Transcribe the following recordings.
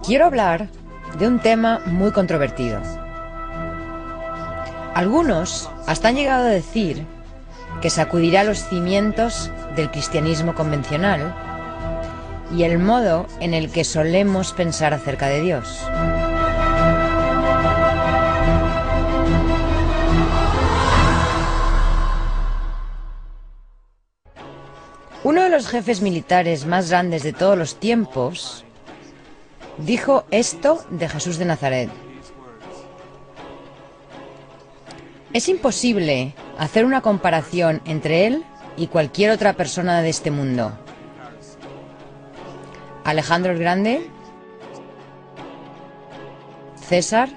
Quiero hablar de un tema muy controvertido. Algunos hasta han llegado a decir que sacudirá los cimientos del cristianismo convencional y el modo en el que solemos pensar acerca de Dios. Uno de los jefes militares más grandes de todos los tiempos dijo esto de Jesús de Nazaret: es imposible hacer una comparación entre él y cualquier otra persona de este mundo. Alejandro el Grande, César,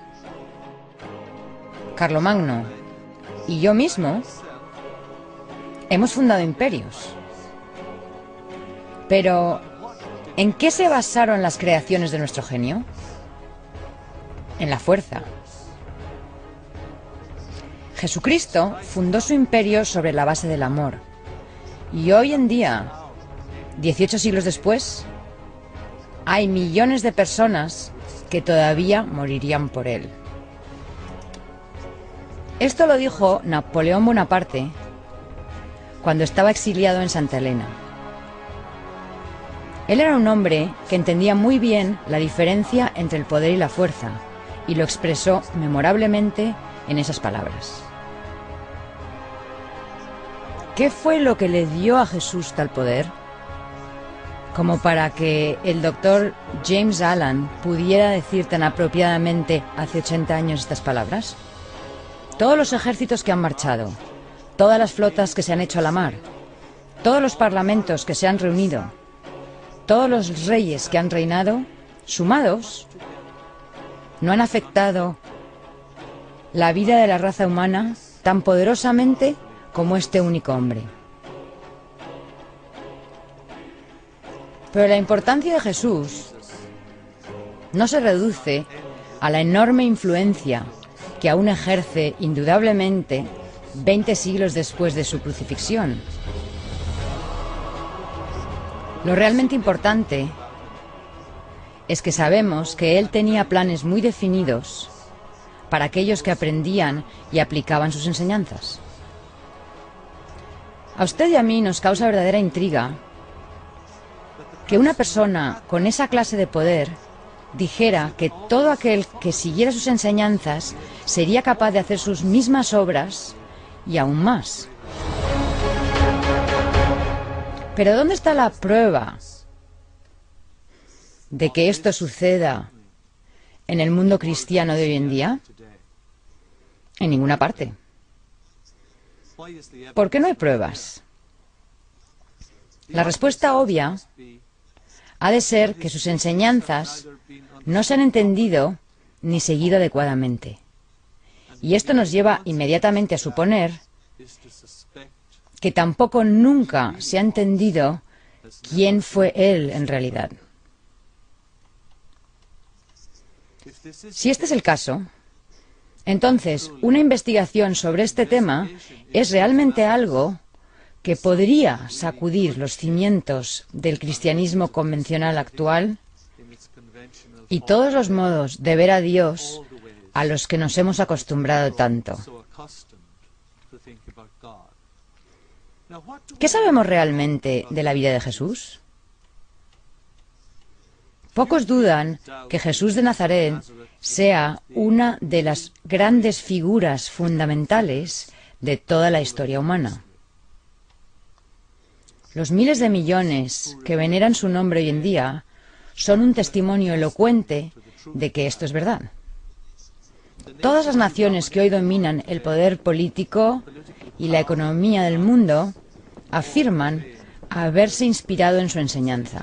Carlomagno y yo mismo hemos fundado imperios. Pero, ¿en qué se basaron las creaciones de nuestro genio? En la fuerza. Jesucristo fundó su imperio sobre la base del amor. Y hoy en día, 18 siglos después, hay millones de personas que todavía morirían por él. Esto lo dijo Napoleón Bonaparte cuando estaba exiliado en Santa Elena. Él era un hombre que entendía muy bien la diferencia entre el poder y la fuerza, y lo expresó memorablemente en esas palabras. ¿Qué fue lo que le dio a Jesús tal poder como para que el doctor James Allen pudiera decir tan apropiadamente hace 80 años estas palabras? Todos los ejércitos que han marchado, todas las flotas que se han hecho a la mar, todos los parlamentos que se han reunido, todos los reyes que han reinado, sumados, no han afectado la vida de la raza humana tan poderosamente como este único hombre. Pero la importancia de Jesús no se reduce a la enorme influencia que aún ejerce indudablemente 20 siglos después de su crucifixión. Lo realmente importante es que sabemos que él tenía planes muy definidos para aquellos que aprendían y aplicaban sus enseñanzas. A usted y a mí nos causa verdadera intriga que una persona con esa clase de poder dijera que todo aquel que siguiera sus enseñanzas sería capaz de hacer sus mismas obras y aún más. Pero ¿dónde está la prueba de que esto suceda en el mundo cristiano de hoy en día? En ninguna parte. ¿Por qué no hay pruebas? La respuesta obvia ha de ser que sus enseñanzas no se han entendido ni seguido adecuadamente. Y esto nos lleva inmediatamente a suponer que tampoco nunca se ha entendido quién fue él en realidad. Si este es el caso, entonces una investigación sobre este tema es realmente algo que podría sacudir los cimientos del cristianismo convencional actual y todos los modos de ver a Dios a los que nos hemos acostumbrado tanto. ¿Qué sabemos realmente de la vida de Jesús? Pocos dudan que Jesús de Nazaret sea una de las grandes figuras fundamentales de toda la historia humana. Los miles de millones que veneran su nombre hoy en día son un testimonio elocuente de que esto es verdad. Todas las naciones que hoy dominan el poder político y la economía del mundo afirman haberse inspirado en su enseñanza.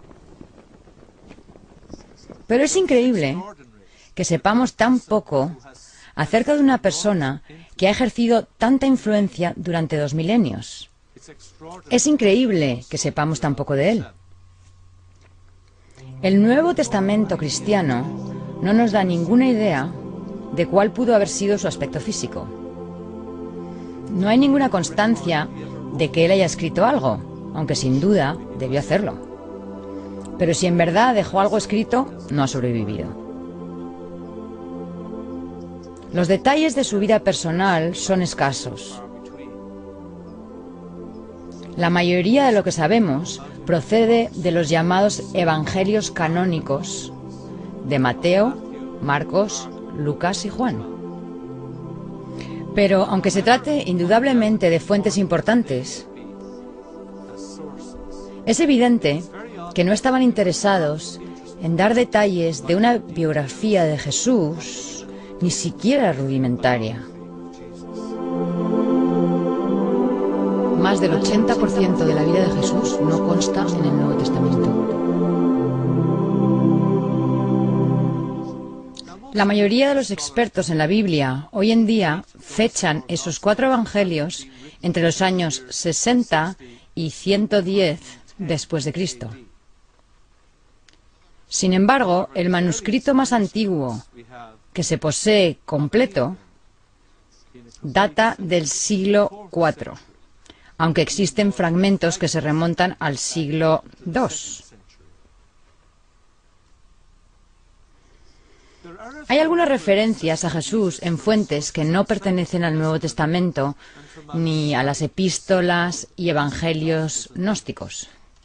Pero es increíble que sepamos tan poco acerca de una persona que ha ejercido tanta influencia durante 2 milenios. Es increíble que sepamos tan poco de él. El Nuevo Testamento cristiano no nos da ninguna idea de cuál pudo haber sido su aspecto físico. No hay ninguna constancia de que él haya escrito algo, aunque sin duda debió hacerlo. pero si en verdad dejó algo escrito, no ha sobrevivido. Los detalles de su vida personal son escasos. La mayoría de lo que sabemos procede de los llamados evangelios canónicos de Mateo, Marcos, Lucas y Juan. Pero aunque se trate indudablemente de fuentes importantes, es evidente que no estaban interesados en dar detalles de una biografía de Jesús, ni siquiera rudimentaria. Más del 80% de la vida de Jesús no consta en el Nuevo Testamento. La mayoría de los expertos en la Biblia hoy en día fechan esos 4 evangelios entre los años 60 y 110 después de Cristo. Sin embargo, el manuscrito más antiguo que se posee completo data del siglo IV, aunque existen fragmentos que se remontan al siglo II. Hay algunas referencias a Jesús en fuentes que no pertenecen al Nuevo Testamento ni a las epístolas y evangelios gnósticos,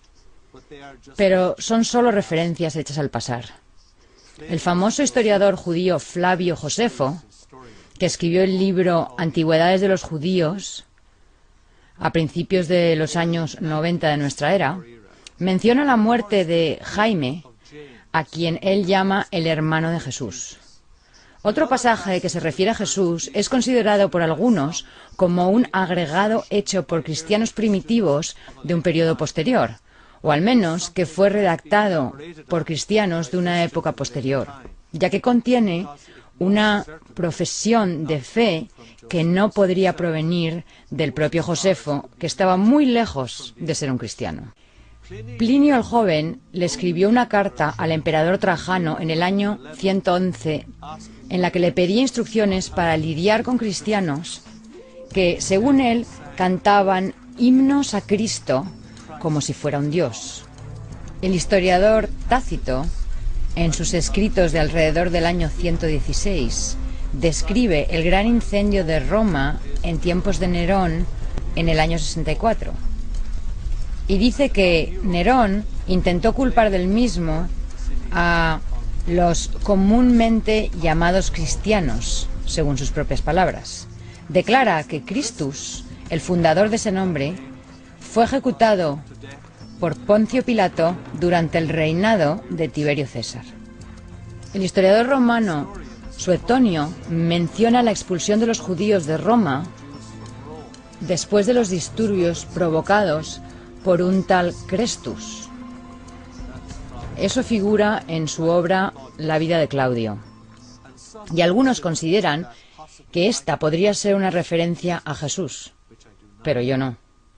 pero son solo referencias hechas al pasar. El famoso historiador judío Flavio Josefo, que escribió el libro Antigüedades de los Judíos a principios de los años 90 de nuestra era, menciona la muerte de Jaime, a quien él llama el hermano de Jesús. Otro pasaje que se refiere a Jesús es considerado por algunos como un agregado hecho por cristianos primitivos de un periodo posterior, o al menos que fue redactado por cristianos de una época posterior, ya que contiene una profesión de fe que no podría provenir del propio Josefo, que estaba muy lejos de ser un cristiano. Plinio el Joven le escribió una carta al emperador Trajano en el año 111, en la que le pedía instrucciones para lidiar con cristianos que, según él, cantaban himnos a Cristo como si fuera un dios. El historiador Tácito, en sus escritos de alrededor del año 116, describe el gran incendio de Roma en tiempos de Nerón en el año 64. Y dice que Nerón intentó culpar del mismo a los comúnmente llamados cristianos, según sus propias palabras. Declara que Christus, el fundador de ese nombre, fue ejecutado por Poncio Pilato durante el reinado de Tiberio César. El historiador romano Suetonio menciona la expulsión de los judíos de Roma después de los disturbios provocados por un tal Crestus. Eso figura en su obra La vida de Claudio. Y algunos consideran que esta podría ser una referencia a Jesús, pero yo no.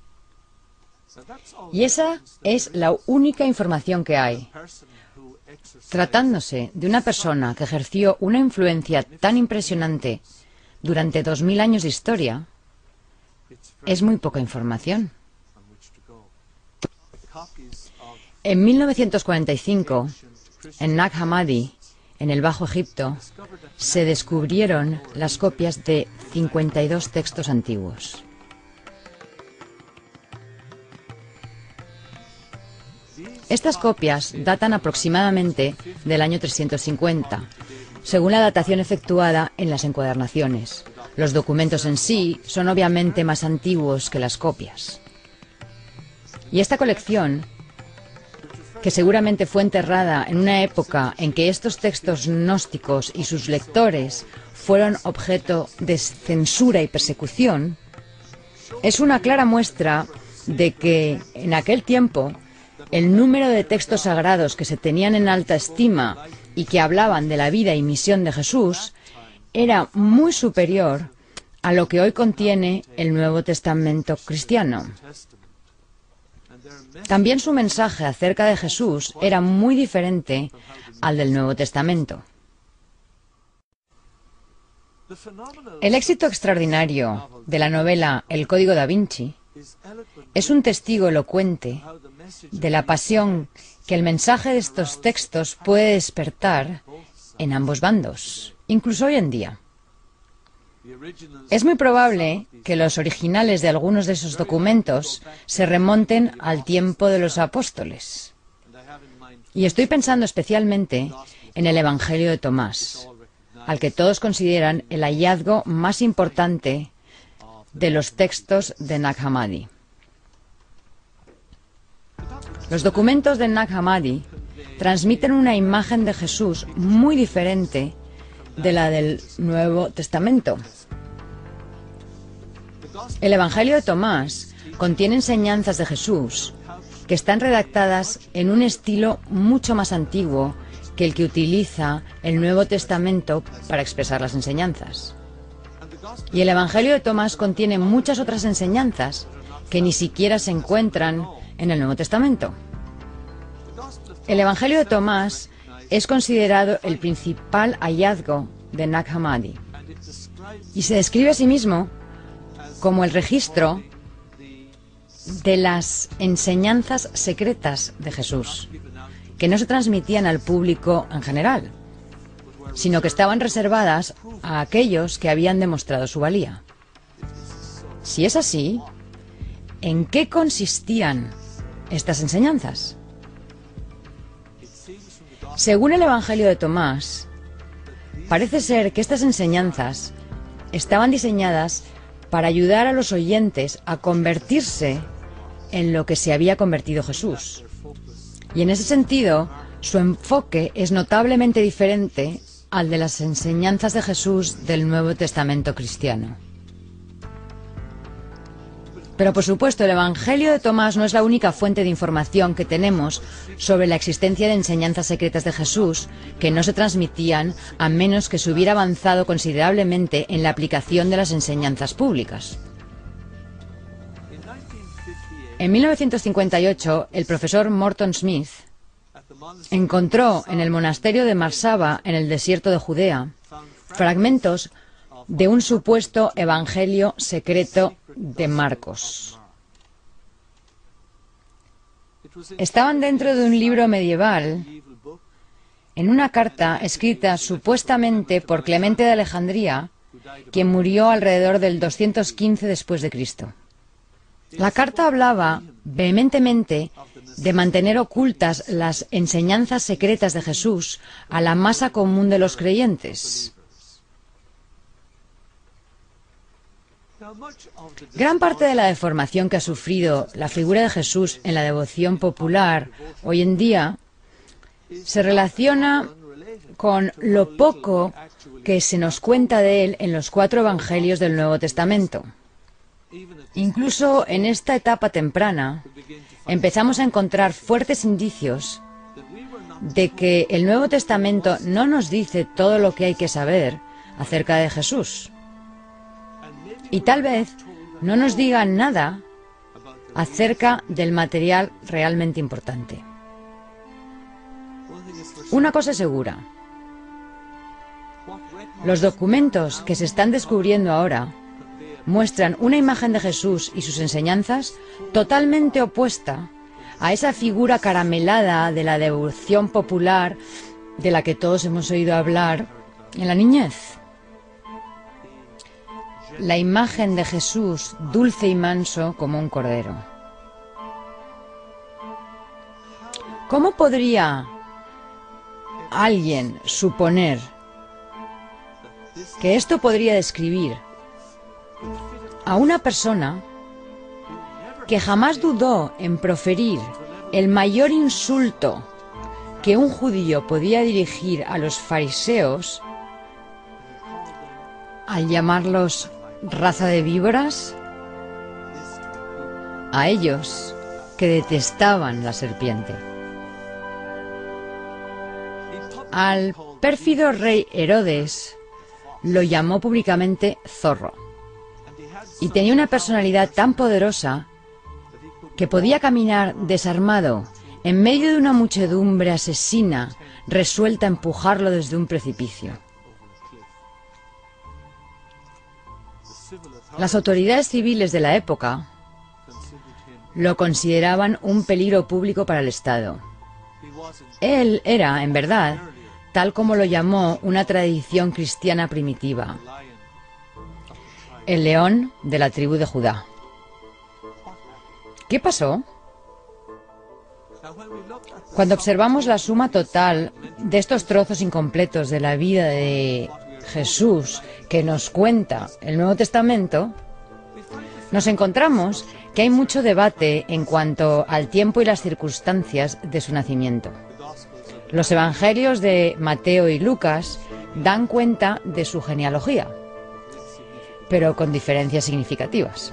Y esa es la única información que hay. Tratándose de una persona que ejerció una influencia tan impresionante durante 2000 años de historia, es muy poca información. En 1945, en Nag Hammadi, en el Bajo Egipto, se descubrieron las copias de 52 textos antiguos. Estas copias datan aproximadamente del año 350, según la datación efectuada en las encuadernaciones. Los documentos en sí son obviamente más antiguos que las copias. Y esta colección, que seguramente fue enterrada en una época en que estos textos gnósticos y sus lectores fueron objeto de censura y persecución, es una clara muestra de que en aquel tiempo el número de textos sagrados que se tenían en alta estima y que hablaban de la vida y misión de Jesús era muy superior a lo que hoy contiene el Nuevo Testamento cristiano. También su mensaje acerca de Jesús era muy diferente al del Nuevo Testamento. El éxito extraordinario de la novela El Código da Vinci es un testigo elocuente de la pasión que el mensaje de estos textos puede despertar en ambos bandos, incluso hoy en día. Es muy probable que los originales de algunos de esos documentos se remonten al tiempo de los apóstoles. Y estoy pensando especialmente en el Evangelio de Tomás, al que todos consideran el hallazgo más importante de los textos de Nag Hammadi. Los documentos de Nag Hammadi transmiten una imagen de Jesús muy diferente de la del Nuevo Testamento. El Evangelio de Tomás contiene enseñanzas de Jesús que están redactadas en un estilo mucho más antiguo que el que utiliza el Nuevo Testamento para expresar las enseñanzas. Y el Evangelio de Tomás contiene muchas otras enseñanzas que ni siquiera se encuentran en el Nuevo Testamento. El Evangelio de Tomás es considerado el principal hallazgo de Nag Hammadi y se describe a sí mismo como el registro de las enseñanzas secretas de Jesús, que no se transmitían al público en general, sino que estaban reservadas a aquellos que habían demostrado su valía. Si es así, ¿en qué consistían estas enseñanzas? Según el Evangelio de Tomás, parece ser que estas enseñanzas estaban diseñadas para ayudar a los oyentes a convertirse en lo que se había convertido Jesús. Y en ese sentido, su enfoque es notablemente diferente al de las enseñanzas de Jesús del Nuevo Testamento cristiano. Pero por supuesto, el Evangelio de Tomás no es la única fuente de información que tenemos sobre la existencia de enseñanzas secretas de Jesús que no se transmitían a menos que se hubiera avanzado considerablemente en la aplicación de las enseñanzas públicas. En 1958, el profesor Morton Smith encontró en el monasterio de Marsaba, en el desierto de Judea, fragmentos de un supuesto evangelio secreto de Marcos. Estaban dentro de un libro medieval, en una carta escrita supuestamente por Clemente de Alejandría, quien murió alrededor del 215 después de Cristo. La carta hablaba vehementemente de mantener ocultas las enseñanzas secretas de Jesús a la masa común de los creyentes. Gran parte de la deformación que ha sufrido la figura de Jesús en la devoción popular hoy en día se relaciona con lo poco que se nos cuenta de él en los 4 evangelios del Nuevo Testamento. Incluso en esta etapa temprana empezamos a encontrar fuertes indicios de que el Nuevo Testamento no nos dice todo lo que hay que saber acerca de Jesús. Y tal vez no nos digan nada acerca del material realmente importante. Una cosa es segura: los documentos que se están descubriendo ahora muestran una imagen de Jesús y sus enseñanzas totalmente opuesta a esa figura caramelada de la devoción popular de la que todos hemos oído hablar en la niñez. La imagen de Jesús dulce y manso como un cordero. ¿Cómo podría alguien suponer que esto podría describir a una persona que jamás dudó en proferir el mayor insulto que un judío podía dirigir a los fariseos al llamarlos raza de víboras? A ellos que detestaban la serpiente. Al pérfido rey Herodes lo llamó públicamente zorro, y tenía una personalidad tan poderosa que podía caminar desarmado en medio de una muchedumbre asesina resuelta a empujarlo desde un precipicio. Las autoridades civiles de la época lo consideraban un peligro público para el Estado. Él era, en verdad, tal como lo llamó una tradición cristiana primitiva, el león de la tribu de Judá. ¿Qué pasó? Cuando observamos la suma total de estos trozos incompletos de la vida de Jesús que nos cuenta el Nuevo Testamento, nos encontramos que hay mucho debate en cuanto al tiempo y las circunstancias de su nacimiento. Los evangelios de Mateo y Lucas dan cuenta de su genealogía, pero con diferencias significativas.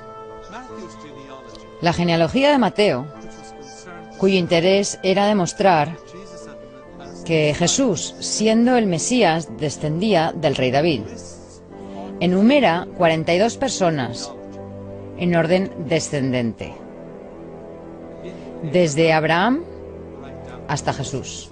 La genealogía de Mateo, cuyo interés era demostrar que Jesús, siendo el Mesías, descendía del rey David, enumera 42 personas en orden descendente, desde Abraham hasta Jesús.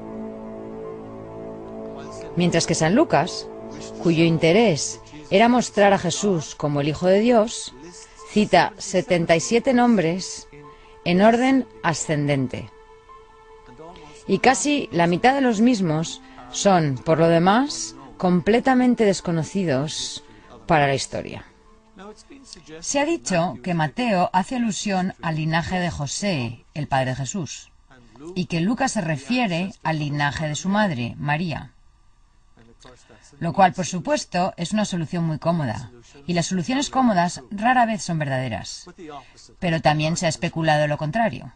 Mientras que San Lucas, cuyo interés era mostrar a Jesús como el Hijo de Dios, cita 77 nombres en orden ascendente. Y casi la mitad de los mismos son, por lo demás, completamente desconocidos para la historia. Se ha dicho que Mateo hace alusión al linaje de José, el padre de Jesús, y que Lucas se refiere al linaje de su madre, María. Lo cual, por supuesto, es una solución muy cómoda. Y las soluciones cómodas rara vez son verdaderas. Pero también se ha especulado lo contrario.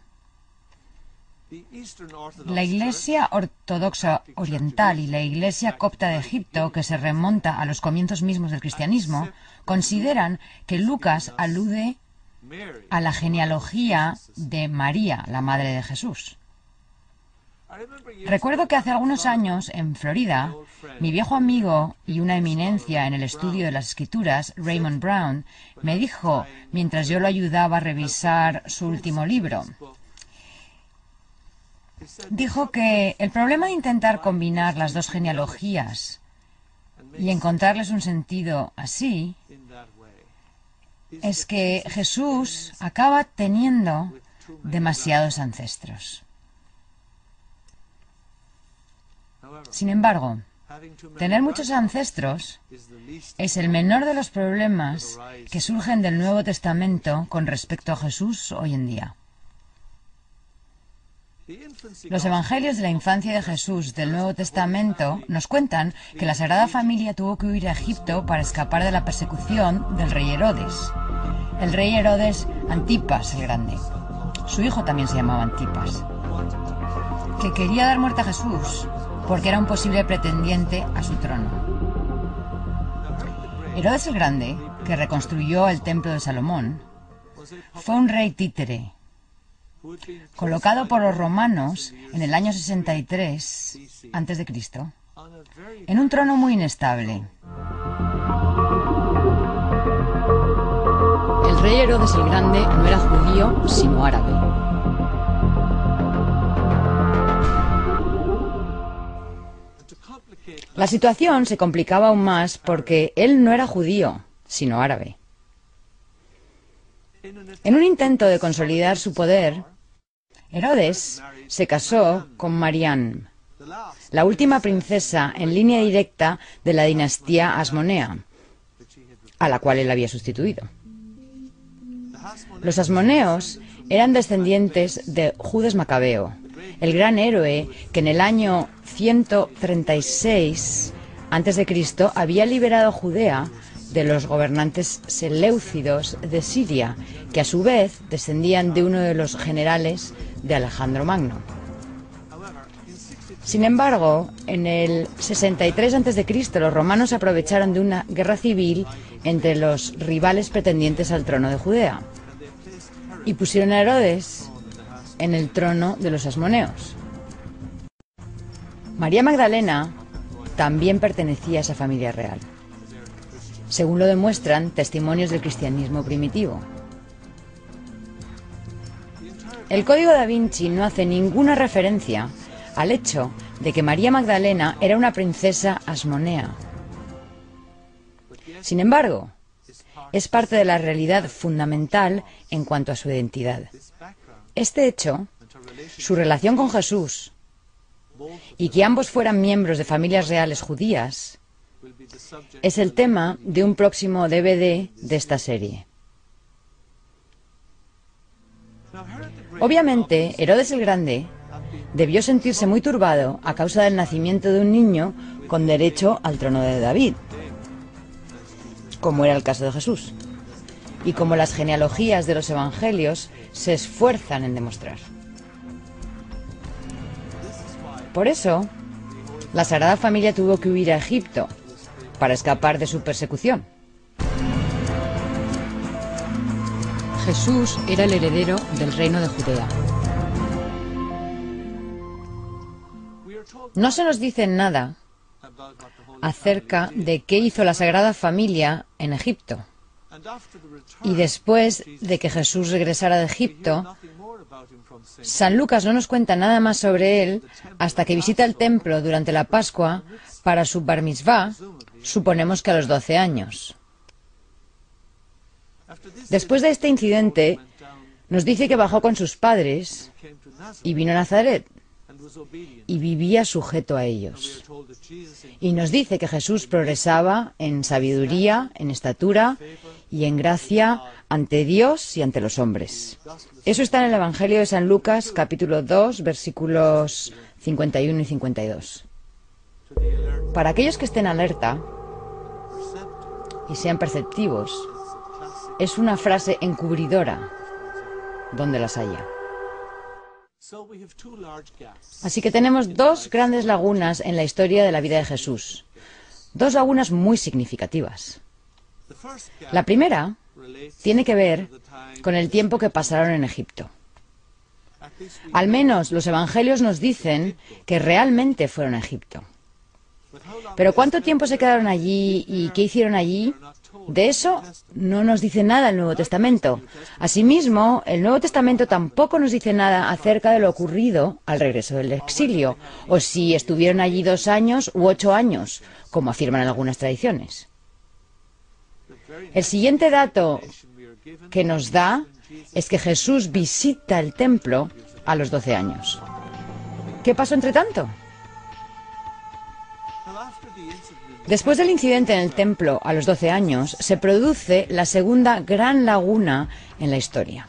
La Iglesia Ortodoxa Oriental y la Iglesia Copta de Egipto, que se remonta a los comienzos mismos del cristianismo, consideran que Lucas alude a la genealogía de María, la madre de Jesús. Recuerdo que hace algunos años, en Florida, mi viejo amigo y una eminencia en el estudio de las Escrituras, Raymond Brown, me dijo, mientras yo lo ayudaba a revisar su último libro, dijo que el problema de intentar combinar las dos genealogías y encontrarles un sentido así es que Jesús acaba teniendo demasiados ancestros. Sin embargo, tener muchos ancestros es el menor de los problemas que surgen del Nuevo Testamento con respecto a Jesús hoy en día. Los evangelios de la infancia de Jesús del Nuevo Testamento nos cuentan que la Sagrada Familia tuvo que huir a Egipto para escapar de la persecución del rey Herodes. El rey Herodes Antipas el Grande. Su hijo también se llamaba Antipas, que quería dar muerte a Jesús porque era un posible pretendiente a su trono. Herodes el Grande, que reconstruyó el templo de Salomón, fue un rey títere, colocado por los romanos en el año 63 a.C., en un trono muy inestable. El rey Herodes el Grande no era judío, sino árabe. La situación se complicaba aún más porque él no era judío, sino árabe. En un intento de consolidar su poder, Herodes se casó con Marianne, la última princesa en línea directa de la dinastía Asmonea, a la cual él había sustituido. Los asmoneos eran descendientes de Judas Macabeo, el gran héroe que en el año 136 a.C. había liberado a Judea de los gobernantes seleucidos de Siria, que a su vez descendían de uno de los generales de Alejandro Magno. Sin embargo, en el 63 a.C. los romanos aprovecharon de una guerra civil entre los rivales pretendientes al trono de Judea y pusieron a Herodes en el trono de los asmoneos. María Magdalena también pertenecía a esa familia real, según lo demuestran testimonios del cristianismo primitivo. El Código da Vinci no hace ninguna referencia al hecho de que María Magdalena era una princesa asmonea. Sin embargo, es parte de la realidad fundamental en cuanto a su identidad. Este hecho, su relación con Jesús y que ambos fueran miembros de familias reales judías, es el tema de un próximo DVD de esta serie. Obviamente, Herodes el Grande debió sentirse muy turbado a causa del nacimiento de un niño con derecho al trono de David, como era el caso de Jesús, y como las genealogías de los evangelios se esfuerzan en demostrar. Por eso, la Sagrada Familia tuvo que huir a Egipto para escapar de su persecución. Jesús era el heredero del reino de Judea. No se nos dice nada acerca de qué hizo la Sagrada Familia en Egipto. Y después de que Jesús regresara de Egipto, San Lucas no nos cuenta nada más sobre él hasta que visita el templo durante la Pascua para su bar mitzvah, suponemos que a los 12 años. Después de este incidente, nos dice que bajó con sus padres y vino a Nazaret y vivía sujeto a ellos. Y nos dice que Jesús progresaba en sabiduría, en estatura y en gracia ante Dios y ante los hombres. Eso está en el Evangelio de San Lucas, capítulo 2, versículos 51 y 52. Para aquellos que estén alerta y sean perceptivos, es una frase encubridora donde las haya. Así que tenemos dos grandes lagunas en la historia de la vida de Jesús. Dos lagunas muy significativas. La primera tiene que ver con el tiempo que pasaron en Egipto. Al menos los evangelios nos dicen que realmente fueron a Egipto. Pero ¿cuánto tiempo se quedaron allí y qué hicieron allí? De eso no nos dice nada el Nuevo Testamento. Asimismo, el Nuevo Testamento tampoco nos dice nada acerca de lo ocurrido al regreso del exilio, o si estuvieron allí 2 años u 8 años, como afirman algunas tradiciones. El siguiente dato que nos da es que Jesús visita el templo a los 12 años. ¿Qué pasó entre tanto? Después del incidente en el templo a los 12 años, se produce la segunda gran laguna en la historia.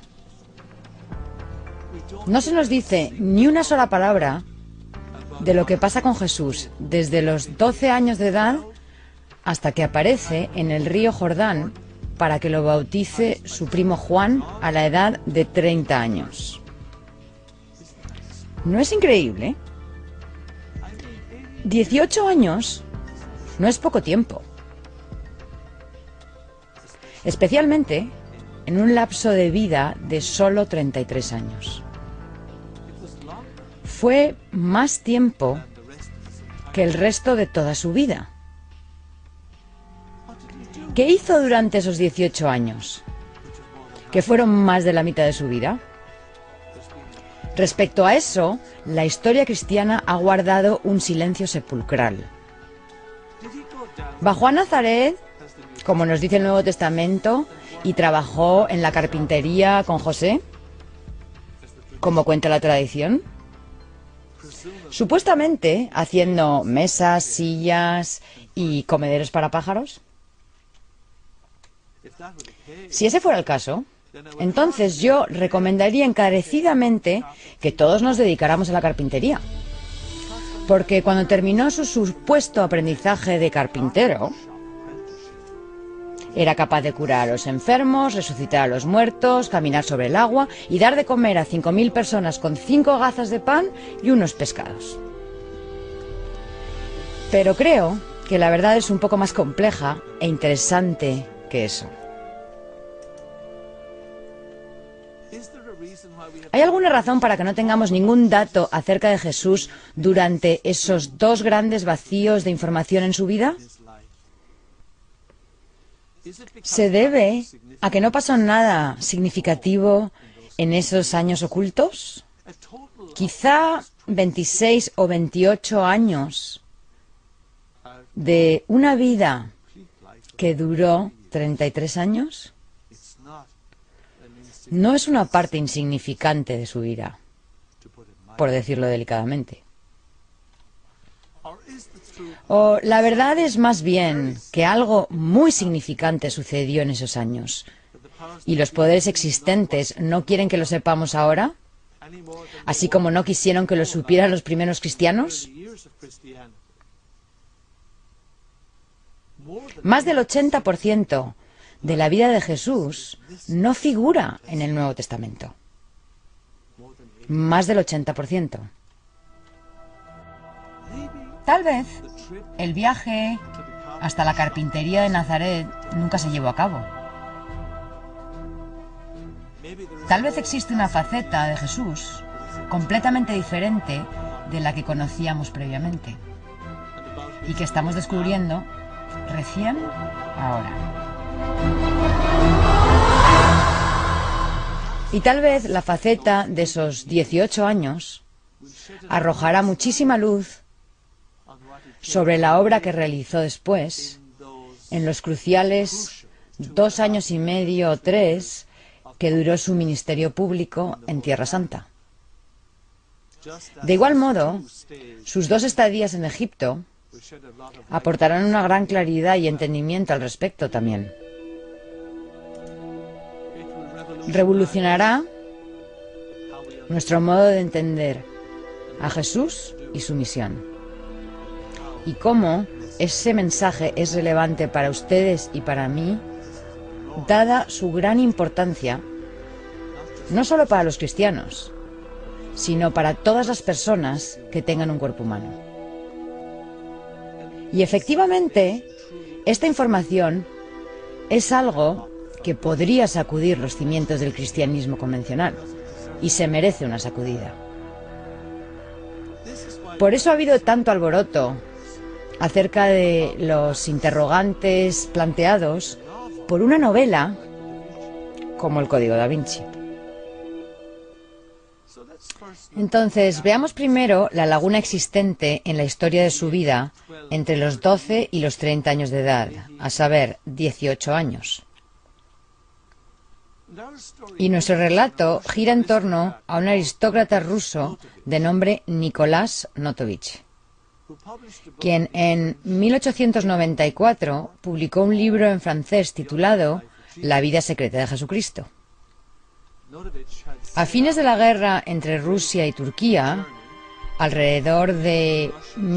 No se nos dice ni una sola palabra de lo que pasa con Jesús desde los 12 años de edad hasta que aparece en el río Jordán para que lo bautice su primo Juan a la edad de 30 años. ¿No es increíble? 18 años no es poco tiempo, especialmente en un lapso de vida de solo 33 años. Fue más tiempo que el resto de toda su vida. ¿Qué hizo durante esos 18 años? ¿Que fueron más de la mitad de su vida? Respecto a eso, la historia cristiana ha guardado un silencio sepulcral. Bajó a Nazaret, como nos dice el Nuevo Testamento, y trabajó en la carpintería con José, como cuenta la tradición. Supuestamente haciendo mesas, sillas y comederos para pájaros. Si ese fuera el caso, entonces yo recomendaría encarecidamente que todos nos dedicáramos a la carpintería. Porque cuando terminó su supuesto aprendizaje de carpintero, era capaz de curar a los enfermos, resucitar a los muertos, caminar sobre el agua y dar de comer a 5.000 personas con 5 gazas de pan y unos pescados. Pero creo que la verdad es un poco más compleja e interesante que eso. ¿Hay alguna razón para que no tengamos ningún dato acerca de Jesús durante esos 2 grandes vacíos de información en su vida? ¿Se debe a que no pasó nada significativo en esos años ocultos? Quizá 26 o 28 años de una vida que duró 33 años. No es una parte insignificante de su vida, por decirlo delicadamente. O la verdad es más bien que algo muy significante sucedió en esos años. ¿Y los poderes existentes no quieren que lo sepamos ahora? Así como no quisieron que lo supieran los primeros cristianos. Más del 80% de la vida de Jesús no figura en el Nuevo Testamento. Más del 80%. Tal vez el viaje hasta la carpintería de Nazaret nunca se llevó a cabo. Tal vez existe una faceta de Jesús completamente diferente de la que conocíamos previamente y que estamos descubriendo recién ahora. Y tal vez la faceta de esos 18 años arrojará muchísima luz sobre la obra que realizó después, en los cruciales 2 años y medio o 3 que duró su ministerio público en Tierra Santa. De igual modo, sus 2 estadías en Egipto aportarán una gran claridad y entendimiento al respecto también. Revolucionará nuestro modo de entender a Jesús y su misión. Y cómo ese mensaje es relevante para ustedes y para mí, dada su gran importancia, no solo para los cristianos, sino para todas las personas que tengan un cuerpo humano. Y efectivamente, esta información es algo que podría sacudir los cimientos del cristianismo convencional, y se merece una sacudida. Por eso ha habido tanto alboroto acerca de los interrogantes planteados por una novela como El Código Da Vinci. Entonces, veamos primero la laguna existente en la historia de su vida entre los 12 y los 30 años de edad, a saber, 18 años. Y nuestro relato gira en torno a un aristócrata ruso de nombre Nicolás Notovich, quien en 1894 publicó un libro en francés titulado La vida secreta de Jesucristo. A fines de la guerra entre Rusia y Turquía, alrededor de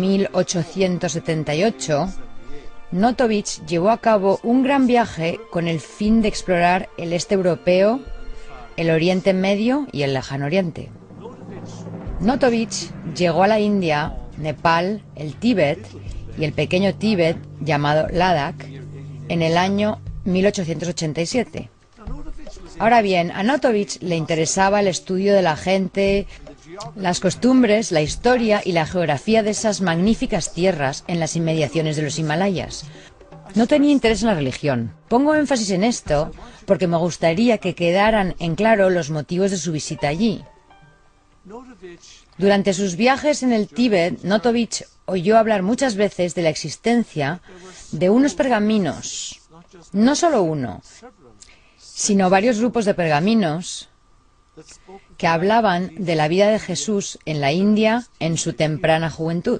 1878, Notovich llevó a cabo un gran viaje con el fin de explorar el este europeo, el Oriente Medio y el Lejano Oriente. Notovich llegó a la India, Nepal, el Tíbet y el pequeño Tíbet llamado Ladakh en el año 1887. Ahora bien, a Notovich le interesaba el estudio de la gente, las costumbres, la historia y la geografía de esas magníficas tierras en las inmediaciones de los Himalayas. No tenía interés en la religión. Pongo énfasis en esto porque me gustaría que quedaran en claro los motivos de su visita allí. Durante sus viajes en el Tíbet, Notovich oyó hablar muchas veces de la existencia de unos pergaminos, no solo uno, sino varios grupos de pergaminos que hablaban de la vida de Jesús en la India en su temprana juventud.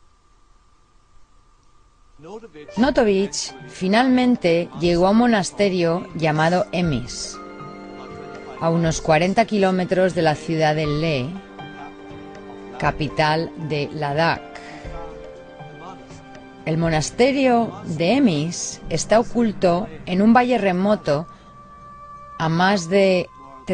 Notovich finalmente llegó a un monasterio llamado Emis, a unos 40 kilómetros de la ciudad de Leh, capital de Ladakh. El monasterio de Emis está oculto en un valle remoto a más de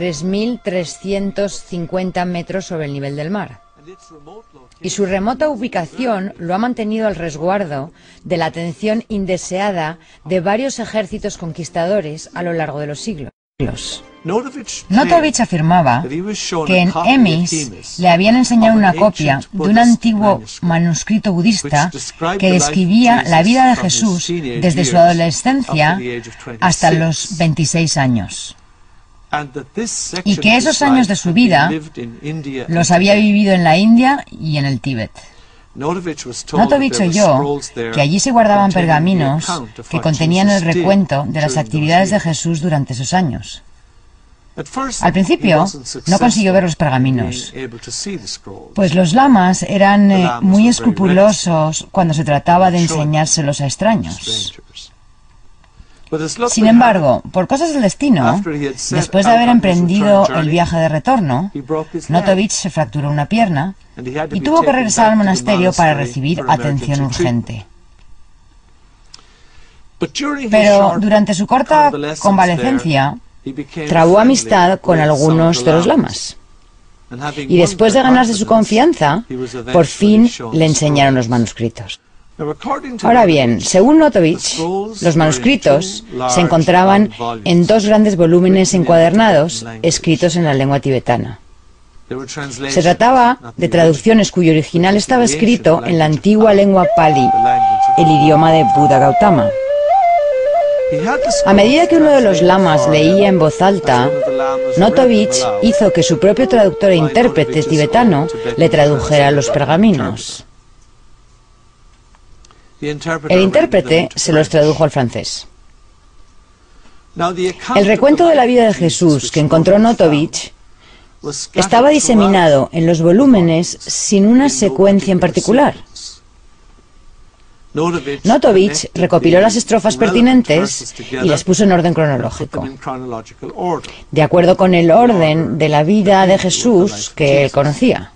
3.350 metros sobre el nivel del mar. Y su remota ubicación lo ha mantenido al resguardo de la atención indeseada de varios ejércitos conquistadores a lo largo de los siglos. Notovich afirmaba que en Emis le habían enseñado una copia de un antiguo manuscrito budista que describía la vida de Jesús desde su adolescencia hasta los 26 años. Y que esos años de su vida los había vivido en la India y en el Tíbet. Notovich oyó que allí se guardaban pergaminos que contenían el recuento de las actividades de Jesús durante esos años. Al principio no consiguió ver los pergaminos, pues los lamas eran muy escrupulosos cuando se trataba de enseñárselos a extraños. Sin embargo, por cosas del destino, después de haber emprendido el viaje de retorno, Notovich se fracturó una pierna y tuvo que regresar al monasterio para recibir atención urgente. Pero durante su corta convalecencia, trabó amistad con algunos de los lamas. Y después de ganarse su confianza, por fin le enseñaron los manuscritos. Ahora bien, según Notovich, los manuscritos se encontraban en 2 grandes volúmenes encuadernados escritos en la lengua tibetana. Se trataba de traducciones cuyo original estaba escrito en la antigua lengua Pali, el idioma de Buda Gautama. A medida que uno de los lamas leía en voz alta, Notovich hizo que su propio traductor e intérprete tibetano le tradujera los pergaminos. El intérprete se los tradujo al francés. El recuento de la vida de Jesús que encontró Notovich estaba diseminado en los volúmenes sin una secuencia en particular. Notovich recopiló las estrofas pertinentes y las puso en orden cronológico, de acuerdo con el orden de la vida de Jesús que él conocía.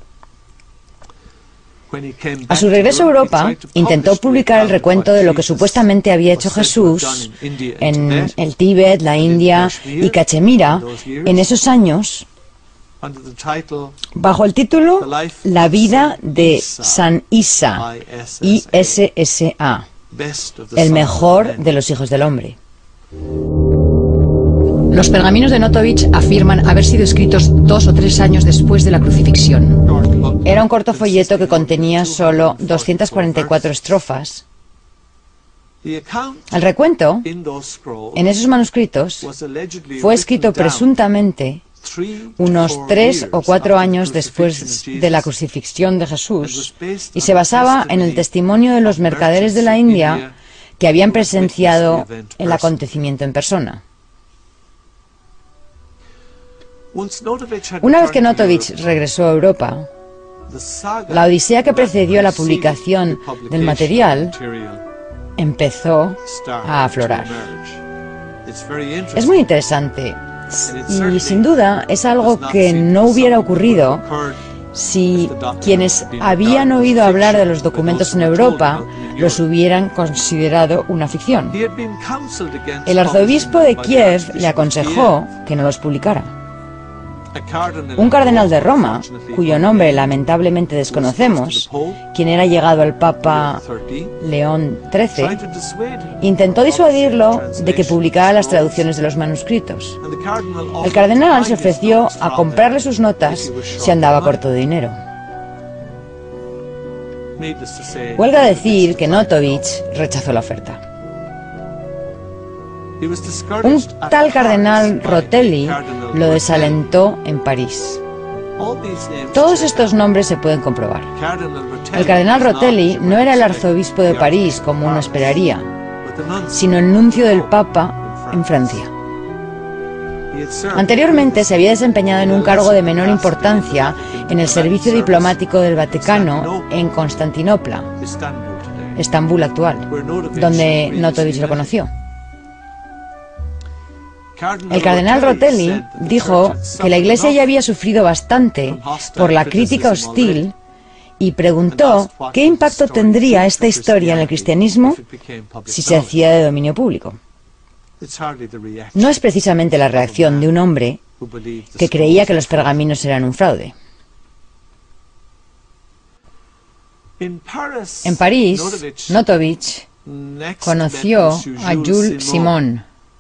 A su regreso a Europa, intentó publicar el recuento de lo que supuestamente había hecho Jesús en el Tíbet, la India y Cachemira en esos años, bajo el título La vida de San Isa, ISSA, el mejor de los hijos del hombre. Los pergaminos de Notovich afirman haber sido escritos 2 o 3 años después de la crucifixión. Era un corto folleto que contenía solo 244 estrofas. El recuento, en esos manuscritos, fue escrito presuntamente unos 3 o 4 años después de la crucifixión de Jesús y se basaba en el testimonio de los mercaderes de la India que habían presenciado el acontecimiento en persona. Una vez que Notovich regresó a Europa, la odisea que precedió a la publicación del material empezó a aflorar. Es muy interesante y sin duda es algo que no hubiera ocurrido si quienes habían oído hablar de los documentos en Europa los hubieran considerado una ficción. El arzobispo de Kiev le aconsejó que no los publicara. Un cardenal de Roma, cuyo nombre lamentablemente desconocemos, quien era llegado al Papa León XIII, intentó disuadirlo de que publicara las traducciones de los manuscritos. El cardenal se ofreció a comprarle sus notas si andaba corto de dinero. Huelga decir que Notovich rechazó la oferta. Un tal cardenal Rotelli lo desalentó en París. Todos estos nombres se pueden comprobar. El cardenal Rotelli no era el arzobispo de París, como uno esperaría, sino el nuncio del Papa en Francia. Anteriormente se había desempeñado en un cargo de menor importancia en el servicio diplomático del Vaticano en Constantinopla, Estambul actual, donde Notovich lo conoció. El cardenal Rotelli dijo que la Iglesia ya había sufrido bastante por la crítica hostil y preguntó qué impacto tendría esta historia en el cristianismo si se hacía de dominio público. No es precisamente la reacción de un hombre que creía que los pergaminos eran un fraude. En París, Notovich conoció a Jules Simon.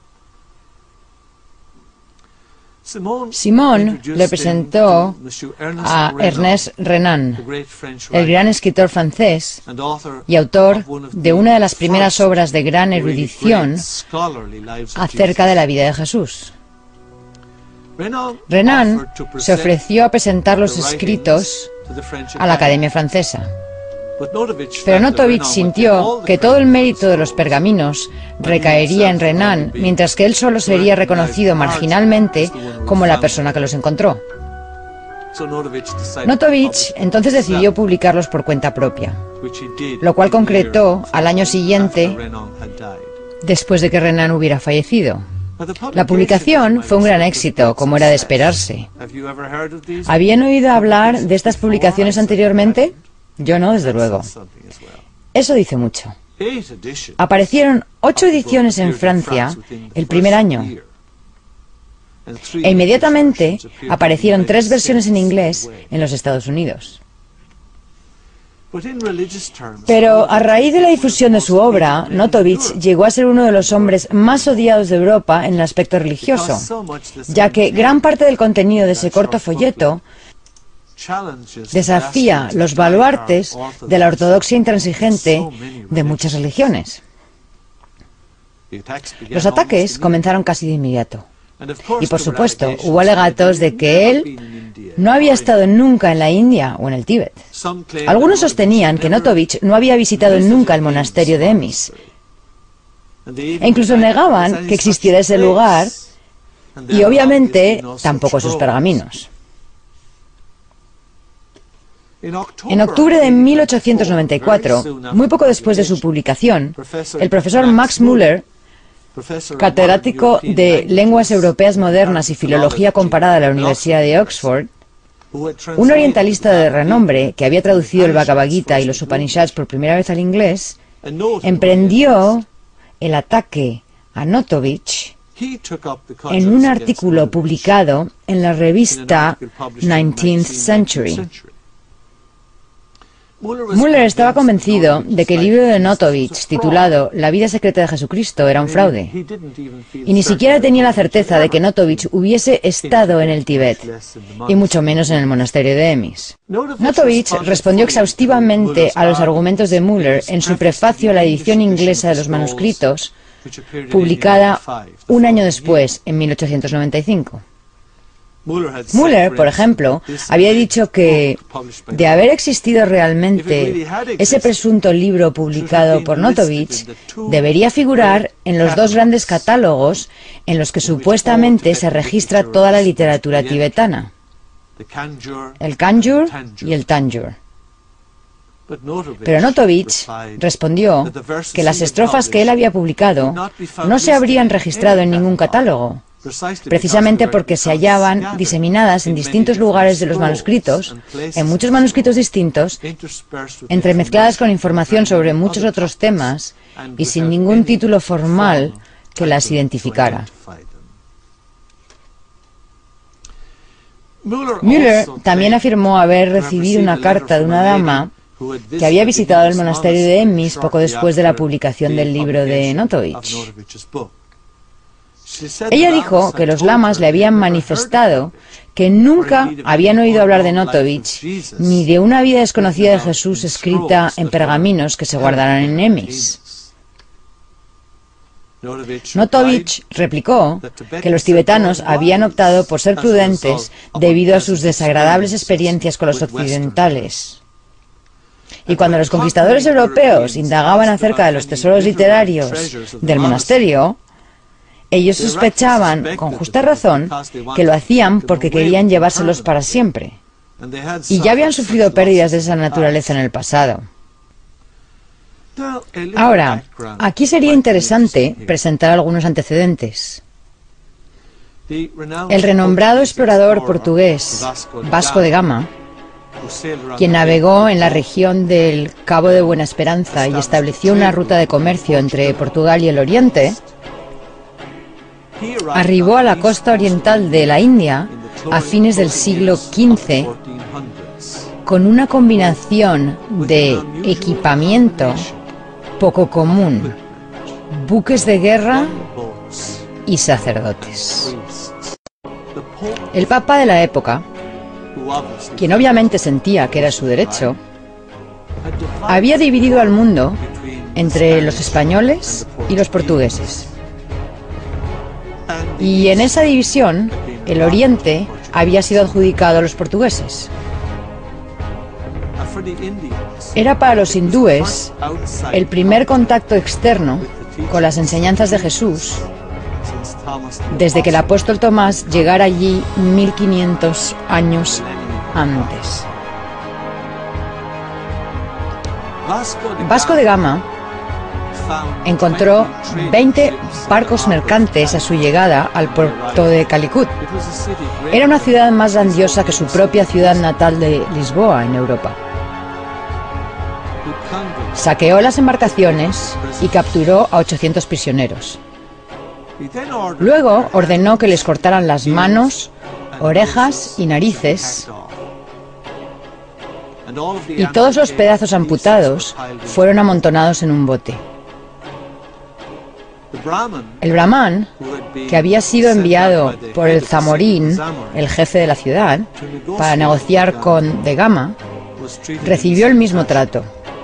Simon le presentó a Ernest Renan, el gran escritor francés y autor de una de las primeras obras de gran erudición acerca de la vida de Jesús. Renan se ofreció a presentar los escritos a la Academia Francesa. Pero Notovich sintió que todo el mérito de los pergaminos recaería en Renan, mientras que él solo sería reconocido marginalmente como la persona que los encontró. Notovich entonces decidió publicarlos por cuenta propia, lo cual concretó al año siguiente, después de que Renan hubiera fallecido. La publicación fue un gran éxito, como era de esperarse. ¿Habían oído hablar de estas publicaciones anteriormente? Yo no, desde luego. Eso dice mucho. Aparecieron 8 ediciones en Francia el primer año. E inmediatamente aparecieron 3 versiones en inglés en los Estados Unidos. Pero a raíz de la difusión de su obra, Notovich llegó a ser uno de los hombres más odiados de Europa en el aspecto religioso, ya que gran parte del contenido de ese corto folleto desafía los baluartes de la ortodoxia intransigente de muchas religiones. Los ataques comenzaron casi de inmediato. Y por supuesto, hubo alegatos de que él no había estado nunca en la India o en el Tíbet. Algunos sostenían que Notovich no había visitado nunca el monasterio de Emis. E incluso negaban que existiera ese lugar y obviamente tampoco sus pergaminos. En octubre de 1894, muy poco después de su publicación, el profesor Max Müller, catedrático de Lenguas Europeas Modernas y Filología Comparada de la Universidad de Oxford, un orientalista de renombre que había traducido el Bhagavad Gita y los Upanishads por primera vez al inglés, emprendió el ataque a Notovich en un artículo publicado en la revista 19th Century. Müller estaba convencido de que el libro de Notovich, titulado La vida secreta de Jesucristo, era un fraude, y ni siquiera tenía la certeza de que Notovich hubiese estado en el Tíbet, y mucho menos en el monasterio de Emis. Notovich respondió exhaustivamente a los argumentos de Müller en su prefacio a la edición inglesa de los manuscritos, publicada un año después, en 1895. Müller, por ejemplo, había dicho que, de haber existido realmente ese presunto libro publicado por Notovich, debería figurar en los 2 grandes catálogos en los que supuestamente se registra toda la literatura tibetana, el Kanjur y el Tanjur. Pero Notovich respondió que las estrofas que él había publicado no se habrían registrado en ningún catálogo, precisamente porque se hallaban diseminadas en distintos lugares de los manuscritos, en muchos manuscritos distintos, entremezcladas con información sobre muchos otros temas y sin ningún título formal que las identificara. Müller también afirmó haber recibido una carta de una dama que había visitado el monasterio de Emis poco después de la publicación del libro de Notovich. Ella dijo que los lamas le habían manifestado que nunca habían oído hablar de Notovich ni de una vida desconocida de Jesús escrita en pergaminos que se guardaran en Emis. Notovich replicó que los tibetanos habían optado por ser prudentes debido a sus desagradables experiencias con los occidentales. Y cuando los conquistadores europeos indagaban acerca de los tesoros literarios del monasterio, ellos sospechaban, con justa razón, que lo hacían porque querían llevárselos para siempre, y ya habían sufrido pérdidas de esa naturaleza en el pasado. Ahora, aquí sería interesante presentar algunos antecedentes. El renombrado explorador portugués Vasco de Gama, quien navegó en la región del Cabo de Buena Esperanza y estableció una ruta de comercio entre Portugal y el Oriente, arribó a la costa oriental de la India a fines del siglo XV con una combinación de equipamiento poco común, buques de guerra y sacerdotes. El Papa de la época, quien obviamente sentía que era su derecho, había dividido al mundo entre los españoles y los portugueses. Y en esa división, el Oriente había sido adjudicado a los portugueses. Era para los hindúes el primer contacto externo con las enseñanzas de Jesús desde que el apóstol Tomás llegara allí 1500 años antes. Vasco de Gama encontró 20 barcos mercantes a su llegada al puerto de Calicut. Era una ciudad más grandiosa que su propia ciudad natal de Lisboa, en Europa. Saqueó las embarcaciones y capturó a 800 prisioneros. Luego ordenó que les cortaran las manos, orejas y narices, y todos los pedazos amputados fueron amontonados en un bote. El brahman, que había sido enviado por el Zamorín, el jefe de la ciudad, para negociar con De Gama, recibió el mismo trato.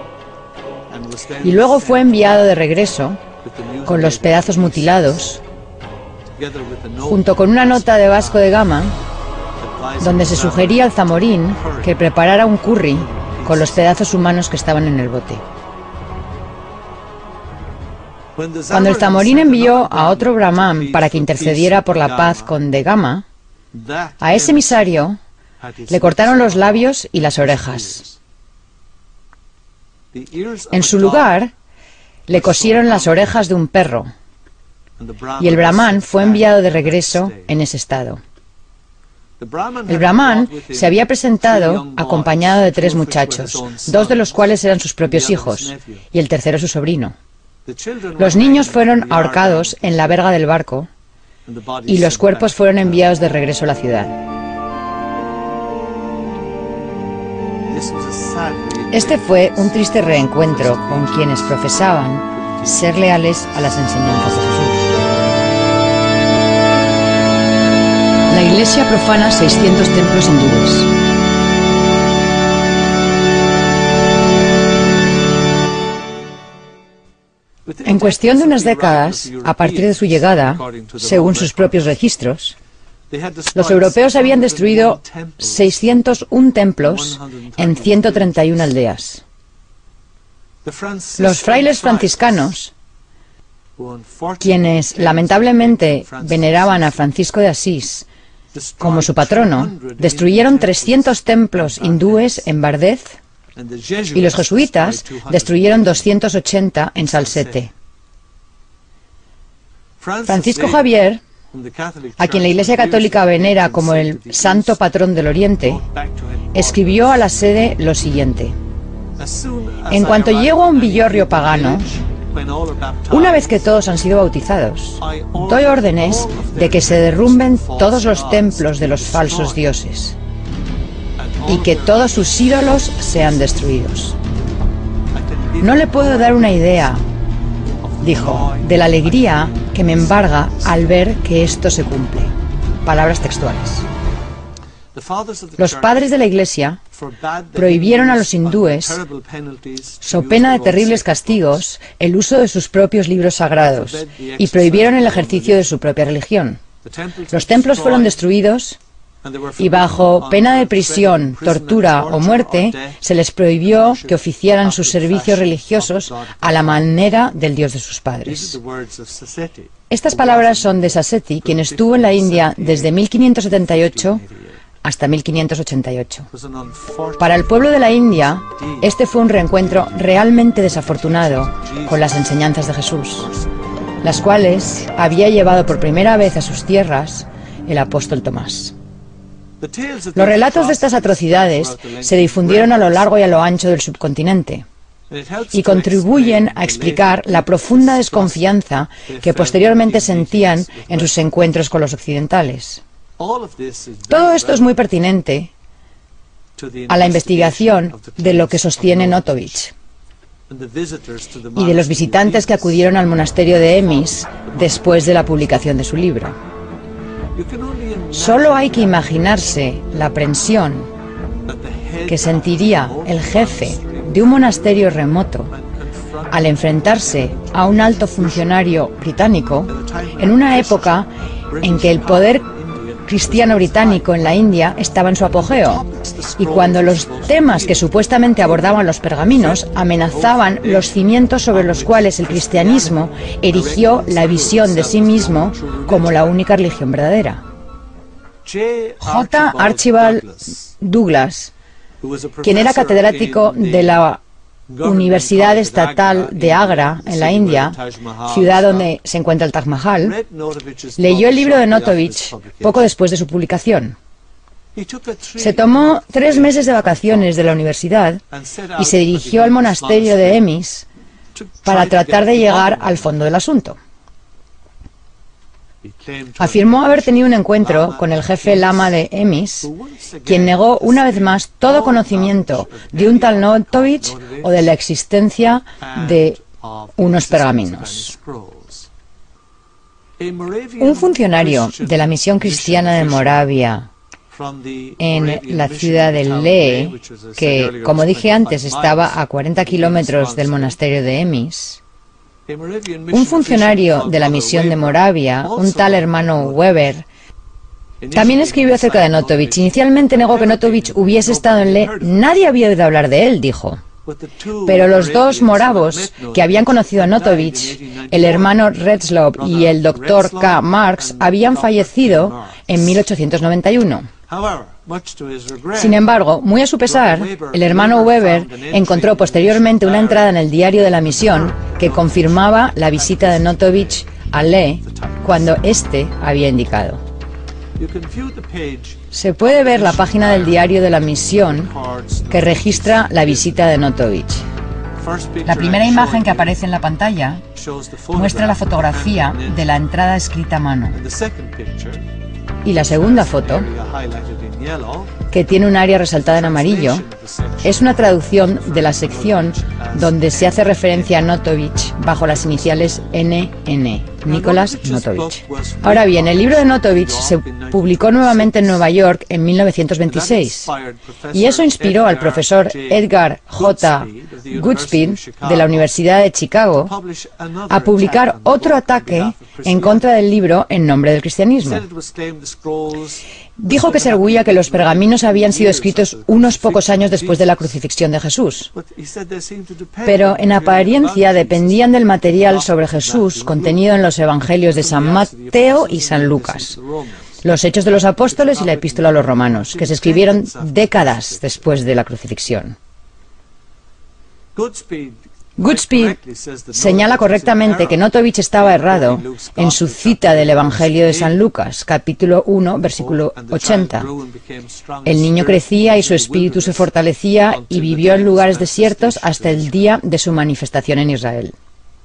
Y luego fue enviado de regreso con los pedazos mutilados, junto con una nota de Vasco de Gama, donde se sugería al Zamorín que preparara un curry con los pedazos humanos que estaban en el bote. Cuando el Zamorín envió a otro brahman para que intercediera por la paz con De Gama, a ese emisario le cortaron los labios y las orejas. En su lugar, le cosieron las orejas de un perro, y el brahman fue enviado de regreso en ese estado. El brahman se había presentado acompañado de 3 muchachos, 2 de los cuales eran sus propios hijos, y el tercero su sobrino. Los niños fueron ahorcados en la verga del barco, y los cuerpos fueron enviados de regreso a la ciudad. Este fue un triste reencuentro con quienes profesaban ser leales a las enseñanzas de Jesús. La Iglesia profana 600 templos hindúes. En cuestión de unas décadas, a partir de su llegada, según sus propios registros, los europeos habían destruido 601 templos en 131 aldeas. Los frailes franciscanos, quienes lamentablemente veneraban a Francisco de Asís como su patrono, destruyeron 300 templos hindúes en Bardez, y los jesuitas destruyeron 280 en Salsette. Francisco Javier, a quien la Iglesia Católica venera como el santo patrón del Oriente, escribió a la sede lo siguiente: en cuanto llego a un villorrio pagano, una vez que todos han sido bautizados, doy órdenes de que se derrumben todos los templos de los falsos dioses y que todos sus ídolos sean destruidos. No le puedo dar una idea, dijo, de la alegría que me embarga al ver que esto se cumple. Palabras textuales. Los padres de la Iglesia prohibieron a los hindúes, so pena de terribles castigos, el uso de sus propios libros sagrados y prohibieron el ejercicio de su propia religión. Los templos fueron destruidos y bajo pena de prisión, tortura o muerte se les prohibió que oficiaran sus servicios religiosos a la manera del Dios de sus padres. Estas palabras son de Sassetti, quien estuvo en la India desde 1578 hasta 1588. Para el pueblo de la India, este fue un reencuentro realmente desafortunado con las enseñanzas de Jesús, las cuales había llevado por primera vez a sus tierras el apóstol Tomás. Los relatos de estas atrocidades se difundieron a lo largo y a lo ancho del subcontinente y contribuyen a explicar la profunda desconfianza que posteriormente sentían en sus encuentros con los occidentales. Todo esto es muy pertinente a la investigación de lo que sostiene Notovich y de los visitantes que acudieron al monasterio de Emis después de la publicación de su libro. Solo hay que imaginarse la aprensión que sentiría el jefe de un monasterio remoto al enfrentarse a un alto funcionario británico en una época en que el poder cristiano británico en la India estaba en su apogeo Y cuando los temas que supuestamente abordaban los pergaminos amenazaban los cimientos sobre los cuales el cristianismo erigió la visión de sí mismo como la única religión verdadera. J. Archibald Douglas, quien era catedrático de la Universidad Estatal de Agra, en la India, ciudad donde se encuentra el Taj Mahal, leyó el libro de Notovich poco después de su publicación. Se tomó 3 meses de vacaciones de la universidad y se dirigió al monasterio de Emis para tratar de llegar al fondo del asunto. Afirmó haber tenido un encuentro con el jefe lama de Emis, quien negó una vez más todo conocimiento de un tal Notovich o de la existencia de unos pergaminos. Un funcionario de la misión cristiana de Moravia en la ciudad de Leh, que, como dije antes, estaba a 40 kilómetros del monasterio de Emis, un funcionario de la misión de Moravia, un tal hermano Weber, también escribió acerca de Notovich. Inicialmente negó que Notovich hubiese estado en Leh. Nadie había oído hablar de él, dijo. Pero los 2 moravos que habían conocido a Notovich, el hermano Retzlaff y el doctor K. Marx, habían fallecido en 1891. Sin embargo, muy a su pesar, el hermano Weber encontró posteriormente una entrada en el diario de la misión que confirmaba la visita de Notovich a Leh cuando éste había indicado. Se puede ver la página del diario de la misión que registra la visita de Notovich. La primera imagen que aparece en la pantalla muestra la fotografía de la entrada escrita a mano. Y la segunda foto, que tiene un área resaltada en amarillo, es una traducción de la sección donde se hace referencia a Notovich bajo las iniciales NN, Nicholas Notovich. Ahora bien, el libro de Notovich se publicó nuevamente en Nueva York en 1926 y eso inspiró al profesor Edgar J. Goodspeed de la Universidad de Chicago a publicar otro ataque en contra del libro en nombre del cristianismo. Dijo que se arguía que los pergaminos habían sido escritos unos pocos años después de la crucifixión de Jesús, pero en apariencia dependían del material sobre Jesús contenido en los evangelios de San Mateo y San Lucas, los Hechos de los Apóstoles y la Epístola a los Romanos, que se escribieron décadas después de la crucifixión. Goodspeed señala correctamente que Notovich estaba errado en su cita del Evangelio de San Lucas, capítulo 1, versículo 80. El niño crecía y su espíritu se fortalecía y vivió en lugares desiertos hasta el día de su manifestación en Israel.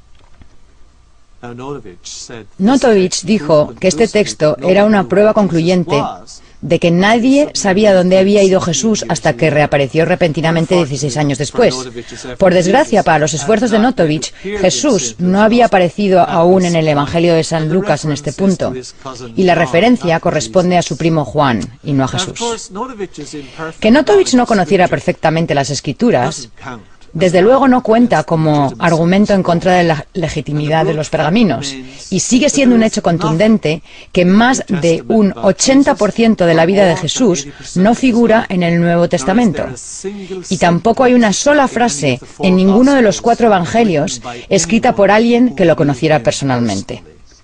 Notovich dijo que este texto era una prueba concluyente de que nadie sabía dónde había ido Jesús hasta que reapareció repentinamente 16 años después. Por desgracia, para los esfuerzos de Notovich, Jesús no había aparecido aún en el Evangelio de San Lucas en este punto, y la referencia corresponde a su primo Juan, y no a Jesús. Que Notovich no conociera perfectamente las Escrituras, desde luego no cuenta como argumento en contra de la legitimidad de los pergaminos, y sigue siendo un hecho contundente que más de un 80% de la vida de Jesús no figura en el Nuevo Testamento. Y tampoco hay una sola frase en ninguno de los 4 evangelios escrita por alguien que lo conociera personalmente.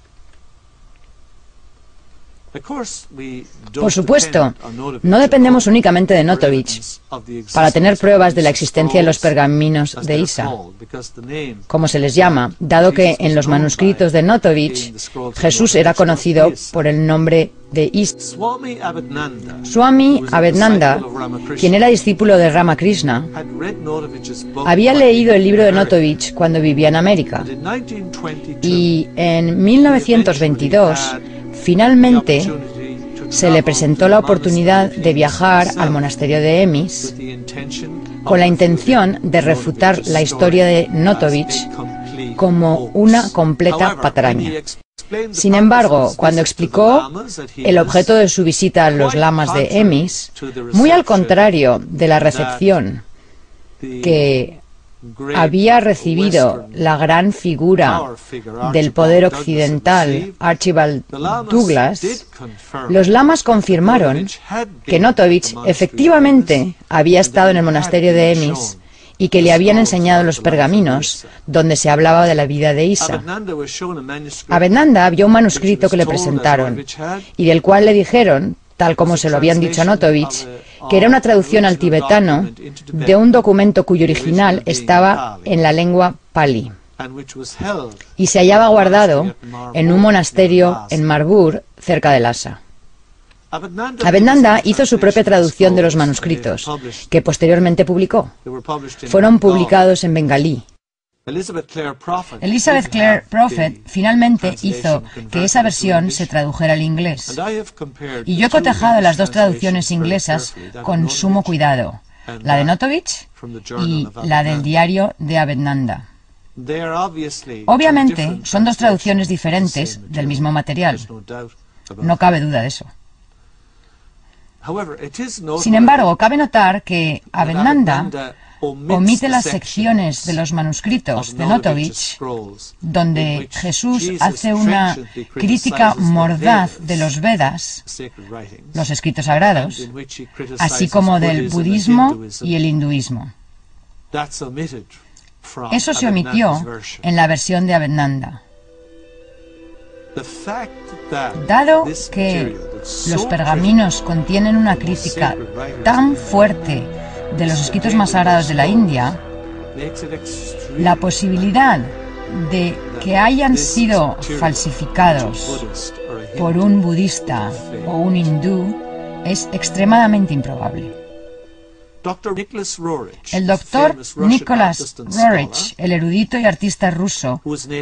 Por supuesto, no dependemos únicamente de Notovich para tener pruebas de la existencia de los pergaminos de Isa, como se les llama, dado que en los manuscritos de Notovich Jesús era conocido por el nombre de Isa. Swami Abednanda, quien era discípulo de Ramakrishna, había leído el libro de Notovich cuando vivía en América, y en 1922 finalmente se le presentó la oportunidad de viajar al monasterio de Emis con la intención de refutar la historia de Notovich como una completa patraña. Sin embargo, cuando explicó el objeto de su visita a los lamas de Emis, muy al contrario de la recepción que había recibido la gran figura del poder occidental, Archibald Douglas, los lamas confirmaron que Notovich efectivamente había estado en el monasterio de Emis y que le habían enseñado los pergaminos donde se hablaba de la vida de Isa. Abednanda vio un manuscrito que le presentaron y del cual le dijeron, tal como se lo habían dicho a Notovich, que era una traducción al tibetano de un documento cuyo original estaba en la lengua pali y se hallaba guardado en un monasterio en Marburg, cerca de Lhasa. Abednanda hizo su propia traducción de los manuscritos, que posteriormente publicó. Fueron publicados en bengalí. Elizabeth Clare Prophet finalmente hizo que esa versión se tradujera al inglés. Y yo he cotejado las dos traducciones inglesas con sumo cuidado, la de Notovich y la del diario de Abednanda. Obviamente son dos traducciones diferentes del mismo material. No cabe duda de eso. Sin embargo, cabe notar que Abednanda omite las secciones de los manuscritos de Notovich donde Jesús hace una crítica mordaz de los Vedas, los escritos sagrados, así como del budismo y el hinduismo. Eso se omitió en la versión de Abednanda. Dado que los pergaminos contienen una crítica tan fuerte de los escritos más sagrados de la India, la posibilidad de que hayan sido falsificados por un budista o un hindú es extremadamente improbable. El doctor Nicholas Roerich, el erudito y artista ruso,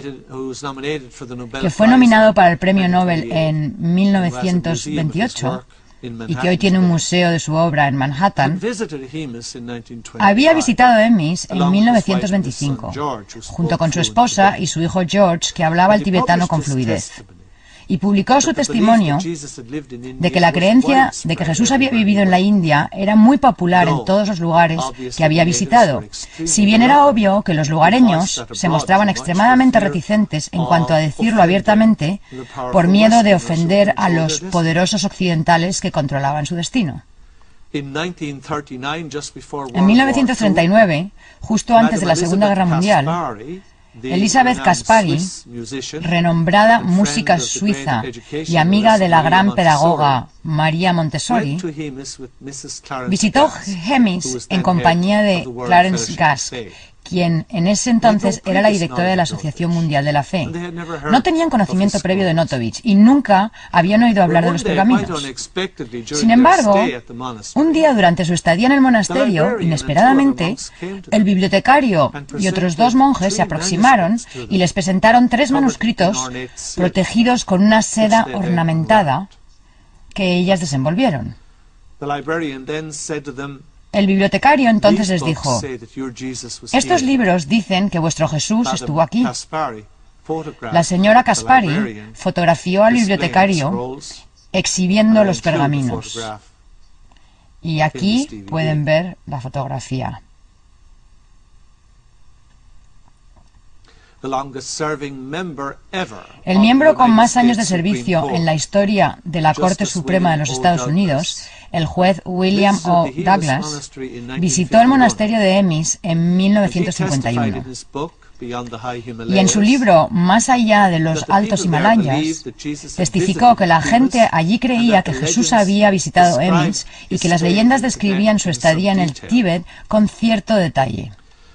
que fue nominado para el Premio Nobel en 1928 y que hoy tiene un museo de su obra en Manhattan, había visitado Emis en 1925, junto con su esposa y su hijo George, que hablaba el tibetano con fluidez. Y publicó su testimonio de que la creencia de que Jesús había vivido en la India era muy popular en todos los lugares que había visitado, si bien era obvio que los lugareños se mostraban extremadamente reticentes en cuanto a decirlo abiertamente por miedo de ofender a los poderosos occidentales que controlaban su destino. En 1939, justo antes de la Segunda Guerra Mundial, Elizabeth Caspary, renombrada música suiza y amiga de la gran pedagoga María Montessori, visitó Emis en compañía de Clarence Gask, quien en ese entonces era la directora de la Asociación Mundial de la Fe. No tenían conocimiento previo de Notovich y nunca habían oído hablar de los pergaminos. Sin embargo, un día durante su estadía en el monasterio, inesperadamente, el bibliotecario y otros dos monjes se aproximaron y les presentaron 3 manuscritos protegidos con una seda ornamentada que ellas desenvolvieron. El bibliotecario entonces les dijo: estos libros dicen que vuestro Jesús estuvo aquí. La señora Caspary fotografió al bibliotecario exhibiendo los pergaminos. Y aquí pueden ver la fotografía. El miembro con más años de servicio en la historia de la Corte Suprema de los Estados Unidos, el juez William O. Douglas, visitó el monasterio de Emis en 1951. Y en su libro Más allá de los Altos Himalayas, testificó que la gente allí creía que Jesús había visitado Emis y que las leyendas describían su estadía en el Tíbet con cierto detalle.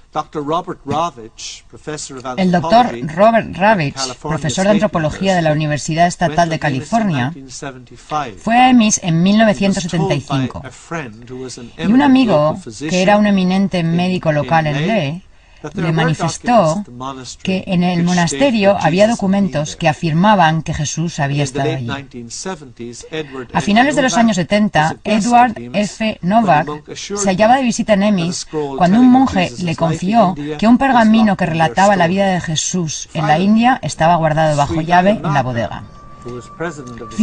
El doctor Robert Ravitch, profesor de antropología de la Universidad Estatal de California, fue a Emis en 1975 y un amigo, que era un eminente médico local en Leh, le manifestó que en el monasterio había documentos que afirmaban que Jesús había estado allí. A finales de los años 70, Edward F. Novak se hallaba de visita en Emis cuando un monje le confió que un pergamino que relataba la vida de Jesús en la India estaba guardado bajo llave en la bodega.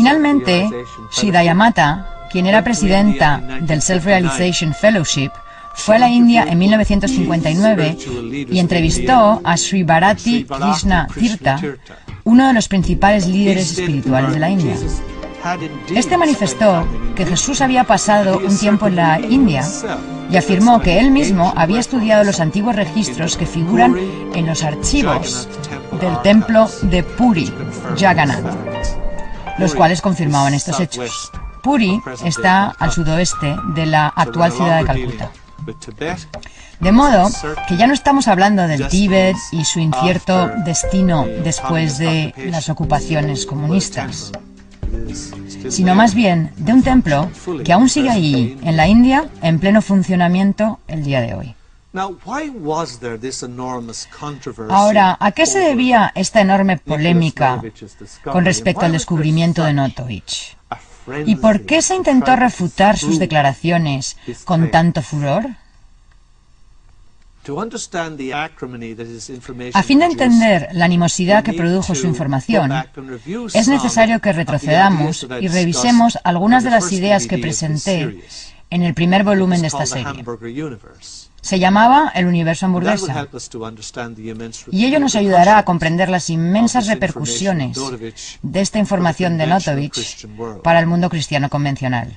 Finalmente, Shri Dayamata, quien era presidenta del Self-Realization Fellowship, fue a la India en 1959 y entrevistó a Sri Bharati Krishna Tirtha, uno de los principales líderes espirituales de la India. Este manifestó que Jesús había pasado un tiempo en la India y afirmó que él mismo había estudiado los antiguos registros que figuran en los archivos del templo de Puri, Jagannath, los cuales confirmaban estos hechos. Puri está al sudoeste de la actual ciudad de Calcuta. De modo que ya no estamos hablando del Tíbet y su incierto destino después de las ocupaciones comunistas, sino más bien de un templo que aún sigue allí, en la India, en pleno funcionamiento el día de hoy. Ahora, ¿a qué se debía esta enorme polémica con respecto al descubrimiento de Notovich? ¿Y por qué se intentó refutar sus declaraciones con tanto furor? A fin de entender la animosidad que produjo su información, es necesario que retrocedamos y revisemos algunas de las ideas que presenté en el primer volumen de esta serie. Se llamaba El universo hamburguesa, y ello nos ayudará a comprender las inmensas repercusiones de esta información de Notovich para el mundo cristiano convencional.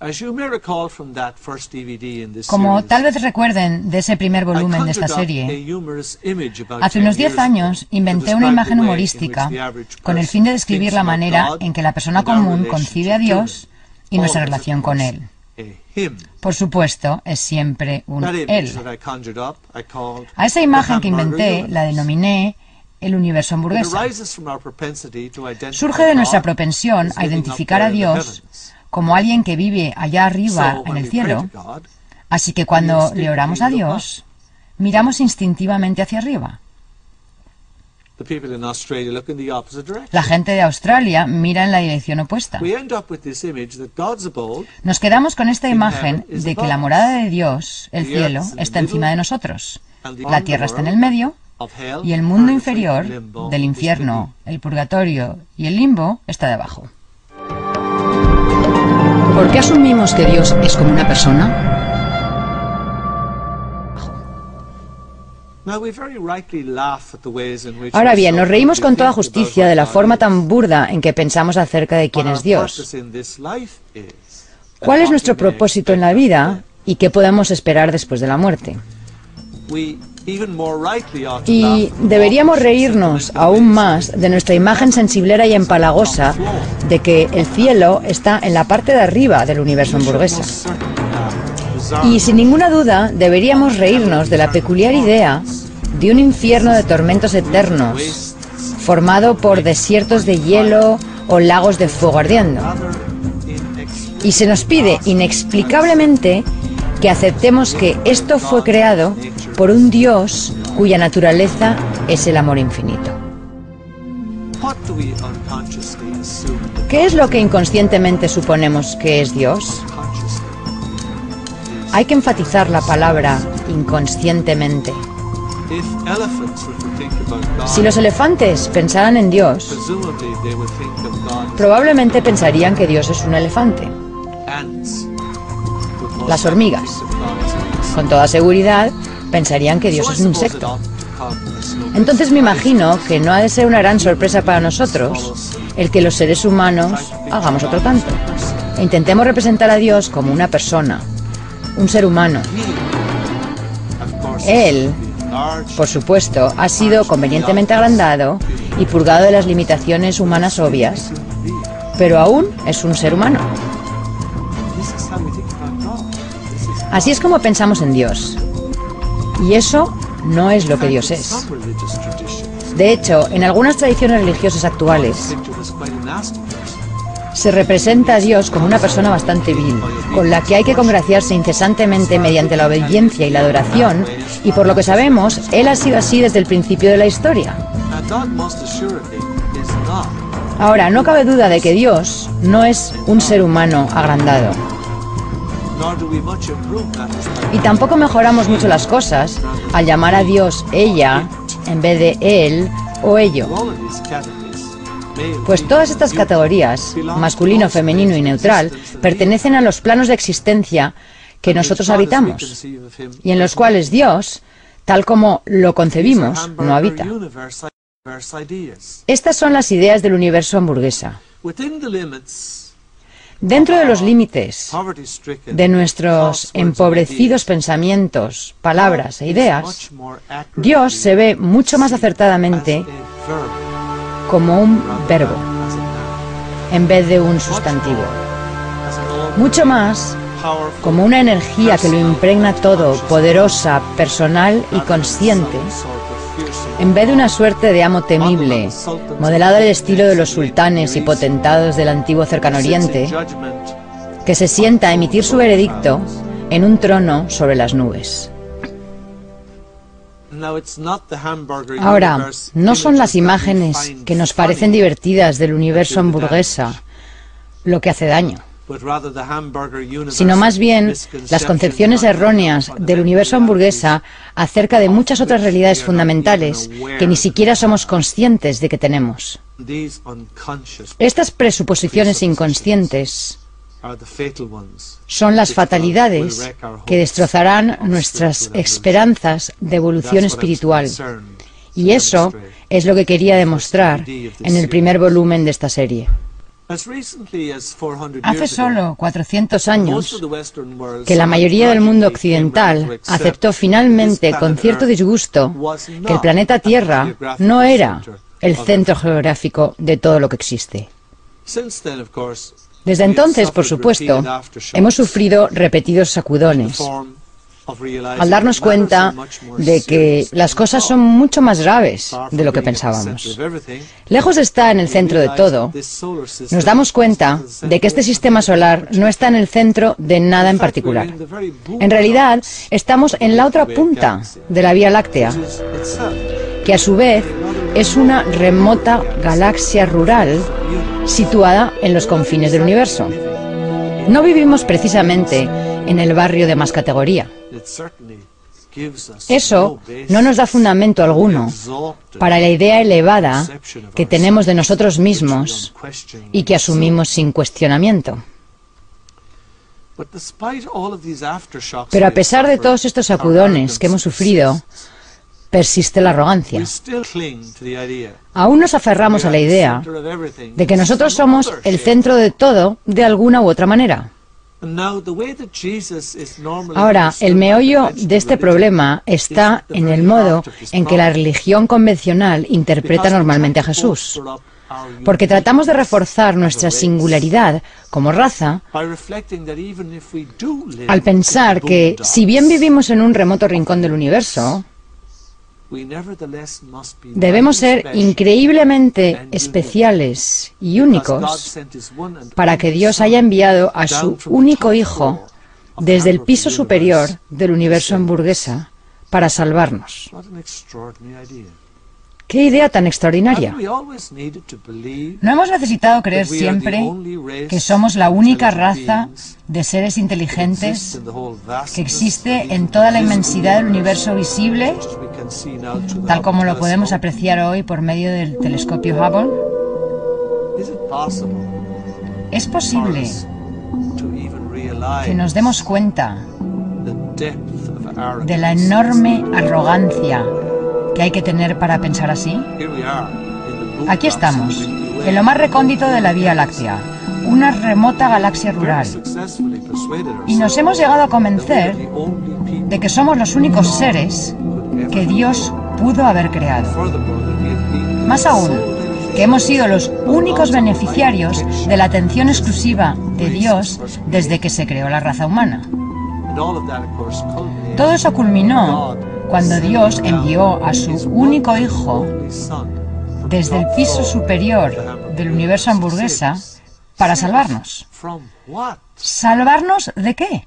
Como tal vez recuerden de ese primer volumen de esta serie, hace unos 10 años inventé una imagen humorística con el fin de describir la manera en que la persona común concibe a Dios y nuestra relación con Él. Por supuesto, es siempre un Él. A esa imagen que inventé la denominé el universo hamburguesa. Surge de nuestra propensión a identificar a Dios como alguien que vive allá arriba en el cielo, así que cuando le oramos a Dios, miramos instintivamente hacia arriba. La gente de Australia mira en la dirección opuesta. Nos quedamos con esta imagen de que la morada de Dios, el cielo, está encima de nosotros, la tierra está en el medio, y el mundo inferior, del infierno, el purgatorio y el limbo, está debajo. ¿Por qué asumimos que Dios es como una persona? Ahora bien, nos reímos con toda justicia de la forma tan burda en que pensamos acerca de quién es Dios. ¿Cuál es nuestro propósito en la vida y qué podemos esperar después de la muerte? Y deberíamos reírnos aún más de nuestra imagen sensiblera y empalagosa de que el cielo está en la parte de arriba del universo hamburguesa. Y sin ninguna duda deberíamos reírnos de la peculiar idea de un infierno de tormentos eternos formado por desiertos de hielo o lagos de fuego ardiendo. Y se nos pide inexplicablemente que aceptemos que esto fue creado por un Dios cuya naturaleza es el amor infinito. ¿Qué es lo que inconscientemente suponemos que es Dios? Hay que enfatizar la palabra inconscientemente. Si los elefantes pensaran en Dios, probablemente pensarían que Dios es un elefante. Las hormigas, con toda seguridad, pensarían que Dios es un insecto. Entonces me imagino que no ha de ser una gran sorpresa para nosotros el que los seres humanos hagamos otro tanto. E intentemos representar a Dios como una persona, un ser humano. Él, por supuesto, ha sido convenientemente agrandado y purgado de las limitaciones humanas obvias, pero aún es un ser humano. Así es como pensamos en Dios. Y eso no es lo que Dios es. De hecho, en algunas tradiciones religiosas actuales, se representa a Dios como una persona bastante vil, con la que hay que congraciarse incesantemente mediante la obediencia y la adoración, y por lo que sabemos, Él ha sido así desde el principio de la historia. Ahora, no cabe duda de que Dios no es un ser humano agrandado. Y tampoco mejoramos mucho las cosas al llamar a Dios ella en vez de él o ello. Pues todas estas categorías, masculino, femenino y neutral, pertenecen a los planos de existencia que nosotros habitamos y en los cuales Dios, tal como lo concebimos, no habita. Estas son las ideas del universo hamburguesa. Dentro de los límites de nuestros empobrecidos pensamientos, palabras e ideas, Dios se ve mucho más acertadamente como un verbo en vez de un sustantivo. Mucho más como una energía que lo impregna todo, poderosa, personal y consciente, en vez de una suerte de amo temible, modelado al estilo de los sultanes y potentados del antiguo Cercano Oriente, que se sienta a emitir su veredicto en un trono sobre las nubes. Ahora, no son las imágenes que nos parecen divertidas del universo hamburguesa lo que hace daño, sino más bien las concepciones erróneas del universo hamburguesa acerca de muchas otras realidades fundamentales que ni siquiera somos conscientes de que tenemos. Estas presuposiciones inconscientes son las fatalidades que destrozarán nuestras esperanzas de evolución espiritual. Y eso es lo que quería demostrar en el primer volumen de esta serie. Hace solo 400 años que la mayoría del mundo occidental aceptó finalmente con cierto disgusto que el planeta Tierra no era el centro geográfico de todo lo que existe. Desde entonces, por supuesto, hemos sufrido repetidos sacudones al darnos cuenta de que las cosas son mucho más graves de lo que pensábamos. Lejos de estar en el centro de todo, nos damos cuenta de que este sistema solar no está en el centro de nada en particular. En realidad, estamos en la otra punta de la Vía Láctea, que a su vez es una remota galaxia rural situada en los confines del universo. No vivimos precisamente en el barrio de más categoría. Eso no nos da fundamento alguno para la idea elevada que tenemos de nosotros mismos y que asumimos sin cuestionamiento. Pero a pesar de todos estos sacudones que hemos sufrido, persiste la arrogancia. Aún nos aferramos a la idea de que nosotros somos el centro de todo de alguna u otra manera. Ahora, el meollo de este problema está en el modo en que la religión convencional interpreta normalmente a Jesús. Porque tratamos de reforzar nuestra singularidad como raza al pensar que, si bien vivimos en un remoto rincón del universo, debemos ser increíblemente especiales y únicos para que Dios haya enviado a su único Hijo desde el piso superior del universo hamburguesa para salvarnos. ¡Qué idea tan extraordinaria! ¿No hemos necesitado creer siempre que somos la única raza de seres inteligentes que existe en toda la inmensidad del universo visible, tal como lo podemos apreciar hoy por medio del telescopio Hubble? ¿Es posible que nos demos cuenta de la enorme arrogancia que hay que tener para pensar así? Aquí estamos, en lo más recóndito de la Vía Láctea, una remota galaxia rural, y nos hemos llegado a convencer de que somos los únicos seres que Dios pudo haber creado. Más aún, que hemos sido los únicos beneficiarios de la atención exclusiva de Dios desde que se creó la raza humana. Todo eso culminó cuando Dios envió a su único Hijo desde el piso superior del universo hamburguesa para salvarnos. ¿Salvarnos de qué?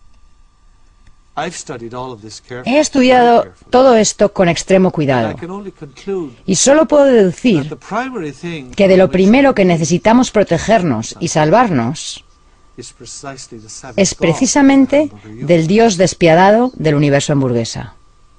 He estudiado todo esto con extremo cuidado y solo puedo deducir que de lo primero que necesitamos protegernos y salvarnos es precisamente del Dios despiadado del universo hamburguesa.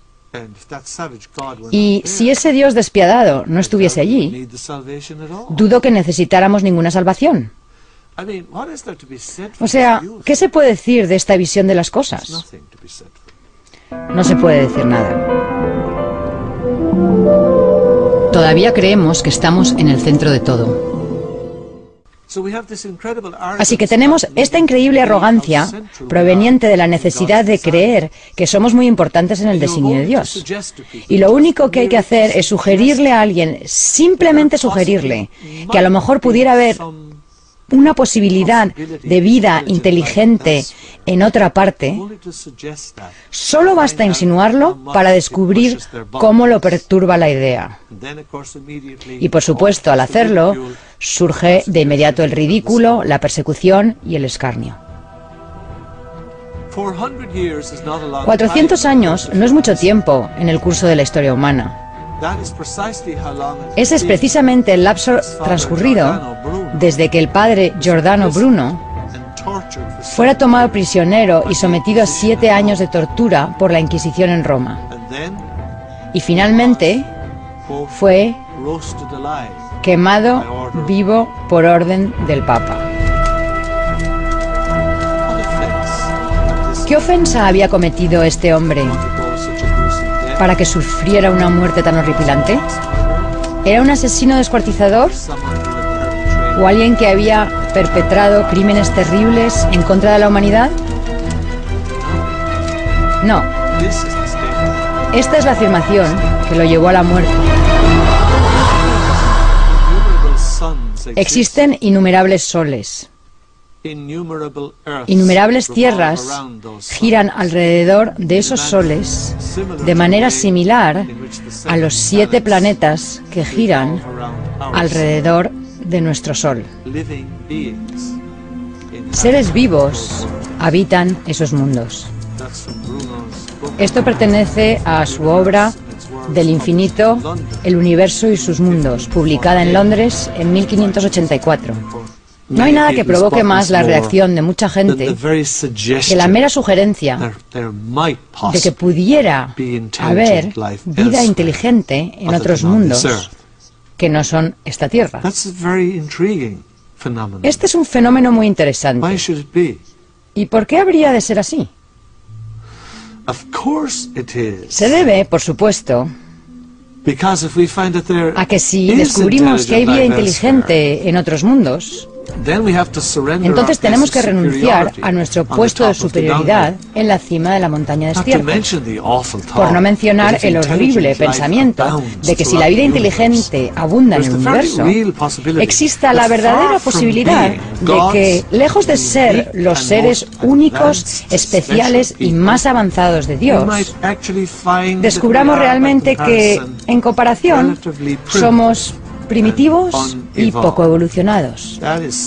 Y si ese Dios despiadado no estuviese allí, dudo que necesitáramos ninguna salvación. O sea, ¿qué se puede decir de esta visión de las cosas? No se puede decir nada. Todavía creemos que estamos en el centro de todo. Así que tenemos esta increíble arrogancia proveniente de la necesidad de creer que somos muy importantes en el designio de Dios. Y lo único que hay que hacer es sugerirle a alguien, simplemente sugerirle, que a lo mejor pudiera haber una posibilidad de vida inteligente en otra parte. Solo basta insinuarlo para descubrir cómo lo perturba la idea. Y por supuesto, al hacerlo, surge de inmediato el ridículo, la persecución y el escarnio. 400 años no es mucho tiempo en el curso de la historia humana. Ese es precisamente el lapso transcurrido desde que el padre Giordano Bruno fuera tomado prisionero y sometido a 7 años de tortura por la Inquisición en Roma. Y finalmente fue quemado vivo por orden del Papa. ¿Qué ofensa había cometido este hombre para que sufriera una muerte tan horripilante? ¿Era un asesino descuartizador? ¿O alguien que había perpetrado crímenes terribles en contra de la humanidad? No. Esta es la afirmación que lo llevó a la muerte. Existen innumerables soles. Innumerables tierras giran alrededor de esos soles de manera similar a los 7 planetas que giran alrededor de nuestro Sol. Seres vivos habitan esos mundos. Esto pertenece a su obra Del infinito, el universo y sus mundos, publicada en Londres en 1584. No hay nada que provoque más la reacción de mucha gente que la mera sugerencia de que pudiera haber vida inteligente en otros mundos que no son esta Tierra. Este es un fenómeno muy interesante. ¿Y por qué habría de ser así? Se debe, por supuesto, a que si descubrimos que hay vida inteligente en otros mundos, entonces tenemos que renunciar a nuestro puesto de superioridad en la cima de la montaña desierta. Por no mencionar el horrible pensamiento de que si la vida inteligente abunda en el universo, exista la verdadera posibilidad de que, lejos de ser los seres únicos, especiales y más avanzados de Dios, descubramos realmente que, en comparación, somos primitivos y poco evolucionados.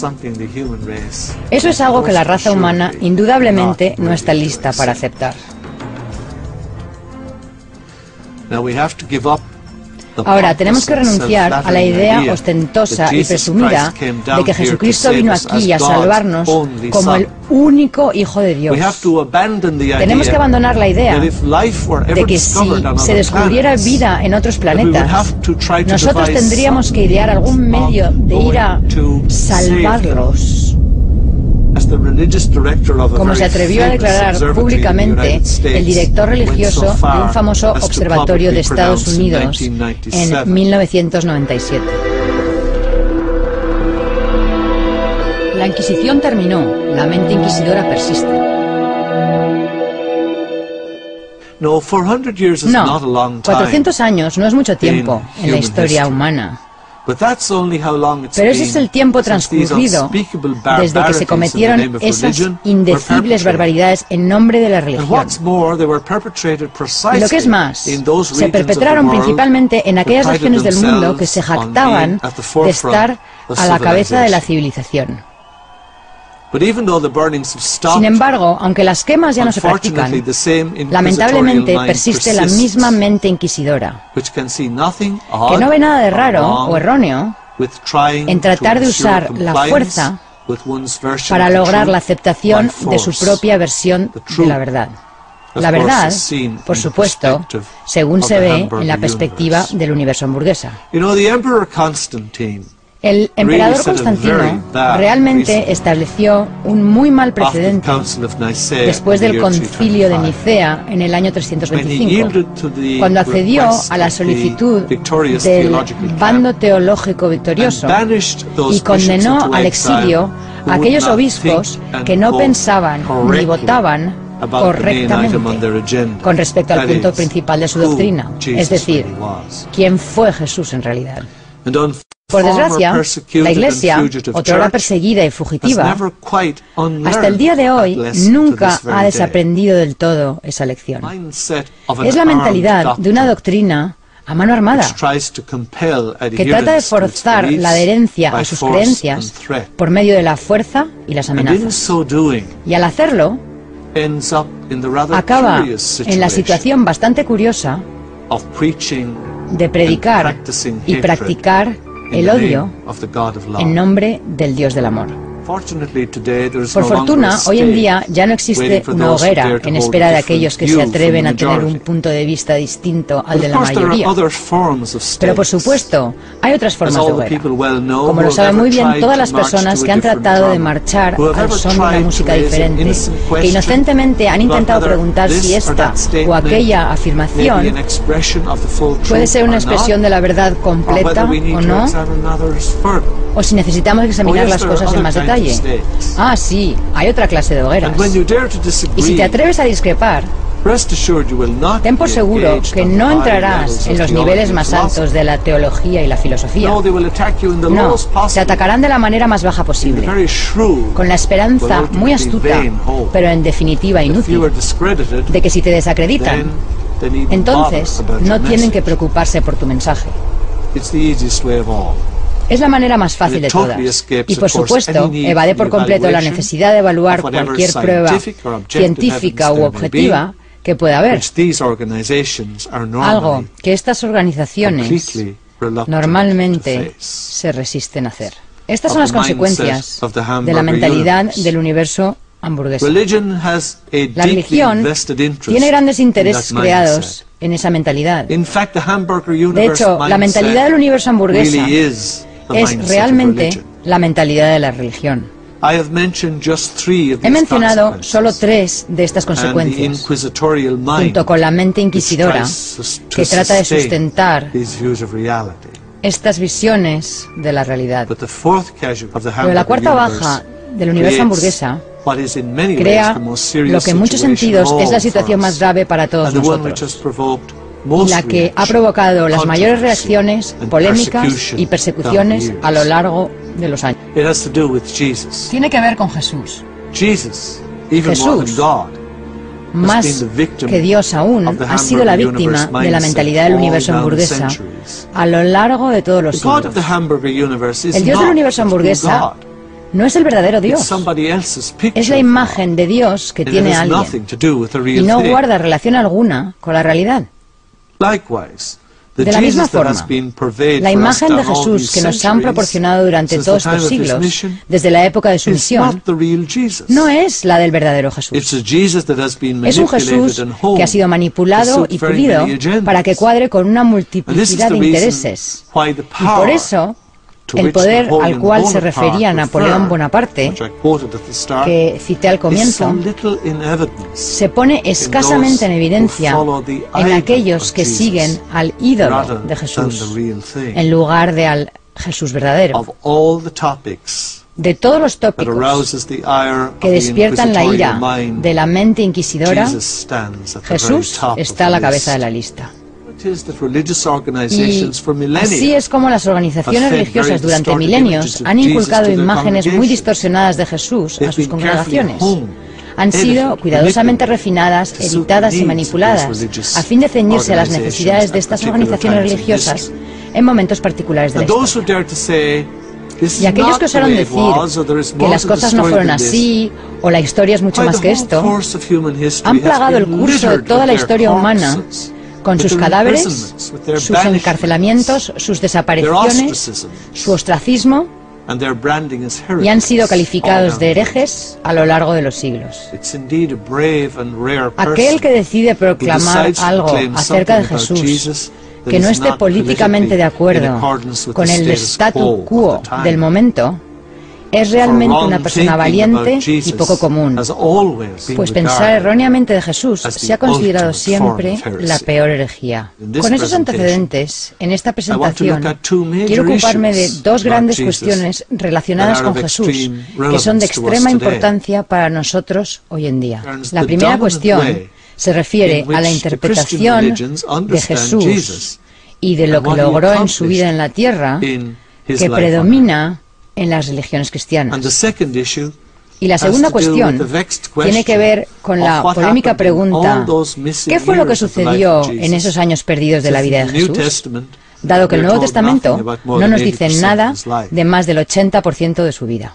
Eso es algo que la raza humana indudablemente no está lista para aceptar. Ahora, tenemos que renunciar a la idea ostentosa y presumida de que Jesucristo vino aquí a salvarnos como el único Hijo de Dios. Tenemos que abandonar la idea de que si se descubriera vida en otros planetas, nosotros tendríamos que idear algún medio de ir a salvarlos. Como se atrevió a declarar públicamente el director religioso de un famoso observatorio de Estados Unidos en 1997. La Inquisición terminó, la mente inquisidora persiste. No, 400 años no es mucho tiempo en la historia humana. Pero ese es el tiempo transcurrido desde que se cometieron esas indecibles barbaridades en nombre de la religión. Y lo que es más, se perpetraron principalmente en aquellas regiones del mundo que se jactaban de estar a la cabeza de la civilización. Sin embargo, aunque las quemas ya no se practican, lamentablemente persiste la misma mente inquisidora, que no ve nada de raro o erróneo en tratar de usar la fuerza para lograr la aceptación de su propia versión de la verdad. La verdad, por supuesto, según se ve en la perspectiva del universo hamburguesa. El emperador Constantino realmente estableció un muy mal precedente después del concilio de Nicea en el año 325, cuando accedió a la solicitud del bando teológico victorioso y condenó al exilio a aquellos obispos que no pensaban ni votaban correctamente con respecto al punto principal de su doctrina, es decir, quién fue Jesús en realidad. Por desgracia, la Iglesia, otrora perseguida y fugitiva, hasta el día de hoy nunca ha desaprendido del todo esa lección. Es la mentalidad de una doctrina a mano armada, que trata de forzar la adherencia a sus creencias por medio de la fuerza y las amenazas. Y al hacerlo, acaba en la situación bastante curiosa de predicar y practicar el odio en nombre del Dios del amor. Por fortuna, hoy en día ya no existe una hoguera en espera de aquellos que se atreven a tener un punto de vista distinto al de la mayoría. Pero por supuesto, hay otras formas de hoguera. Como lo saben muy bien todas las personas que han tratado de marchar al son de una música diferente, que inocentemente han intentado preguntar si esta o aquella afirmación puede ser una expresión de la verdad completa o no, o si necesitamos examinar las cosas en más detalle. Ah, sí, hay otra clase de hogueras. Y si te atreves a discrepar, ten por seguro que no entrarás en los niveles más altos de la teología y la filosofía. No, te atacarán de la manera más baja posible, con la esperanza muy astuta, pero en definitiva inútil, de que si te desacreditan, entonces no tienen que preocuparse por tu mensaje. Es la manera más fácil de todas, y por supuesto evade por completo la necesidad de evaluar cualquier prueba científica u objetiva que pueda haber, algo que estas organizaciones normalmente se resisten a hacer. Estas son las consecuencias de la mentalidad del universo hamburguesa. La religión tiene grandes intereses creados en esa mentalidad. De hecho, la mentalidad del universo hamburguesa es realmente la mentalidad de la religión. He mencionado solo 3 de estas consecuencias, junto con la mente inquisidora, que trata de sustentar estas visiones de la realidad. Pero la cuarta baja del universo hamburguesa crea lo que en muchos sentidos es la situación más grave para todos nosotros, y la que ha provocado las mayores reacciones, polémicas y persecuciones a lo largo de los años. Tiene que ver con Jesús. Jesús, más que Dios aún, ha sido la víctima de la mentalidad del universo hamburguesa a lo largo de todos los siglos. El Dios del universo hamburguesa no es el verdadero Dios, es la imagen de Dios que tiene alguien y no guarda relación alguna con la realidad. De la misma forma, la imagen de Jesús que nos han proporcionado durante todos estos siglos, desde la época de su misión, no es la del verdadero Jesús. Es un Jesús que ha sido manipulado y pulido para que cuadre con una multiplicidad de intereses. Y por eso, el poder al cual se refería Napoleón Bonaparte, que cité al comienzo, se pone escasamente en evidencia en aquellos que siguen al ídolo de Jesús, en lugar de al Jesús verdadero. De todos los tópicos que despiertan la ira de la mente inquisidora, Jesús está a la cabeza de la lista. Y así es como las organizaciones religiosas durante milenios han inculcado imágenes muy distorsionadas de Jesús a sus congregaciones. Han sido cuidadosamente refinadas, editadas y manipuladas a fin de ceñirse a las necesidades de estas organizaciones religiosas en momentos particulares de la historia. Y aquellos que osaron decir que las cosas no fueron así, o la historia es mucho más que esto, han plagado el curso de toda la historia humana con sus cadáveres, sus encarcelamientos, sus desapariciones, su ostracismo, y han sido calificados de herejes a lo largo de los siglos. Aquel que decide proclamar algo acerca de Jesús que no esté políticamente de acuerdo con el statu quo del momento, es realmente una persona valiente y poco común, pues pensar erróneamente de Jesús se ha considerado siempre la peor herejía. Con esos antecedentes, en esta presentación, quiero ocuparme de dos grandes cuestiones relacionadas con Jesús, que son de extrema importancia para nosotros hoy en día. La primera cuestión se refiere a la interpretación de Jesús y de lo que logró en su vida en la tierra, que predomina en las religiones cristianas. Y la segunda cuestión tiene que ver con la polémica pregunta: ¿qué fue lo que sucedió en esos años perdidos de la vida de Jesús? Dado que el Nuevo Testamento no nos dice nada de más del 80% de su vida.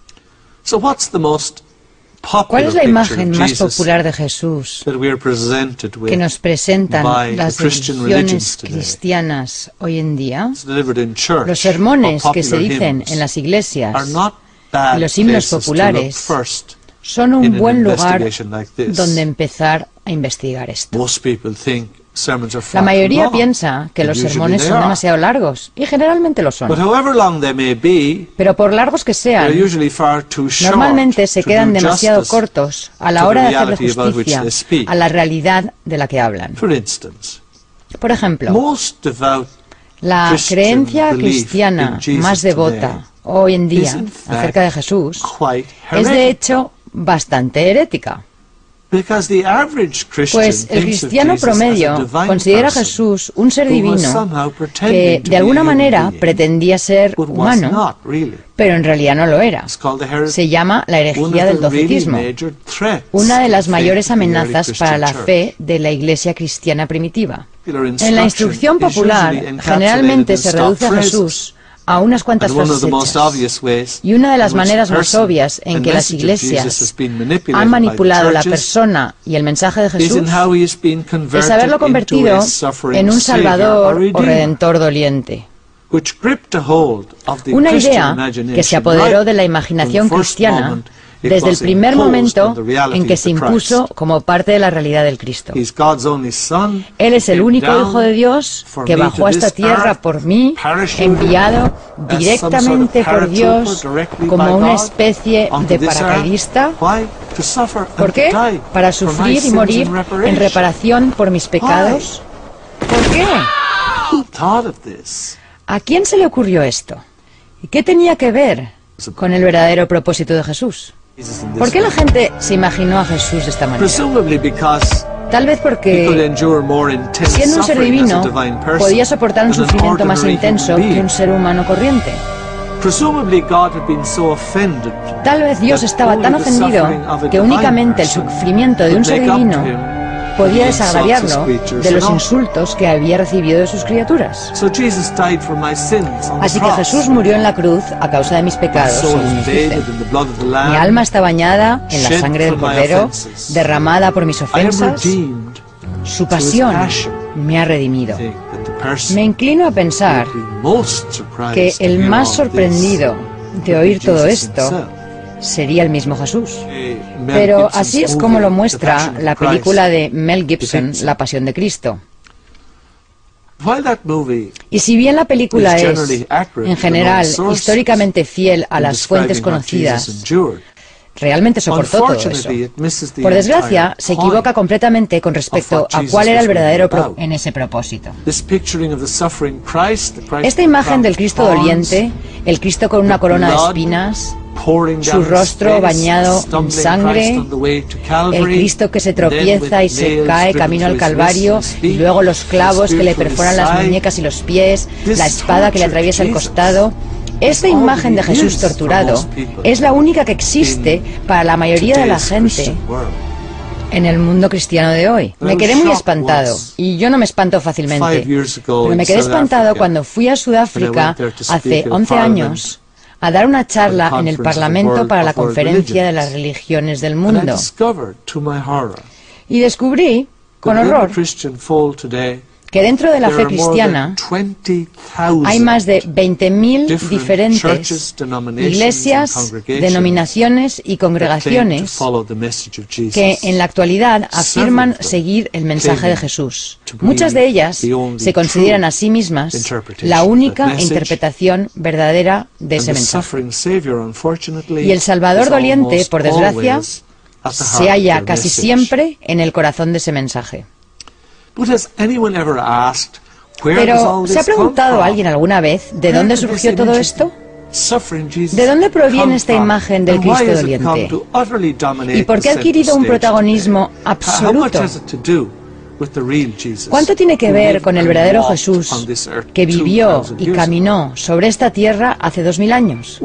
¿Cuál es la imagen más popular de Jesús que nos presentan las religiones cristianas hoy en día? Los sermones que se dicen en las iglesias y los himnos populares son un buen lugar donde empezar a investigar esto. La mayoría piensa que los sermones son demasiado largos, y generalmente lo son. Pero por largos que sean, normalmente se quedan demasiado cortos a la hora de hacerle justicia a la realidad de la que hablan. Por ejemplo, la creencia cristiana más devota hoy en día acerca de Jesús es de hecho bastante herética. Pues el cristiano promedio considera a Jesús un ser divino que de alguna manera pretendía ser humano, pero en realidad no lo era. Se llama la herejía del docetismo, una de las mayores amenazas para la fe de la Iglesia cristiana primitiva. En la instrucción popular generalmente se reduce a Jesús a unas cuantas frases hechas. Y una de las maneras más obvias en que las iglesias han manipulado la persona y el mensaje de Jesús es haberlo convertido en un salvador o redentor doliente. Una idea que se apoderó de la imaginación cristiana desde el primer momento en que se impuso como parte de la realidad del Cristo. Él es el único Hijo de Dios que bajó a esta tierra por mí, enviado directamente por Dios como una especie de paracaidista. ¿Por qué? Para sufrir y morir en reparación por mis pecados. ¿Por qué? ¿A quién se le ocurrió esto? ¿Y qué tenía que ver con el verdadero propósito de Jesús? ¿Por qué la gente se imaginó a Jesús de esta manera? Tal vez porque, siendo un ser divino, podía soportar un sufrimiento más intenso que un ser humano corriente. Tal vez Dios estaba tan ofendido que únicamente el sufrimiento de un ser divino podía desagraviarlo de los insultos que había recibido de sus criaturas. Así que Jesús murió en la cruz a causa de mis pecados, según nos dice. Mi alma está bañada en la sangre del Cordero, derramada por mis ofensas. Su pasión me ha redimido. Me inclino a pensar que el más sorprendido de oír todo esto sería el mismo Jesús. Pero así es como lo muestra la película de Mel Gibson, La Pasión de Cristo. Y si bien la película es, en general, históricamente fiel a las fuentes conocidas, realmente soportó todo eso. Por desgracia, se equivoca completamente con respecto a cuál era el verdadero en ese propósito. Esta imagen del Cristo doliente, el Cristo con una corona de espinas, su rostro bañado en sangre, el Cristo que se tropieza y se cae camino al Calvario, y luego los clavos que le perforan las muñecas y los pies, la espada que le atraviesa el costado. Esta imagen de Jesús torturado es la única que existe para la mayoría de la gente en el mundo cristiano de hoy. Me quedé muy espantado, y yo no me espanto fácilmente, pero me quedé espantado cuando fui a Sudáfrica hace 11 años a dar una charla en el Parlamento para la Conferencia de las Religiones del Mundo. Y descubrí, con horror, que dentro de la fe cristiana hay más de 20.000 diferentes iglesias, denominaciones y congregaciones que en la actualidad afirman seguir el mensaje de Jesús. Muchas de ellas se consideran a sí mismas la única interpretación verdadera de ese mensaje. Y el Salvador doliente, por desgracia, se halla casi siempre en el corazón de ese mensaje. Pero, ¿se ha preguntado alguien alguna vez de dónde surgió todo esto? ¿De dónde proviene esta imagen del Cristo doliente? ¿Y por qué ha adquirido un protagonismo absoluto? ¿Cuánto tiene que ver con el verdadero Jesús que vivió y caminó sobre esta tierra hace 2000 años?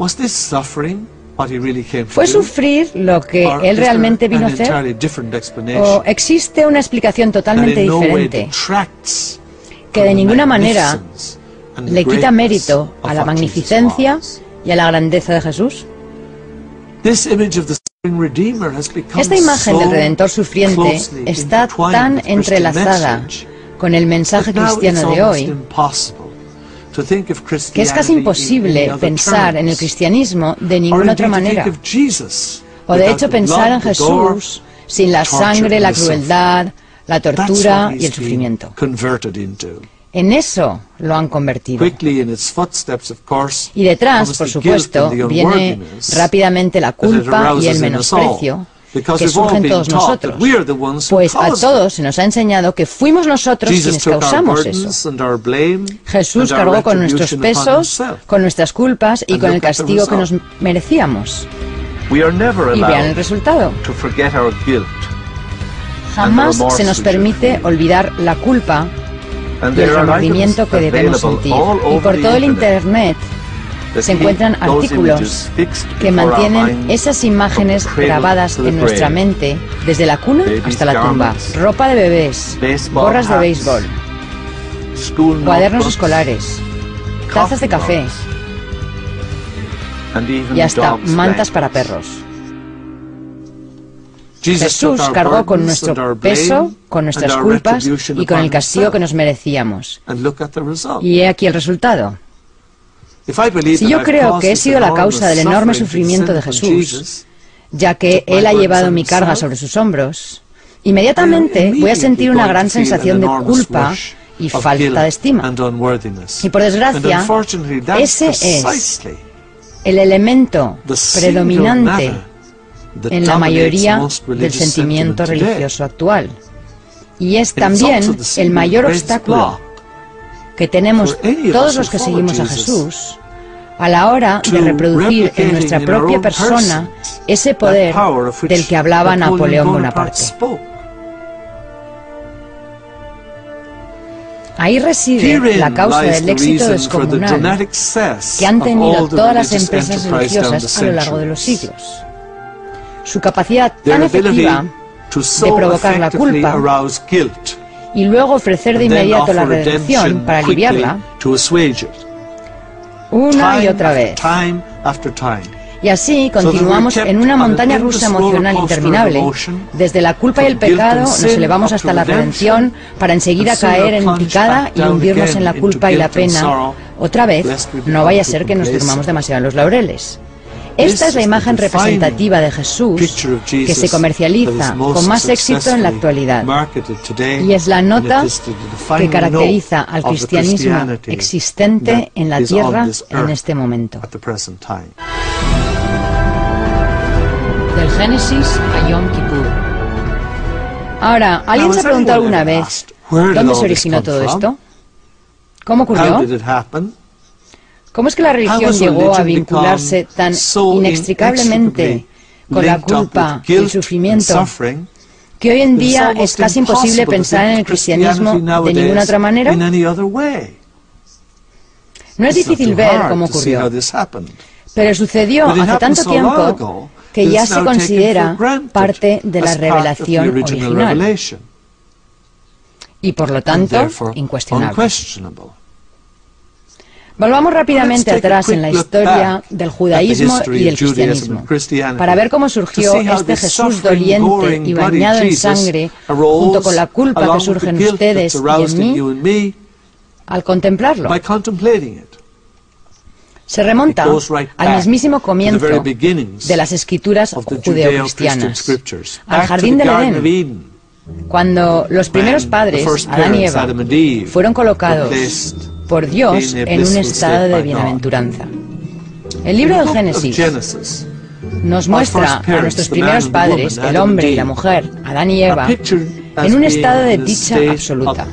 ¿Fue sufrir lo que Él realmente vino a hacer? ¿O existe una explicación totalmente diferente que de ninguna manera le quita mérito a la magnificencia y a la grandeza de Jesús? Esta imagen del Redentor sufriente está tan entrelazada con el mensaje cristiano de hoy que es casi imposible pensar en el cristianismo de ninguna otra manera, o de hecho pensar en Jesús sin la sangre, la crueldad, la tortura y el sufrimiento. En eso lo han convertido. Y detrás, por supuesto, viene rápidamente la culpa y el menosprecio que surgen todos nosotros, pues a todos se nos ha enseñado que fuimos nosotros quienes causamos eso. Jesús cargó con nuestros pesos, con nuestras culpas y con el castigo que nos merecíamos. Y vean el resultado. Jamás se nos permite olvidar la culpa y el remordimiento que debemos sentir. Y por todo el Internet se encuentran artículos que mantienen esas imágenes grabadas en nuestra mente desde la cuna hasta la tumba. Ropa de bebés, gorras de béisbol, cuadernos escolares, tazas de café y hasta mantas para perros. Jesús cargó con nuestro peso, con nuestras culpas y con el castigo que nos merecíamos. Y he aquí el resultado. Si yo creo que he sido la causa del enorme sufrimiento de Jesús, ya que Él ha llevado mi carga sobre sus hombros, inmediatamente voy a sentir una gran sensación de culpa y falta de estima. Y por desgracia, ese es el elemento predominante en la mayoría del sentimiento religioso actual. Y es también el mayor obstáculo que tenemos todos los que seguimos a Jesús a la hora de reproducir en nuestra propia persona ese poder del que hablaba Napoleón Bonaparte. Ahí reside la causa del éxito descomunal que han tenido todas las empresas religiosas a lo largo de los siglos. Su capacidad tan efectiva de provocar la culpa y luego ofrecer de inmediato la redención para aliviarla una y otra vez. Y así continuamos en una montaña rusa emocional interminable. Desde la culpa y el pecado nos elevamos hasta la redención para enseguida caer en picada y hundirnos en la culpa y la pena. Otra vez, no vaya a ser que nos durmamos demasiado en los laureles. Esta es la imagen representativa de Jesús que se comercializa con más éxito en la actualidad y es la nota que caracteriza al cristianismo existente en la tierra en este momento. Del Génesis a Yom Kippur. Ahora, ¿alguien se ha preguntado alguna vez dónde se originó todo esto? ¿Cómo ocurrió? ¿Cómo es que la religión llegó a vincularse tan inextricablemente con la culpa y el sufrimiento que hoy en día es casi imposible pensar en el cristianismo de ninguna otra manera? No es difícil ver cómo ocurrió, pero sucedió hace tanto tiempo que ya se considera parte de la revelación original y por lo tanto incuestionable. Volvamos rápidamente atrás en la historia del judaísmo y del cristianismo, para ver cómo surgió este Jesús doliente y bañado en sangre, junto con la culpa que surge en ustedes y en mí, al contemplarlo. Se remonta al mismísimo comienzo de las escrituras judeocristianas, al jardín del Edén, cuando los primeros padres, Adán y Eva, fueron colocados por Dios en un estado de bienaventuranza. El libro del Génesis nos muestra a nuestros primeros padres, el hombre y la mujer, Adán y Eva, en un estado de dicha absoluta.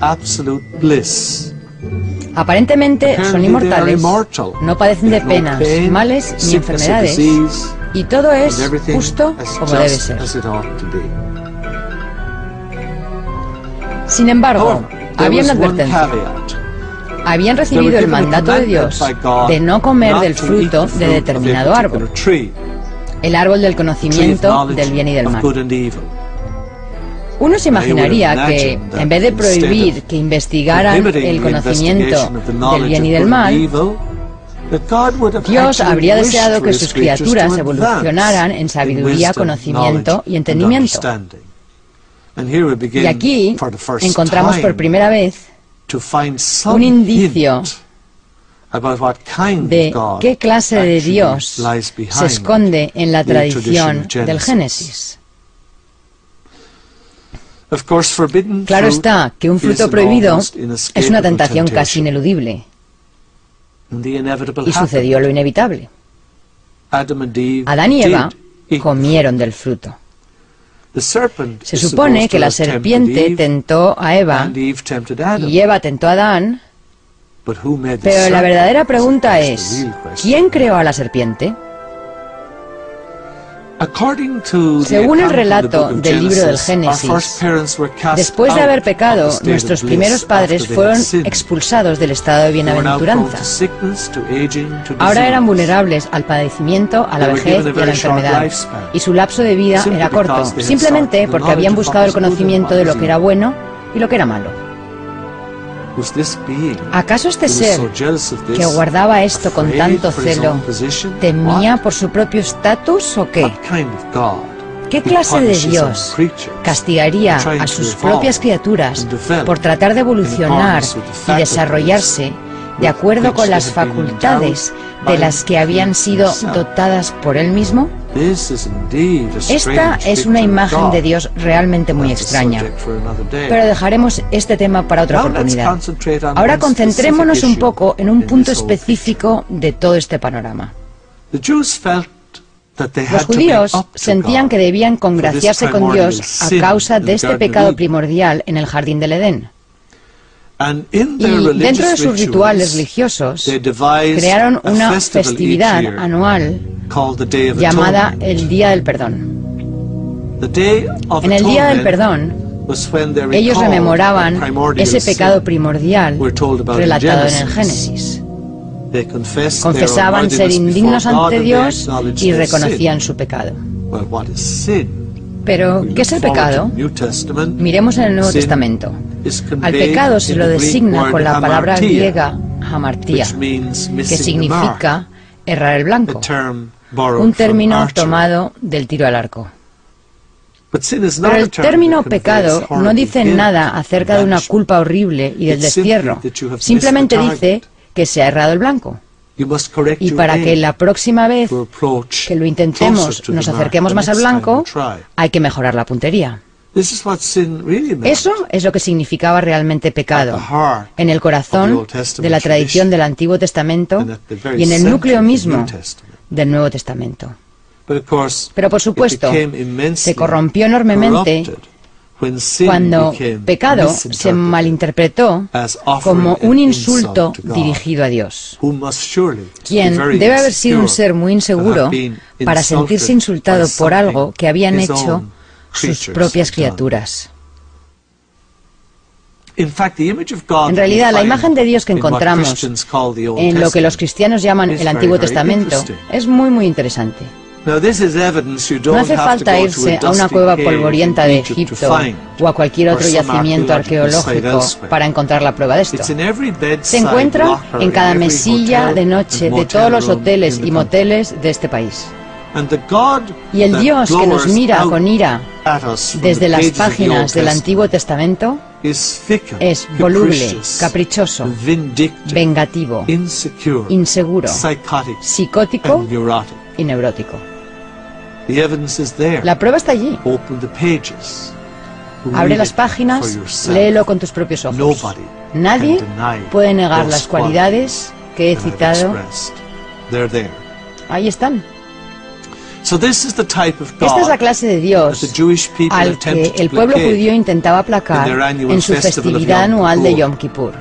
Aparentemente son inmortales, no padecen de penas, males ni enfermedades, y todo es justo como debe ser. Sin embargo, había una advertencia. Habían recibido el mandato de Dios de no comer del fruto de determinado árbol, el árbol del conocimiento del bien y del mal. Uno se imaginaría que, en vez de prohibir que investigaran el conocimiento del bien y del mal, Dios habría deseado que sus criaturas evolucionaran en sabiduría, conocimiento y entendimiento. Y aquí encontramos por primera vez un indicio de qué clase de Dios se esconde en la tradición del Génesis. Claro está que un fruto prohibido es una tentación casi ineludible. Y sucedió lo inevitable. Adán y Eva comieron del fruto. Se supone que la serpiente tentó a Eva y Eva tentó a Adán, pero la verdadera pregunta es, ¿quién creó a la serpiente? Según el relato del libro del Génesis, después de haber pecado, nuestros primeros padres fueron expulsados del estado de bienaventuranza. Ahora eran vulnerables al padecimiento, a la vejez y a la enfermedad, y su lapso de vida era corto, simplemente porque habían buscado el conocimiento de lo que era bueno y lo que era malo. ¿Acaso este ser que guardaba esto con tanto celo temía por su propio estatus o qué? ¿Qué clase de Dios castigaría a sus propias criaturas por tratar de evolucionar y desarrollarse de acuerdo con las facultades de las que habían sido dotadas por Él mismo? Esta es una imagen de Dios realmente muy extraña, pero dejaremos este tema para otra oportunidad. Ahora concentrémonos un poco en un punto específico de todo este panorama. Los judíos sentían que debían congraciarse con Dios a causa de este pecado primordial en el jardín del Edén. Y dentro de sus rituales religiosos, crearon una festividad anual llamada el Día del Perdón. En el Día del Perdón, ellos rememoraban ese pecado primordial relatado en el Génesis. Confesaban ser indignos ante Dios y reconocían su pecado. Pero, ¿qué es el pecado? Miremos en el Nuevo Testamento. Al pecado se lo designa con la palabra griega hamartía, que significa errar el blanco, un término tomado del tiro al arco. Pero el término pecado no dice nada acerca de una culpa horrible y del destierro, simplemente dice que se ha errado el blanco. Y para que la próxima vez que lo intentemos nos acerquemos más al blanco, hay que mejorar la puntería. Eso es lo que significaba realmente pecado, en el corazón de la tradición del Antiguo Testamento y en el núcleo mismo del Nuevo Testamento. Pero por supuesto, se corrompió enormemente cuando pecado se malinterpretó como un insulto dirigido a Dios, quien debe haber sido un ser muy inseguro para sentirse insultado por algo que habían hecho sus propias criaturas. En realidad, la imagen de Dios que encontramos en lo que los cristianos llaman el Antiguo Testamento es muy interesante. No hace falta irse a una cueva polvorienta de Egipto o a cualquier otro yacimiento arqueológico para encontrar la prueba de esto. Se encuentra en cada mesilla de noche de todos los hoteles y moteles de este país. Y el Dios que nos mira con ira desde las páginas del Antiguo Testamento es voluble, caprichoso, vengativo, inseguro, psicótico y neurótico. La prueba está allí. Abre las páginas, léelo con tus propios ojos. Nadie puede negar las cualidades que he citado. Ahí están. Esta es la clase de Dios al que el pueblo judío intentaba aplacar en su festividad anual de Yom Kippur.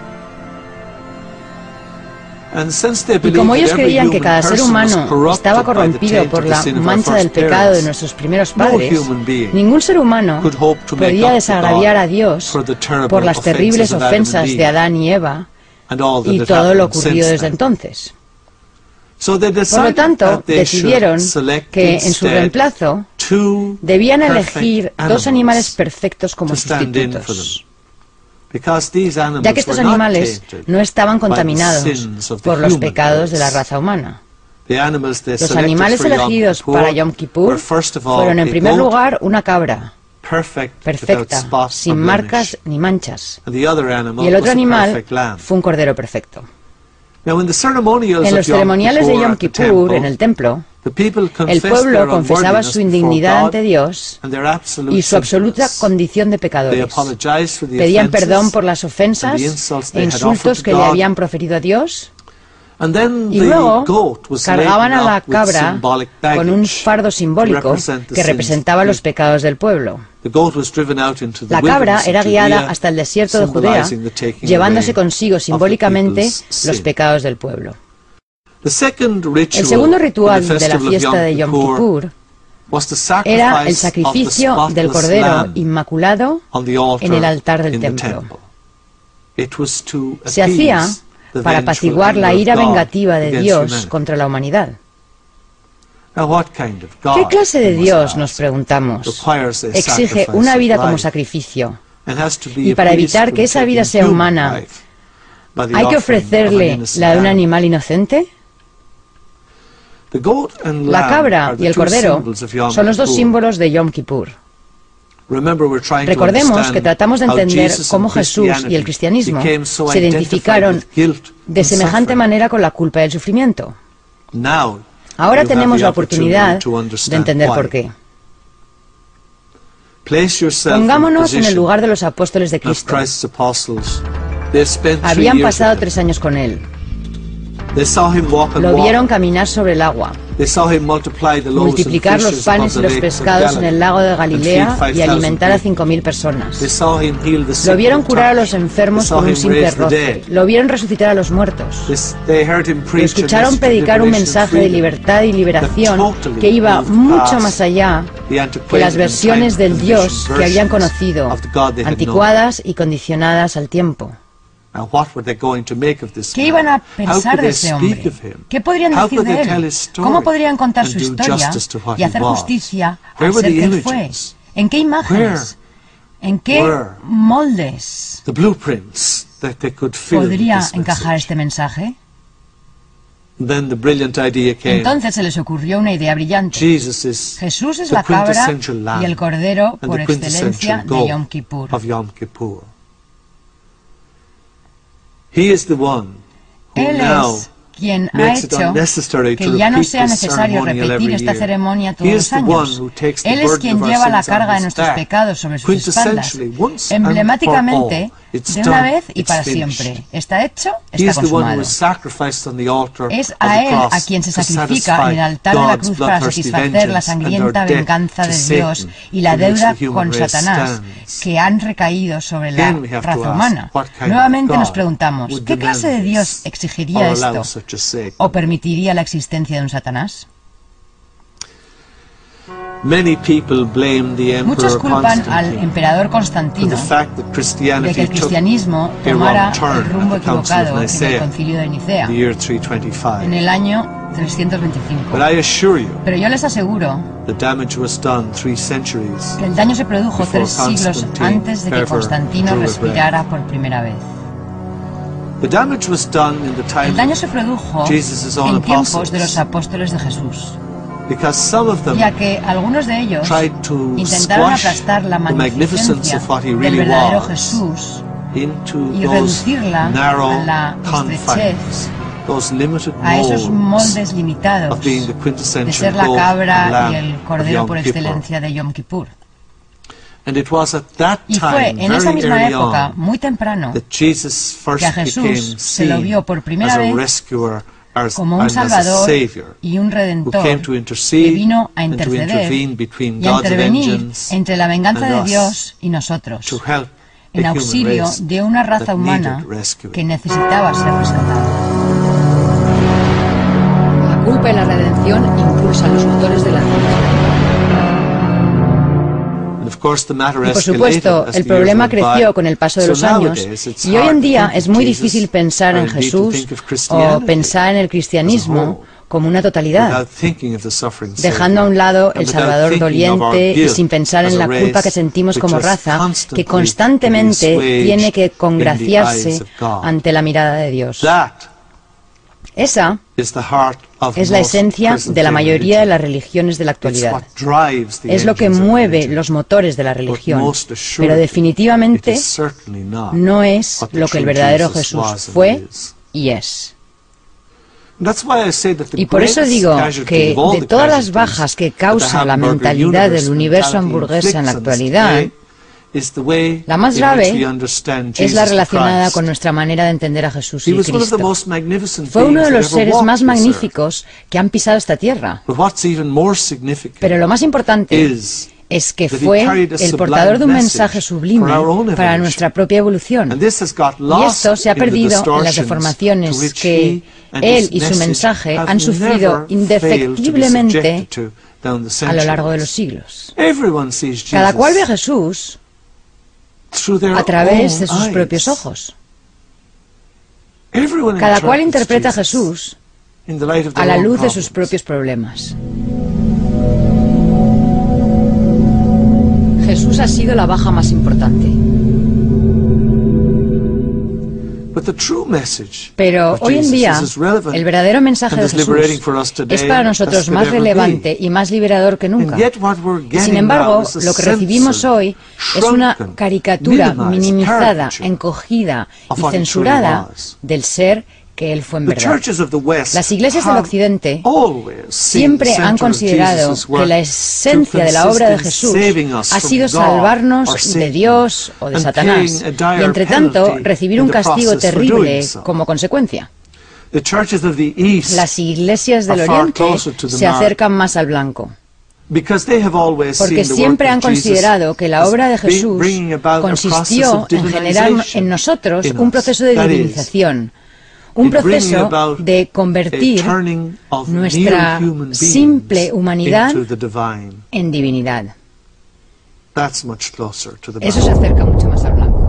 Y como ellos creían que cada ser humano estaba corrompido por la mancha del pecado de nuestros primeros padres, ningún ser humano podía desagraviar a Dios por las terribles ofensas de Adán y Eva y todo lo ocurrido desde entonces. Por lo tanto, decidieron que en su reemplazo debían elegir dos animales perfectos como sustitutos, ya que estos animales no estaban contaminados por los pecados de la raza humana. Los animales elegidos para Yom Kippur fueron en primer lugar una cabra perfecta, sin marcas ni manchas, y el otro animal fue un cordero perfecto. En los ceremoniales de Yom Kippur en el templo, el pueblo confesaba su indignidad ante Dios y su absoluta condición de pecadores. Pedían perdón por las ofensas e insultos que le habían proferido a Dios, y luego cargaban a la cabra con un fardo simbólico que representaba los pecados del pueblo. La cabra era guiada hasta el desierto de Judea, llevándose consigo simbólicamente los pecados del pueblo. El segundo ritual de la fiesta de Yom Kippur era el sacrificio del cordero inmaculado en el altar del templo. Se hacía para apaciguar la ira vengativa de Dios contra la humanidad. ¿Qué clase de Dios, nos preguntamos, exige una vida como sacrificio? Y para evitar que esa vida sea humana, ¿hay que ofrecerle la de un animal inocente? La cabra y el cordero son los dos símbolos de Yom Kippur. Recordemos que tratamos de entender cómo Jesús y el cristianismo se identificaron de semejante manera con la culpa y el sufrimiento. Ahora tenemos la oportunidad de entender por qué. Pongámonos en el lugar de los apóstoles de Cristo. Habían pasado 3 años con Él. Lo vieron caminar sobre el agua, multiplicar los panes y los pescados en el lago de Galilea y alimentar a 5.000 personas. Lo vieron curar a los enfermos con un simple roce. Lo vieron resucitar a los muertos. Lo escucharon predicar un mensaje de libertad y liberación que iba mucho más allá que las versiones del Dios que habían conocido, anticuadas y condicionadas al tiempo. ¿Qué iban a pensar de ese hombre? ¿Qué podrían decir de él? ¿Cómo podrían contar su historia y hacer justicia al ser que él fue? ¿En qué imágenes? ¿En qué moldes podría encajar este mensaje? Entonces se les ocurrió una idea brillante. Jesús es la cabra y el cordero por excelencia de Yom Kippur. Él es quien ha hecho que ya no sea necesario repetir esta ceremonia todos los años. Él es quien lleva la carga de nuestros pecados sobre sus espaldas, emblemáticamente, de una vez y para siempre. Está hecho, está consumado. Es a Él a quien se sacrifica en el altar de la cruz para satisfacer la sangrienta venganza de Dios y la deuda con Satanás que han recaído sobre la raza humana. Nuevamente nos preguntamos, ¿qué clase de Dios exigiría esto? ¿O permitiría la existencia de un Satanás? Muchos culpan al emperador Constantino de que el cristianismo tomara el rumbo equivocado en el Concilio de Nicea en el año 325. Pero yo les aseguro que el daño se produjo 3 siglos antes de que Constantino respirara por primera vez. El daño se produjo en tiempos de los apóstoles de Jesús, ya que algunos de ellos intentaron aplastar la magnificencia del verdadero Jesús y reducirla a la estrechez, a esos moldes limitados de ser la cabra y el cordero por excelencia de Yom Kippur. Y fue en esa misma época, muy temprano, que a Jesús se lo vio por primera vez como un Salvador y un Redentor que vino a interceder y a intervenir entre la venganza de Dios y nosotros, en auxilio de una raza humana que necesitaba ser rescatada. La culpa y la redención impulsan los motores de la religión. Y por supuesto, el problema creció con el paso de los años, y hoy en día es muy difícil pensar en Jesús o pensar en el cristianismo como una totalidad, dejando a un lado el Salvador doliente y sin pensar en la culpa que sentimos como raza, que constantemente tiene que congraciarse ante la mirada de Dios. Esa es la esencia de la mayoría de las religiones de la actualidad. Es lo que mueve los motores de la religión, pero definitivamente no es lo que el verdadero Jesús fue y es. Y por eso digo que de todas las bajas que causa la mentalidad del universo hamburguesa en la actualidad, la más grave es la relacionada con nuestra manera de entender a Jesús y Cristo. Fue uno de los seres más magníficos que han pisado esta tierra. Pero lo más importante es que fue el portador de un mensaje sublime para nuestra propia evolución. Y esto se ha perdido en las deformaciones que él y su mensaje han sufrido indefectiblemente a lo largo de los siglos. Cada cual ve a Jesús a través de sus propios ojos. Cada cual interpreta a Jesús a la luz de sus propios problemas. Jesús ha sido la baja más importante. Pero hoy en día, el verdadero mensaje de Jesús es para nosotros más relevante y más liberador que nunca. Y sin embargo, lo que recibimos hoy es una caricatura minimizada, encogida y censurada del ser que Él fue en verdad. Las iglesias del Occidente siempre han considerado que la esencia de la obra de Jesús ha sido salvarnos de Dios o de Satanás, y entre tanto recibir un castigo terrible como consecuencia. Las iglesias del Oriente se acercan más al blanco, porque siempre han considerado que la obra de Jesús consistió en generar en nosotros un proceso de divinización, un proceso de convertir nuestra simple humanidad en divinidad. Eso se acerca mucho más al blanco.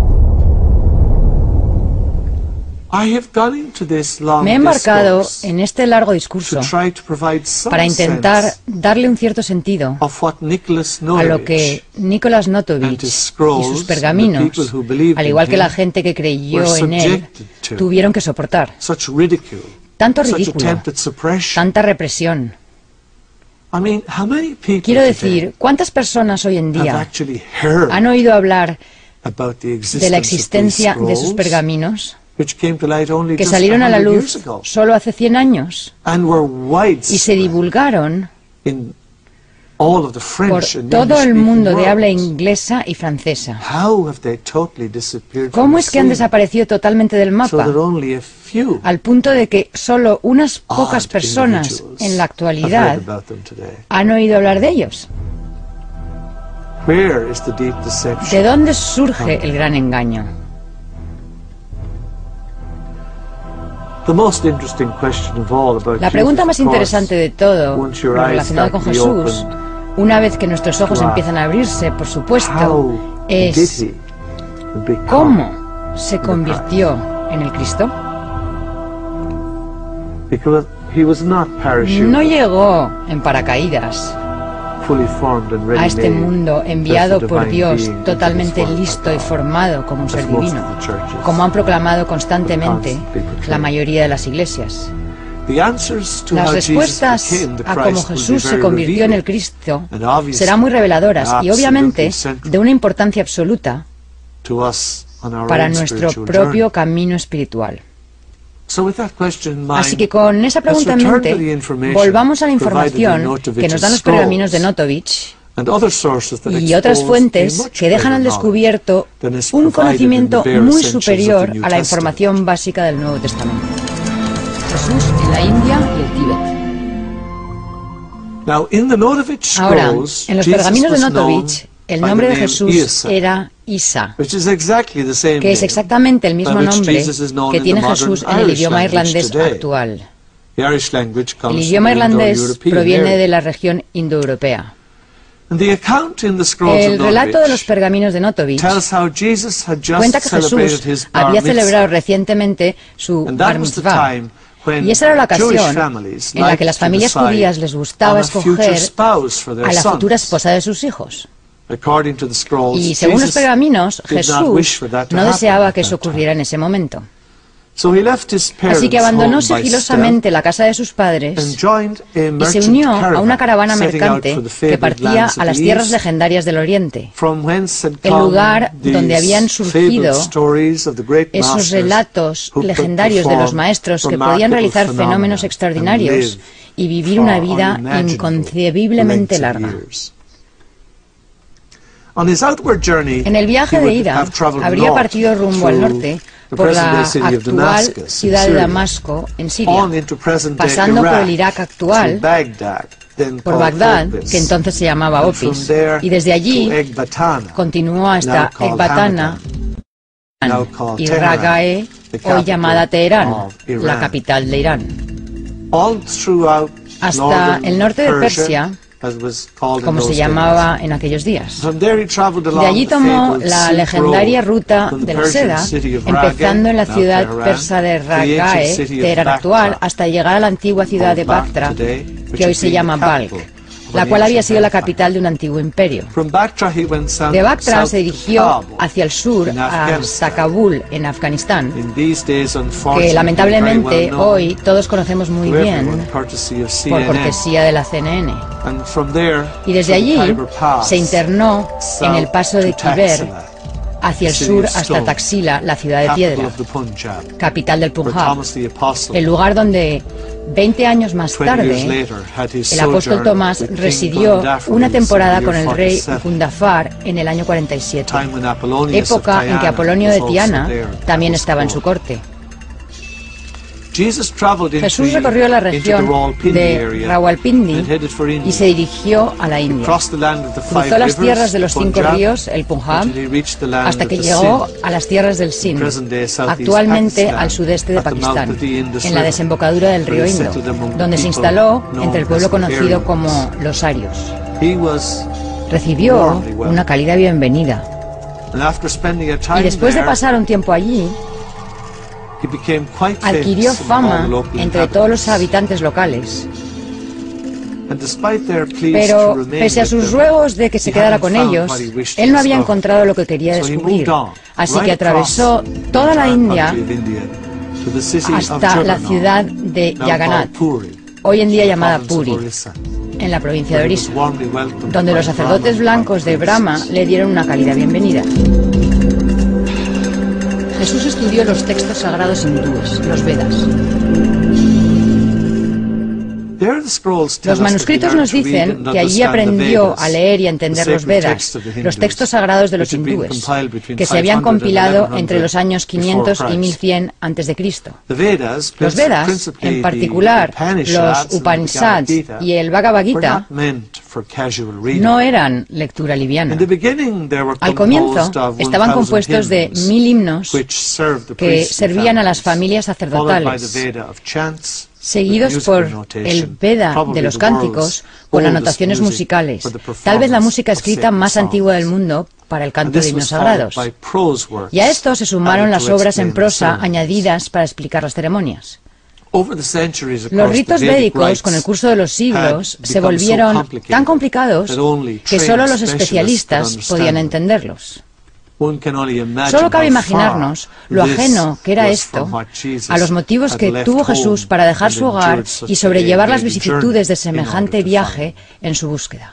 Me he embarcado en este largo discurso para intentar darle un cierto sentido a lo que Nicholas Notovich y sus pergaminos, al igual que la gente que creyó en él, tuvieron que soportar. Tanto ridículo, tanta represión. Quiero decir, ¿cuántas personas hoy en día han oído hablar de la existencia de sus pergaminos, que salieron a la luz solo hace 100 años y se divulgaron por todo el mundo de habla inglesa y francesa? ¿Cómo es que han desaparecido totalmente del mapa, al punto de que solo unas pocas personas en la actualidad han oído hablar de ellos? ¿De dónde surge el gran engaño? La pregunta más interesante de todo, relacionada con Jesús, una vez que nuestros ojos empiezan a abrirse, por supuesto, es cómo se convirtió en el Cristo. No llegó en paracaídas a este mundo enviado por Dios, totalmente listo y formado como un ser divino, como han proclamado constantemente la mayoría de las iglesias. Las respuestas a cómo Jesús se convirtió en el Cristo serán muy reveladoras y obviamente de una importancia absoluta para nuestro propio camino espiritual. Así que con esa pregunta en mente, volvamos a la información que nos dan los pergaminos de Notovich y otras fuentes que dejan al descubierto un conocimiento muy superior a la información básica del Nuevo Testamento. Jesús en la India y el Tíbet. Ahora, en los pergaminos de Notovich, el nombre de Jesús era Isa, que es exactamente el mismo nombre que tiene Jesús en el idioma irlandés actual. El idioma irlandés proviene de la región indoeuropea. El relato de los pergaminos de Notovich cuenta que Jesús había celebrado recientemente su Bar Mitzvah, y esa era la ocasión en la que las familias judías les gustaba escoger a la futura esposa de sus hijos. Y según los pergaminos, Jesús no deseaba que eso ocurriera en ese momento. Así que abandonó sigilosamente la casa de sus padres y se unió a una caravana mercante que partía a las tierras legendarias del Oriente, el lugar donde habían surgido esos relatos legendarios de los maestros que podían realizar fenómenos extraordinarios y vivir una vida inconcebiblemente larga. En el viaje de ida, habría partido rumbo al norte por la actual ciudad de Damasco, en Siria, pasando por el Irak actual, por Bagdad, que entonces se llamaba Opis, y desde allí continuó hasta Ecbatana y Ragae, hoy llamada Teherán, la capital de Irán. Hasta el norte de Persia, como se llamaba en aquellos días. De allí tomó la legendaria ruta de la seda, empezando en la ciudad persa de Ragae, Teherán actual, hasta llegar a la antigua ciudad de Bactra, que hoy se llama Balkh, la cual había sido la capital de un antiguo imperio. De Bactra se dirigió hacia el sur hasta Kabul, en Afganistán, que lamentablemente hoy todos conocemos muy bien por cortesía de la CNN. Y desde allí se internó en el paso de Khyber hacia el sur hasta Taxila, la ciudad de piedra, capital del Punjab, el lugar donde 20 años más tarde el apóstol Tomás residió una temporada con el rey Gundafar en el año 47, época en que Apolonio de Tiana también estaba en su corte. Jesús recorrió la región de Rawalpindi y se dirigió a la India. Cruzó las tierras de los 5 ríos, el Punjab, hasta que llegó a las tierras del Sindh, actualmente al sudeste de Pakistán, en la desembocadura del río Indo, donde se instaló entre el pueblo conocido como los arios. Recibió una cálida bienvenida. Y después de pasar un tiempo allí, adquirió fama entre todos los habitantes locales. Pero pese a sus ruegos de que se quedara con ellos, él no había encontrado lo que quería descubrir. Así que atravesó toda la India hasta la ciudad de Jagannath, hoy en día llamada Puri, en la provincia de Orissa, donde los sacerdotes blancos de Brahma le dieron una cálida bienvenida. Jesús estudió los textos sagrados hindúes, los Vedas. Los manuscritos nos dicen que allí aprendió a leer y a entender los Vedas, los textos sagrados de los hindúes, que se habían compilado entre los años 500 y 1100 a.C. Los Vedas, en particular los Upanishads y el Bhagavad Gita, no eran lectura liviana. Al comienzo estaban compuestos de 1000 himnos que servían a las familias sacerdotales. seguidos por el Veda de los cánticos con anotaciones musicales, tal vez la música escrita más antigua del mundo para el canto de himnos sagrados. Y a esto se sumaron las obras en prosa añadidas para explicar las ceremonias. Los ritos védicos, con el curso de los siglos, se volvieron tan complicados que solo los especialistas podían entenderlos. Solo cabe imaginarnos lo ajeno que era esto a los motivos que tuvo Jesús para dejar su hogar y sobrellevar las vicisitudes de semejante viaje en su búsqueda.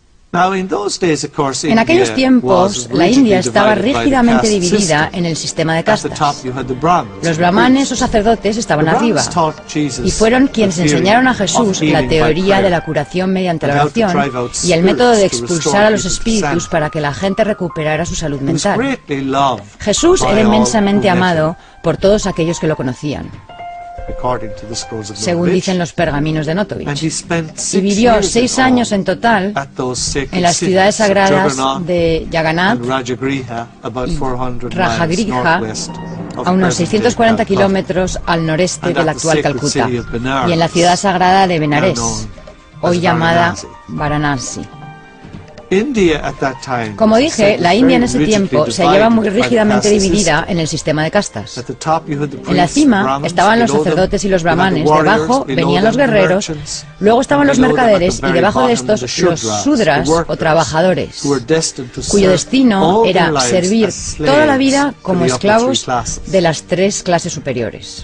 En aquellos tiempos, la India estaba rígidamente dividida en el sistema de castas. Los brahmanes o sacerdotes estaban arriba y fueron quienes enseñaron a Jesús la teoría de la curación mediante la oración y el método de expulsar a los espíritus para que la gente recuperara su salud mental. Jesús era inmensamente amado por todos aquellos que lo conocían, según dicen los pergaminos de Notovich, y vivió 6 años en total en las ciudades sagradas de Jagannath y Rajagriha, a unos 640 kilómetros al noreste del actual Calcuta, y en la ciudad sagrada de Benares, hoy llamada Varanasi. Como dije, la India en ese tiempo se hallaba muy rígidamente dividida en el sistema de castas. En la cima estaban los sacerdotes y los brahmanes, debajo venían los guerreros, luego estaban los mercaderes y debajo de estos los sudras o trabajadores, cuyo destino era servir toda la vida como esclavos de las 3 clases superiores.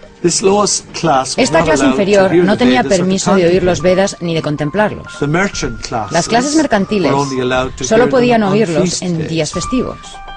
Esta clase inferior no tenía permiso de oír los Vedas ni de contemplarlos. Las clases mercantiles solo podían oírlos en días festivos.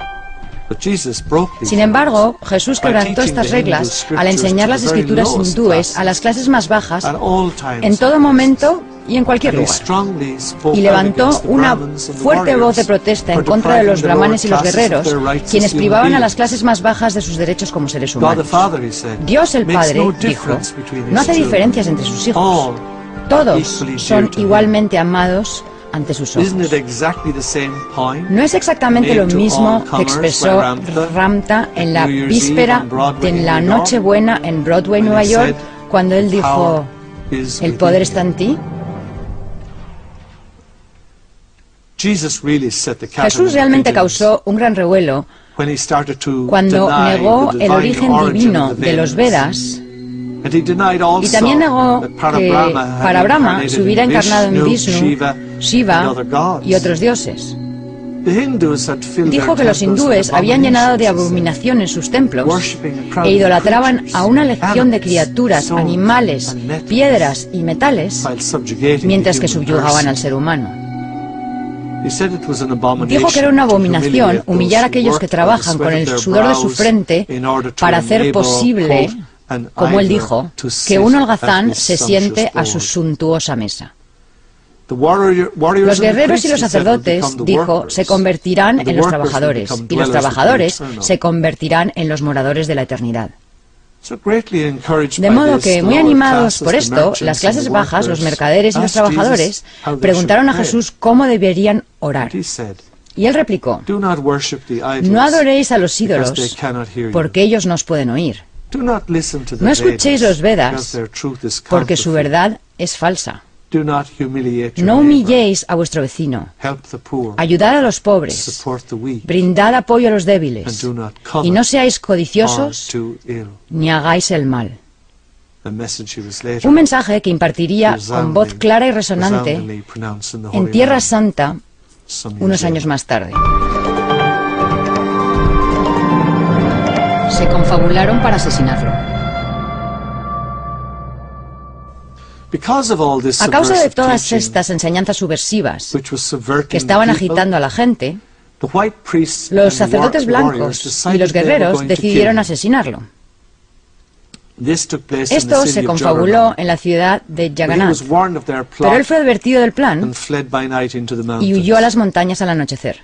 Sin embargo, Jesús quebrantó estas reglas al enseñar las escrituras hindúes a las clases más bajas en todo momento y en cualquier lugar, y levantó una fuerte voz de protesta en contra de los brahmanes y los guerreros, quienes privaban a las clases más bajas de sus derechos como seres humanos. Dios el Padre dijo, no hace diferencias entre sus hijos, todos son igualmente amados ante sus ojos. ¿No es exactamente lo mismo que expresó Ramta en la víspera de la Nochebuena en Broadway, Nueva York, cuando él dijo, el poder está en ti? Jesús realmente causó un gran revuelo cuando negó el origen divino de los Vedas y también negó que para Brahma se hubiera encarnado en Vishnu, Shiva y otros dioses. Dijo que los hindúes habían llenado de abominaciones sus templos e idolatraban a una legión de criaturas, animales, piedras y metales, mientras que subyugaban al ser humano. Dijo que era una abominación humillar a aquellos que trabajan con el sudor de su frente para hacer posible, como él dijo, que un holgazán se siente a su suntuosa mesa. Los guerreros y los sacerdotes, dijo, se convertirán en los trabajadores, y los trabajadores se convertirán en los moradores de la eternidad. De modo que, muy animados por esto, las clases bajas, los mercaderes y los trabajadores, preguntaron a Jesús cómo deberían orar. Y él replicó, no adoréis a los ídolos, porque ellos no os pueden oír. No escuchéis los Vedas, porque su verdad es falsa. No humilléis a vuestro vecino. Ayudad a los pobres. Brindad apoyo a los débiles. Y no seáis codiciosos ni hagáis el mal. Un mensaje que impartiría con voz clara y resonante en Tierra Santa unos años más tarde. Se confabularon para asesinarlo. A causa de todas estas enseñanzas subversivas que estaban agitando a la gente, los sacerdotes blancos y los guerreros decidieron asesinararlo. Esto se confabuló en la ciudad de Jagannath, pero él fue advertido del plan y huyó a las montañas al anochecer.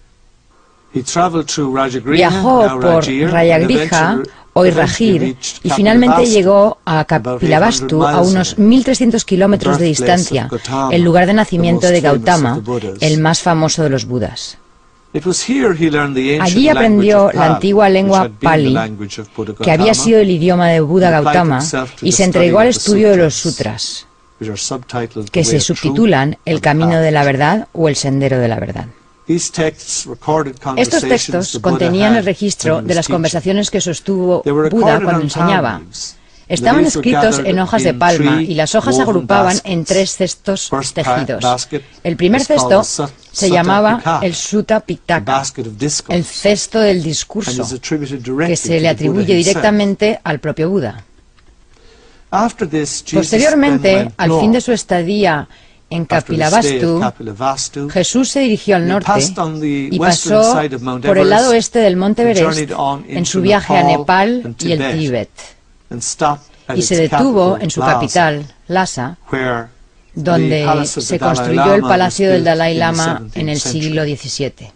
Viajó por Rayagriha, hoy Rajir, y finalmente llegó a Kapilavastu, a unos 1.300 kilómetros de distancia, el lugar de nacimiento de Gautama, el más famoso de los Budas. Allí aprendió la antigua lengua Pali, que había sido el idioma de Buda Gautama, y se entregó al estudio de los sutras, que se subtitulan El Camino de la Verdad o El Sendero de la Verdad. Estos textos contenían el registro de las conversaciones que sostuvo Buda cuando enseñaba. Estaban escritos en hojas de palma y las hojas se agrupaban en 3 cestos tejidos. El primer cesto se llamaba el Sutta Pitaka, el cesto del discurso, que se le atribuye directamente al propio Buda. Posteriormente, al fin de su estadía en Kapilavastu, Jesús se dirigió al norte y pasó por el lado oeste del monte Everest en su viaje a Nepal y el Tíbet, y se detuvo en su capital, Lhasa, donde se construyó el palacio del Dalai Lama en el siglo XVII.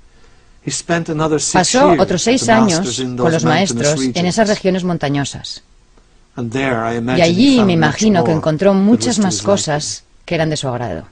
Pasó otros 6 años con los maestros en esas regiones montañosas, y allí me imagino que encontró muchas más cosas que eran de su agrado.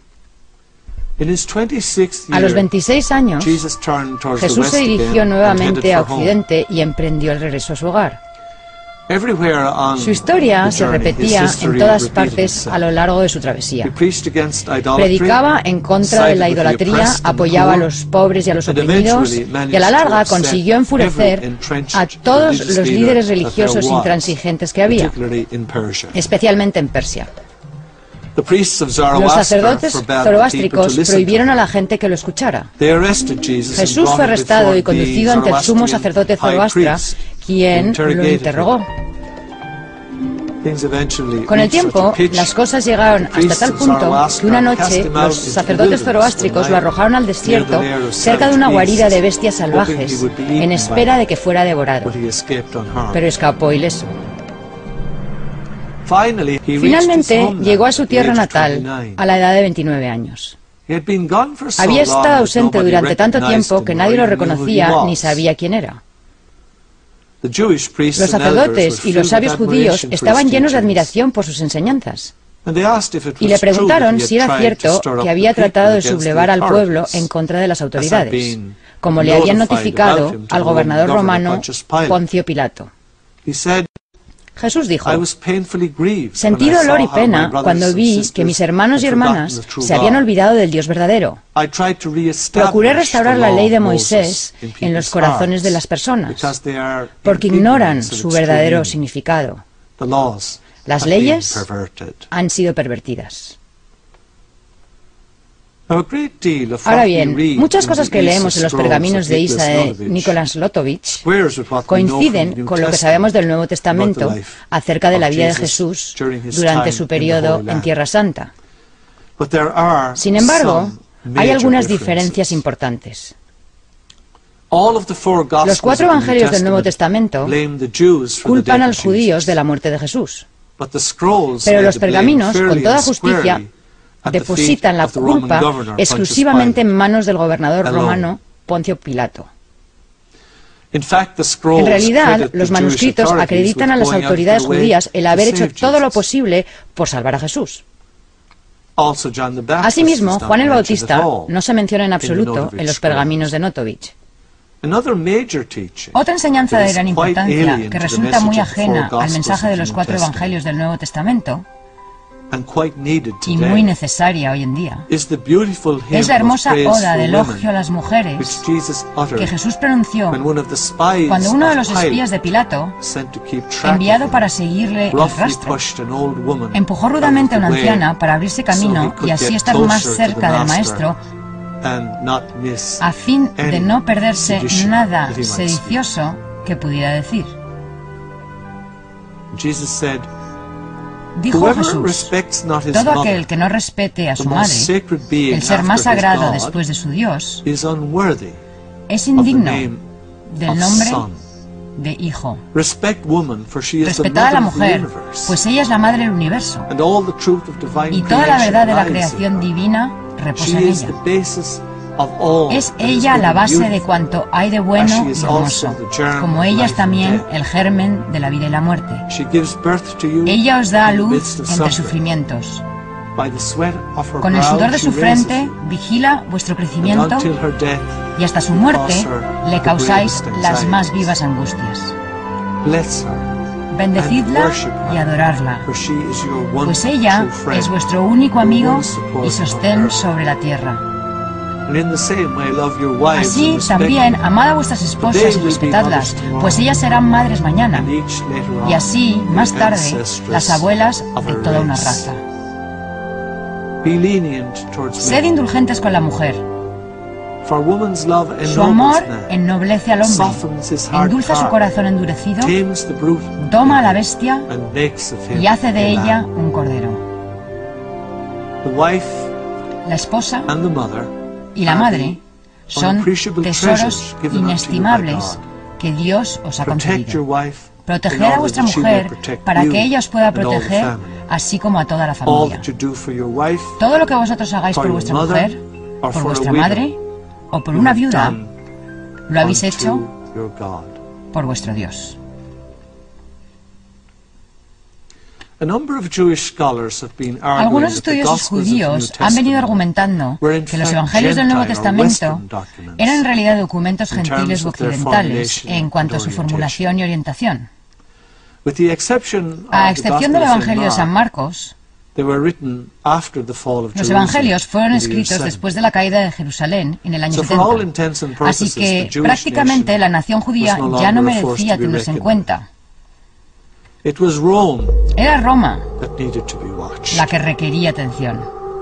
A los 26 años, Jesús se dirigió nuevamente a Occidente y emprendió el regreso a su hogar. Su historia se repetía en todas partes a lo largo de su travesía. Predicaba en contra de la idolatría, apoyaba a los pobres y a los oprimidos, y a la larga consiguió enfurecer a todos los líderes religiosos intransigentes que había, especialmente en Persia. Los sacerdotes zoroástricos prohibieron a la gente que lo escuchara. Jesús fue arrestado y conducido ante el sumo sacerdote Zoroastra, quien lo interrogó. Con el tiempo, las cosas llegaron hasta tal punto que una noche los sacerdotes zoroástricos lo arrojaron al desierto cerca de una guarida de bestias salvajes, en espera de que fuera devorado. Pero escapó ileso. Finalmente llegó a su tierra natal a la edad de 29 años. Había estado ausente durante tanto tiempo que nadie lo reconocía ni sabía quién era. Los sacerdotes y los sabios judíos estaban llenos de admiración por sus enseñanzas, y le preguntaron si era cierto que había tratado de sublevar al pueblo en contra de las autoridades, como le habían notificado al gobernador romano Poncio Pilato. Jesús dijo: sentí dolor y pena cuando vi que mis hermanos y hermanas se habían olvidado del Dios verdadero. Procuré restaurar la ley de Moisés en los corazones de las personas, porque ignoran su verdadero significado. Las leyes han sido pervertidas. Ahora bien, muchas cosas que leemos en los pergaminos de Isa de Nicholas Lotovich coinciden con lo que sabemos del Nuevo Testamento acerca de la vida de Jesús durante su periodo en Tierra Santa. Sin embargo, hay algunas diferencias importantes. Los 4 evangelios del Nuevo Testamento culpan a los judíos de la muerte de Jesús, pero los pergaminos, con toda justicia, depositan la culpa exclusivamente en manos del gobernador romano Poncio Pilato. En realidad, los manuscritos acreditan a las autoridades judías el haber hecho todo lo posible por salvar a Jesús. Asimismo, Juan el Bautista no se menciona en absoluto en los pergaminos de Notovich. Otra enseñanza de gran importancia, que resulta muy ajena al mensaje de los 4 evangelios del Nuevo Testamento, y muy necesaria hoy en día, es la hermosa oda de elogio a las mujeres que Jesús pronunció cuando uno de los espías de Pilato, enviado para seguirle el rastro, empujó rudamente a una anciana para abrirse camino y así estar más cerca del Maestro, a fin de no perderse nada sedicioso que pudiera decir. Dijo Jesús: todo aquel que no respete a su madre, el ser más sagrado después de su Dios, es indigno del nombre de hijo. Respetad a la mujer, pues ella es la madre del universo, y toda la verdad de la creación divina reposa en ella. Es ella la base de cuanto hay de bueno y hermoso, como ella es también el germen de la vida y la muerte. Ella os da a luz entre sufrimientos. Con el sudor de su frente vigila vuestro crecimiento y hasta su muerte le causáis las más vivas angustias. Bendecidla y adorarla, pues ella es vuestro único amigo y sostén sobre la tierra. Así también amad a vuestras esposas y respetadlas, pues ellas serán madres mañana, y así, más tarde, las abuelas de toda una raza. Sed indulgentes con la mujer. Su amor ennoblece al hombre, endulza su corazón endurecido, doma a la bestia y hace de ella un cordero. La esposa y la madre son tesoros inestimables que Dios os ha concedido. Proteged a vuestra mujer para que ella os pueda proteger, así como a toda la familia. Todo lo que vosotros hagáis por vuestra mujer, por vuestra madre o por una viuda, lo habéis hecho por vuestro Dios. Algunos estudiosos judíos han venido argumentando que los evangelios del Nuevo Testamento eran en realidad documentos gentiles u occidentales en cuanto a su formulación y orientación. A excepción del Evangelio de San Marcos, los evangelios fueron escritos después de la caída de Jerusalén en el año 70, así que prácticamente la nación judía ya no merecía tenerse en cuenta. Era Roma la que requería atención.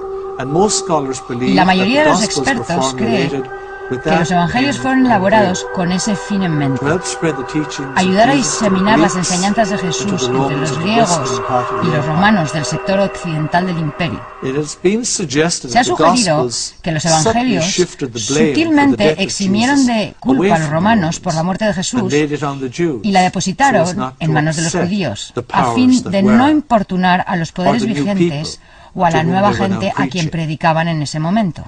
Y la mayoría de los expertos cree que los evangelios fueron elaborados con ese fin en mente: ayudar a diseminar las enseñanzas de Jesús entre los griegos y los romanos del sector occidental del imperio. Se ha sugerido que los evangelios sutilmente eximieron de culpa a los romanos por la muerte de Jesús y la depositaron en manos de los judíos, a fin de no importunar a los poderes vigentes o a la nueva gente a quien predicaban en ese momento.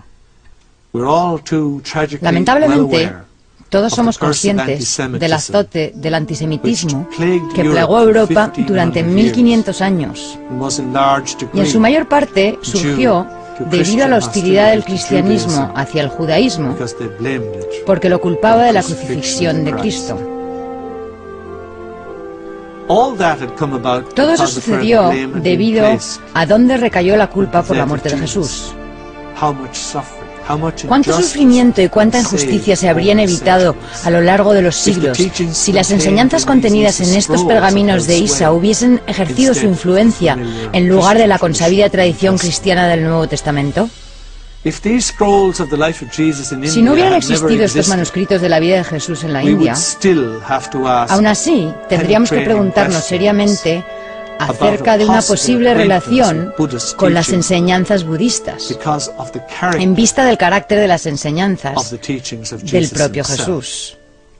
Lamentablemente, todos somos conscientes del azote del antisemitismo que plagó a Europa durante 1500 años, y en su mayor parte surgió debido a la hostilidad del cristianismo hacia el judaísmo, porque lo culpaba de la crucifixión de Cristo. Todo eso sucedió debido a dónde recayó la culpa por la muerte de Jesús. ¿Cuánto sufrimiento y cuánta injusticia se habrían evitado a lo largo de los siglos si las enseñanzas contenidas en estos pergaminos de Isa hubiesen ejercido su influencia en lugar de la consabida tradición cristiana del Nuevo Testamento? Si no hubieran existido estos manuscritos de la vida de Jesús en la India, aún así tendríamos que preguntarnos seriamente acerca de una posible relación con las enseñanzas budistas, en vista del carácter de las enseñanzas del propio Jesús.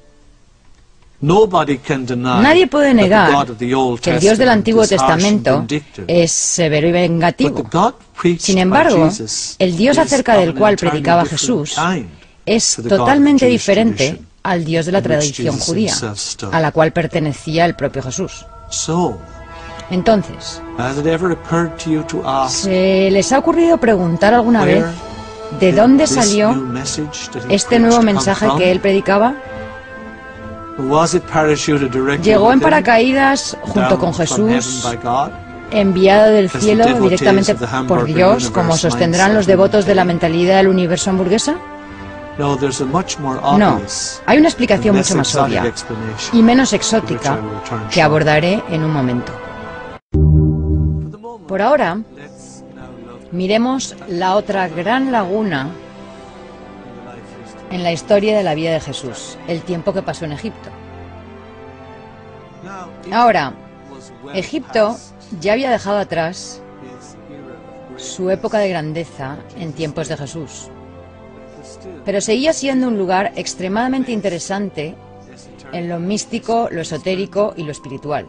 Nadie puede negar que el Dios del Antiguo Testamento es severo y vengativo. Sin embargo, el Dios acerca del cual predicaba Jesús es totalmente diferente al Dios de la tradición judía, a la cual pertenecía el propio Jesús. Entonces, ¿se les ha ocurrido preguntar alguna vez de dónde salió este nuevo mensaje que él predicaba? ¿Llegó en paracaídas junto con Jesús, enviado del cielo directamente por Dios, como sostendrán los devotos de la mentalidad del universo hamburguesa? No, hay una explicación mucho más obvia y menos exótica que abordaré en un momento. Por ahora, miremos la otra gran laguna en la historia de la vida de Jesús, el tiempo que pasó en Egipto. Ahora, Egipto ya había dejado atrás su época de grandeza en tiempos de Jesús, pero seguía siendo un lugar extremadamente interesante en lo místico, lo esotérico y lo espiritual.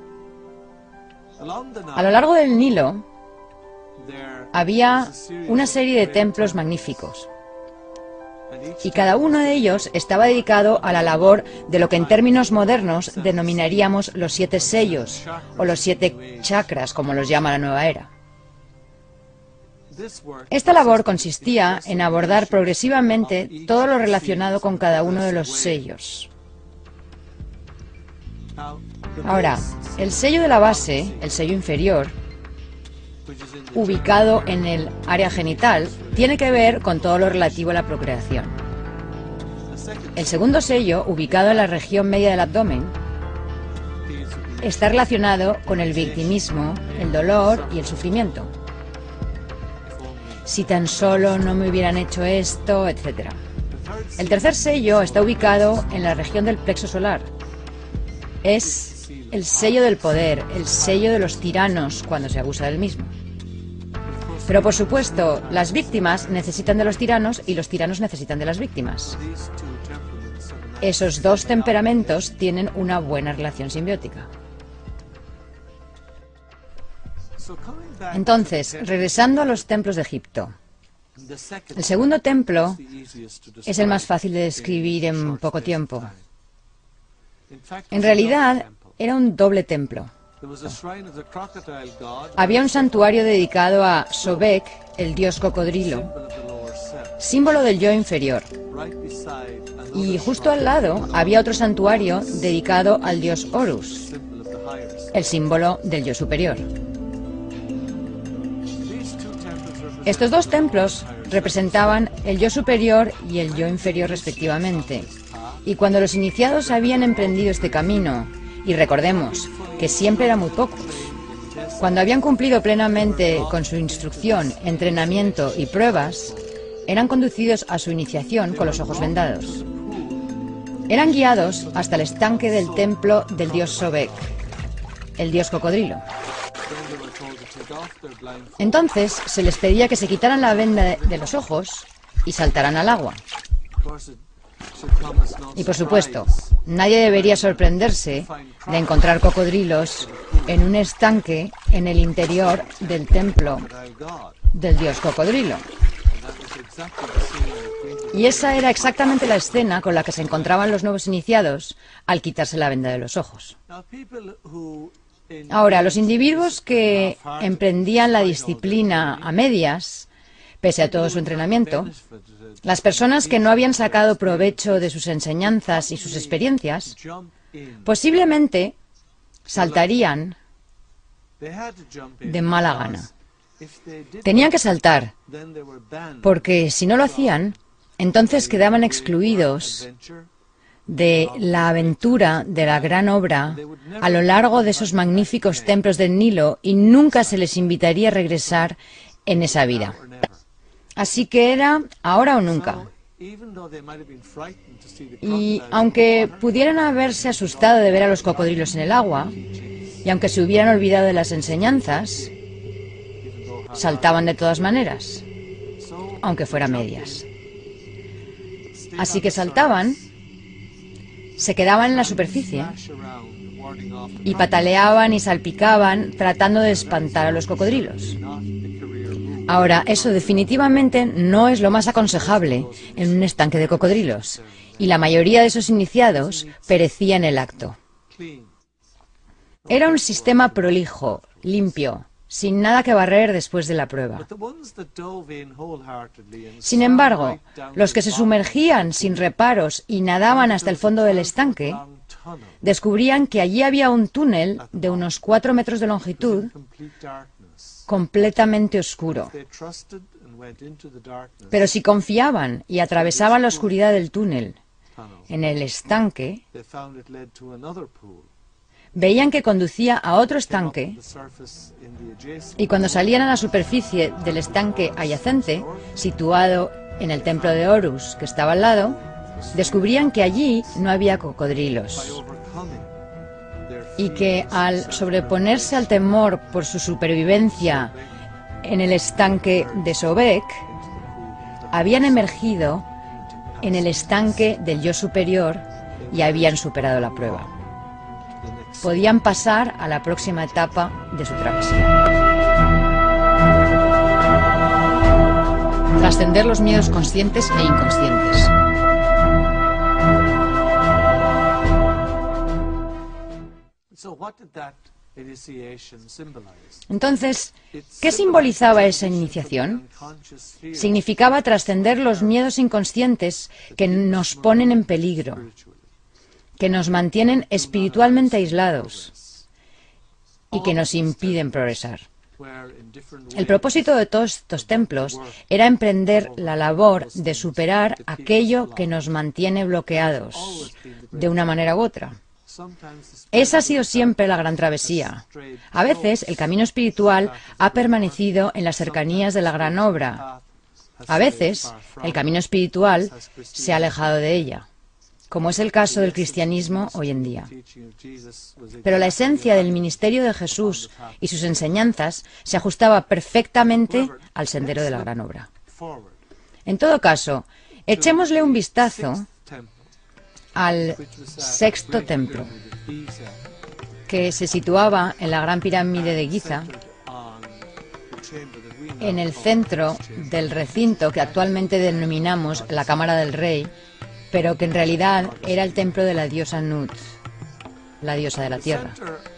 A lo largo del Nilo había una serie de templos magníficos, y cada uno de ellos estaba dedicado a la labor de lo que en términos modernos denominaríamos los 7 sellos, o los 7 chakras, como los llama la nueva era. Esta labor consistía en abordar progresivamente todo lo relacionado con cada uno de los sellos. Ahora, el sello de la base, el sello inferior, ubicado en el área genital, tiene que ver con todo lo relativo a la procreación. El segundo sello, ubicado en la región media del abdomen, está relacionado con el victimismo, el dolor y el sufrimiento. Si tan solo no me hubieran hecho esto, etc. El tercer sello está ubicado en la región del plexo solar. Es el sello del poder, el sello de los tiranos cuando se abusa del mismo. Pero por supuesto, las víctimas necesitan de los tiranos y los tiranos necesitan de las víctimas. Esos dos temperamentos tienen una buena relación simbiótica. Entonces, regresando a los templos de Egipto. El segundo templo es el más fácil de describir en poco tiempo. En realidad, era un doble templo. Había un santuario dedicado a Sobek, el dios cocodrilo, símbolo del yo inferior. Y justo al lado había otro santuario dedicado al dios Horus, el símbolo del yo superior. Estos dos templos representaban el yo superior y el yo inferior respectivamente. Y cuando los iniciados habían emprendido este camino, y recordemos que siempre eran muy pocos, cuando habían cumplido plenamente con su instrucción, entrenamiento y pruebas, eran conducidos a su iniciación con los ojos vendados. Eran guiados hasta el estanque del templo del dios Sobek, el dios cocodrilo. Entonces se les pedía que se quitaran la venda de los ojos y saltaran al agua. Y por supuesto, nadie debería sorprenderse de encontrar cocodrilos en un estanque en el interior del templo del dios cocodrilo. Y esa era exactamente la escena con la que se encontraban los nuevos iniciados al quitarse la venda de los ojos. Ahora, los individuos que emprendían la disciplina a medias, pese a todo su entrenamiento, las personas que no habían sacado provecho de sus enseñanzas y sus experiencias, posiblemente saltarían de mala gana. Tenían que saltar, porque si no lo hacían, entonces quedaban excluidos de la aventura de la gran obra a lo largo de esos magníficos templos del Nilo y nunca se les invitaría a regresar en esa vida. Así que era ahora o nunca. Y aunque pudieran haberse asustado de ver a los cocodrilos en el agua, y aunque se hubieran olvidado de las enseñanzas, saltaban de todas maneras, aunque fuera medias. Así que saltaban, se quedaban en la superficie y pataleaban y salpicaban tratando de espantar a los cocodrilos. Ahora, eso definitivamente no es lo más aconsejable en un estanque de cocodrilos, y la mayoría de esos iniciados perecía en el acto. Era un sistema prolijo, limpio, sin nada que barrer después de la prueba. Sin embargo, los que se sumergían sin reparos y nadaban hasta el fondo del estanque, descubrían que allí había un túnel de unos 4 metros de longitud, completamente oscuro. Pero si confiaban y atravesaban la oscuridad del túnel en el estanque, veían que conducía a otro estanque, y cuando salían a la superficie del estanque adyacente, situado en el templo de Horus, que estaba al lado, descubrían que allí no había cocodrilos, y que al sobreponerse al temor por su supervivencia en el estanque de Sobek, habían emergido en el estanque del yo superior y habían superado la prueba. Podían pasar a la próxima etapa de su travesía. Trascender los miedos conscientes e inconscientes. Entonces, ¿qué simbolizaba esa iniciación? Significaba trascender los miedos inconscientes que nos ponen en peligro, que nos mantienen espiritualmente aislados y que nos impiden progresar. El propósito de todos estos templos era emprender la labor de superar aquello que nos mantiene bloqueados de una manera u otra. Esa ha sido siempre la gran travesía. A veces el camino espiritual ha permanecido en las cercanías de la gran obra. A veces el camino espiritual se ha alejado de ella, como es el caso del cristianismo hoy en día. Pero la esencia del ministerio de Jesús y sus enseñanzas se ajustaba perfectamente al sendero de la gran obra. En todo caso, echémosle un vistazo al sexto templo, que se situaba en la gran pirámide de Giza, en el centro del recinto que actualmente denominamos la Cámara del Rey, pero que en realidad era el templo de la diosa Nut, la diosa de la tierra.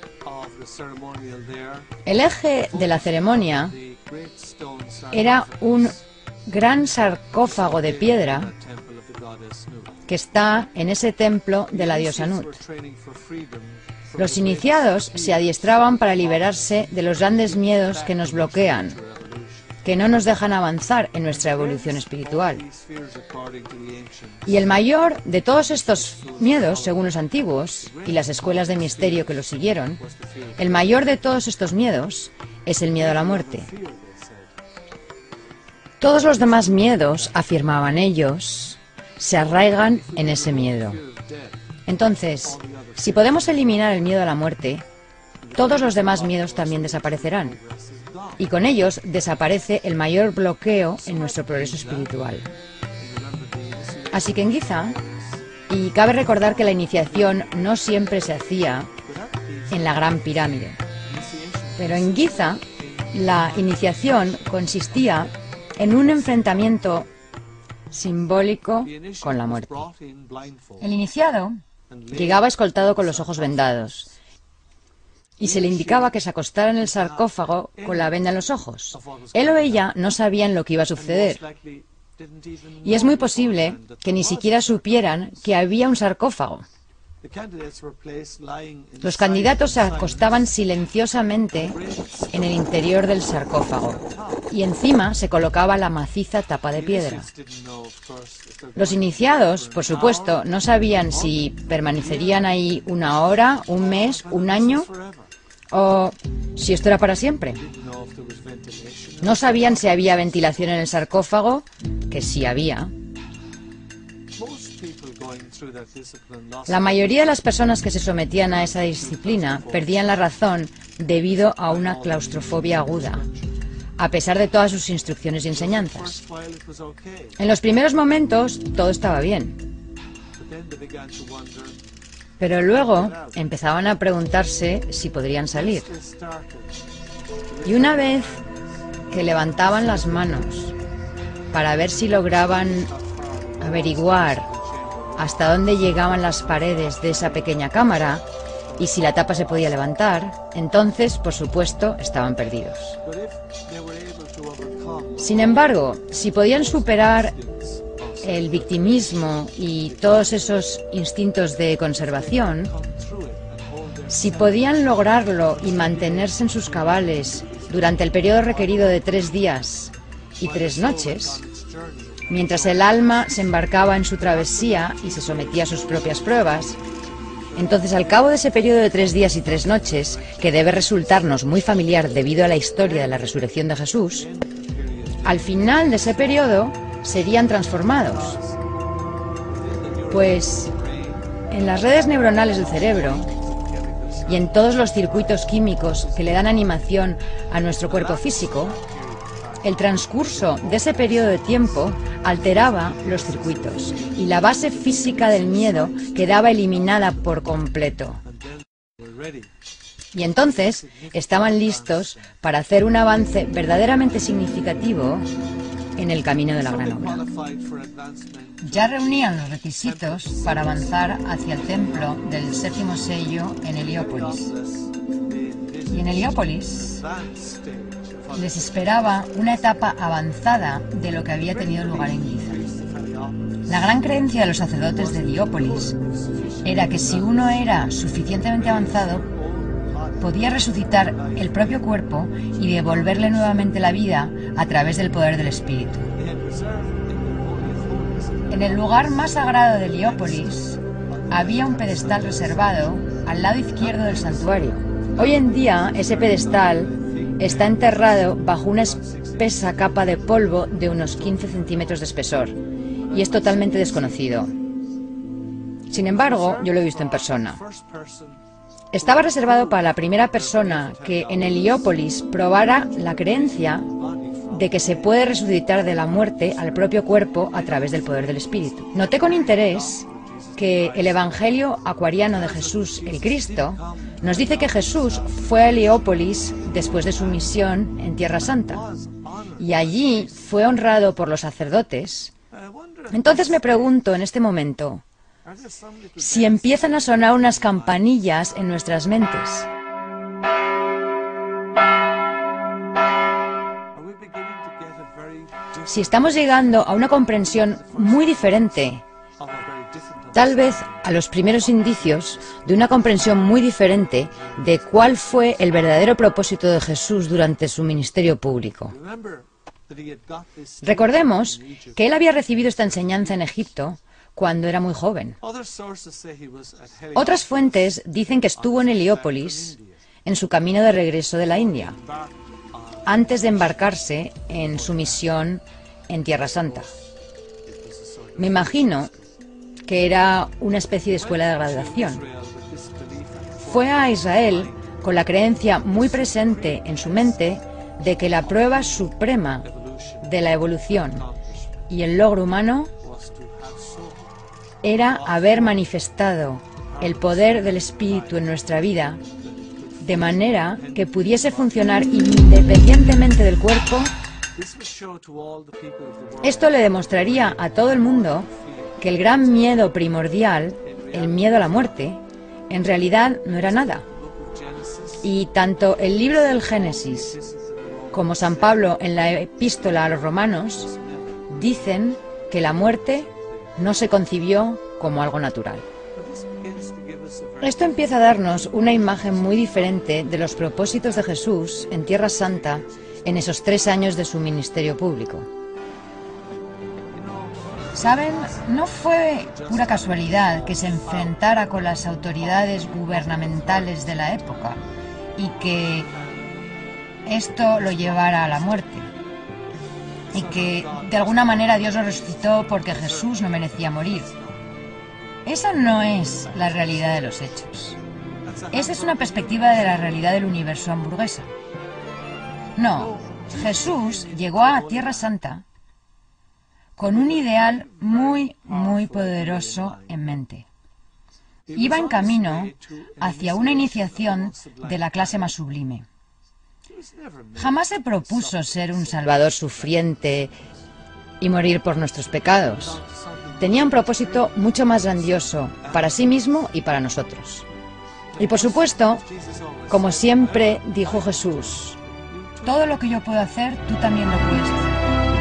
El eje de la ceremonia era un gran sarcófago de piedra que está en ese templo de la diosa Nut. Los iniciados se adiestraban para liberarse de los grandes miedos que nos bloquean, que no nos dejan avanzar en nuestra evolución espiritual. Y el mayor de todos estos miedos, según los antiguos y las escuelas de misterio que los siguieron, el mayor de todos estos miedos es el miedo a la muerte. Todos los demás miedos, afirmaban ellos, se arraigan en ese miedo. Entonces, si podemos eliminar el miedo a la muerte, todos los demás miedos también desaparecerán. Y con ellos desaparece el mayor bloqueo en nuestro progreso espiritual. Así que en Giza, y cabe recordar que la iniciación no siempre se hacía en la gran pirámide, pero en Giza la iniciación consistía en un enfrentamiento simbólico con la muerte. El iniciado llegaba escoltado con los ojos vendados y se le indicaba que se acostara en el sarcófago con la venda en los ojos. Él o ella no sabían lo que iba a suceder. Y es muy posible que ni siquiera supieran que había un sarcófago. Los candidatos se acostaban silenciosamente en el interior del sarcófago y encima se colocaba la maciza tapa de piedra. Los iniciados, por supuesto, no sabían si permanecerían ahí una hora, un mes, un año o si esto era para siempre. No sabían si había ventilación en el sarcófago, que sí había. La mayoría de las personas que se sometían a esa disciplina perdían la razón debido a una claustrofobia aguda, a pesar de todas sus instrucciones y enseñanzas. En los primeros momentos todo estaba bien, pero luego empezaban a preguntarse si podrían salir. Y una vez que levantaban las manos para ver si lograban averiguar hasta dónde llegaban las paredes de esa pequeña cámara y si la tapa se podía levantar, entonces, por supuesto, estaban perdidos. Sin embargo, si podían superar el victimismo y todos esos instintos de conservación, si podían lograrlo y mantenerse en sus cabales durante el periodo requerido de 3 días y 3 noches, mientras el alma se embarcaba en su travesía y se sometía a sus propias pruebas, entonces al cabo de ese periodo de 3 días y 3 noches, que debe resultarnos muy familiar debido a la historia de la resurrección de Jesús, al final de ese periodo serían transformados. Pues en las redes neuronales del cerebro y en todos los circuitos químicos que le dan animación a nuestro cuerpo físico, el transcurso de ese periodo de tiempo alteraba los circuitos y la base física del miedo quedaba eliminada por completo. Y entonces estaban listos para hacer un avance verdaderamente significativo en el camino de la gran obra. Ya reunían los requisitos para avanzar hacia el templo del 7º sello en Heliópolis. Y en Heliópolis les esperaba una etapa avanzada de lo que había tenido lugar en Giza. La gran creencia de los sacerdotes de Heliópolis era que si uno era suficientemente avanzado, podía resucitar el propio cuerpo y devolverle nuevamente la vida a través del poder del espíritu. En el lugar más sagrado de Heliópolis había un pedestal reservado al lado izquierdo del santuario. Hoy en día ese pedestal está enterrado bajo una espesa capa de polvo de unos 15 centímetros de espesor y es totalmente desconocido. Sin embargo, yo lo he visto en persona. Estaba reservado para la primera persona que en Heliópolis probara la creencia de que se puede resucitar de la muerte al propio cuerpo a través del poder del espíritu. Noté con interés que el Evangelio acuariano de Jesús el Cristo nos dice que Jesús fue a Heliópolis después de su misión en Tierra Santa y allí fue honrado por los sacerdotes. Entonces me pregunto en este momento si empiezan a sonar unas campanillas en nuestras mentes. Si estamos llegando a una comprensión muy diferente, tal vez a los primeros indicios de una comprensión muy diferente de cuál fue el verdadero propósito de Jesús durante su ministerio público. Recordemos que él había recibido esta enseñanza en Egipto cuando era muy joven. Otras fuentes dicen que estuvo en Heliópolis en su camino de regreso de la India, antes de embarcarse en su misión en Tierra Santa. Me imagino que era una especie de escuela de graduación. Fue a Israel con la creencia muy presente en su mente de que la prueba suprema de la evolución y el logro humano era haber manifestado el poder del espíritu en nuestra vida de manera que pudiese funcionar independientemente del cuerpo. Esto le demostraría a todo el mundo que el gran miedo primordial, el miedo a la muerte, en realidad no era nada. Y tanto el libro del Génesis como San Pablo en la epístola a los romanos dicen que la muerte no se concibió como algo natural. Esto empieza a darnos una imagen muy diferente de los propósitos de Jesús en Tierra Santa en esos 3 años de su ministerio público. ¿Saben? No fue pura casualidad que se enfrentara con las autoridades gubernamentales de la época y que esto lo llevara a la muerte. Y que de alguna manera Dios lo resucitó porque Jesús no merecía morir. Esa no es la realidad de los hechos. Esa es una perspectiva de la realidad del universo hamburguesa. No, Jesús llegó a Tierra Santa con un ideal muy, muy poderoso en mente. Iba en camino hacia una iniciación de la clase más sublime. Jamás se propuso ser un salvador sufriente y morir por nuestros pecados. Tenía un propósito mucho más grandioso para sí mismo y para nosotros. Y por supuesto, como siempre dijo Jesús, todo lo que yo puedo hacer, tú también lo puedes hacer.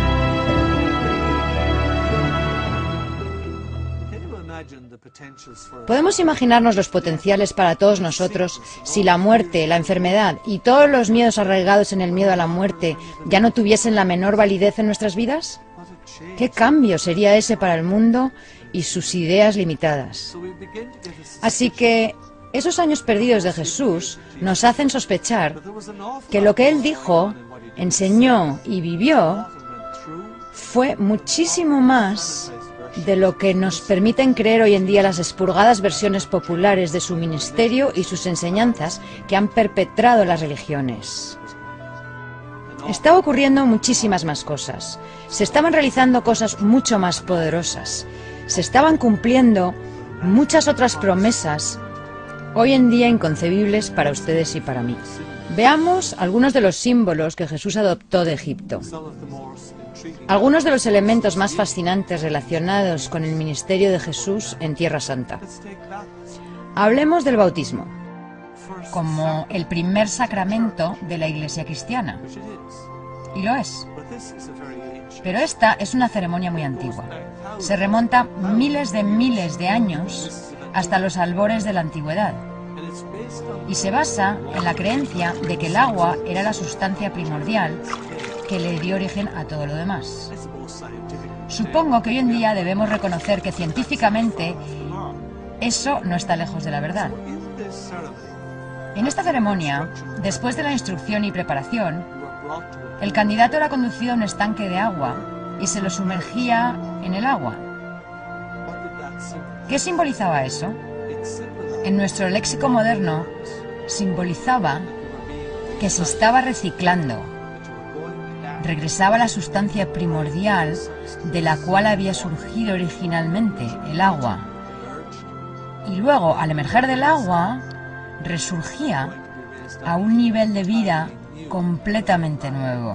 ¿Podemos imaginarnos los potenciales para todos nosotros si la muerte, la enfermedad y todos los miedos arraigados en el miedo a la muerte ya no tuviesen la menor validez en nuestras vidas? ¿Qué cambio sería ese para el mundo y sus ideas limitadas? Así que esos años perdidos de Jesús nos hacen sospechar que lo que él dijo, enseñó y vivió fue muchísimo más de lo que nos permiten creer hoy en día las expurgadas versiones populares de su ministerio y sus enseñanzas que han perpetrado las religiones. Estaba ocurriendo muchísimas más cosas. Se estaban realizando cosas mucho más poderosas. Se estaban cumpliendo muchas otras promesas hoy en día inconcebibles para ustedes y para mí. Veamos algunos de los símbolos que Jesús adoptó de Egipto. Algunos de los elementos más fascinantes relacionados con el ministerio de Jesús en Tierra Santa. Hablemos del bautismo. como el primer sacramento de la Iglesia cristiana. Y lo es. Pero esta es una ceremonia muy antigua. Se remonta miles de años hasta los albores de la antigüedad. Y se basa en la creencia de que el agua era la sustancia primordial que le dio origen a todo lo demás. Supongo que hoy en día debemos reconocer que científicamente eso no está lejos de la verdad. En esta ceremonia, después de la instrucción y preparación, el candidato era conducido a un estanque de agua y se lo sumergía en el agua. ¿Qué simbolizaba eso? En nuestro léxico moderno, simbolizaba que se estaba reciclando, regresaba a la sustancia primordial de la cual había surgido originalmente, el agua. Y luego, al emerger del agua, resurgía a un nivel de vida completamente nuevo.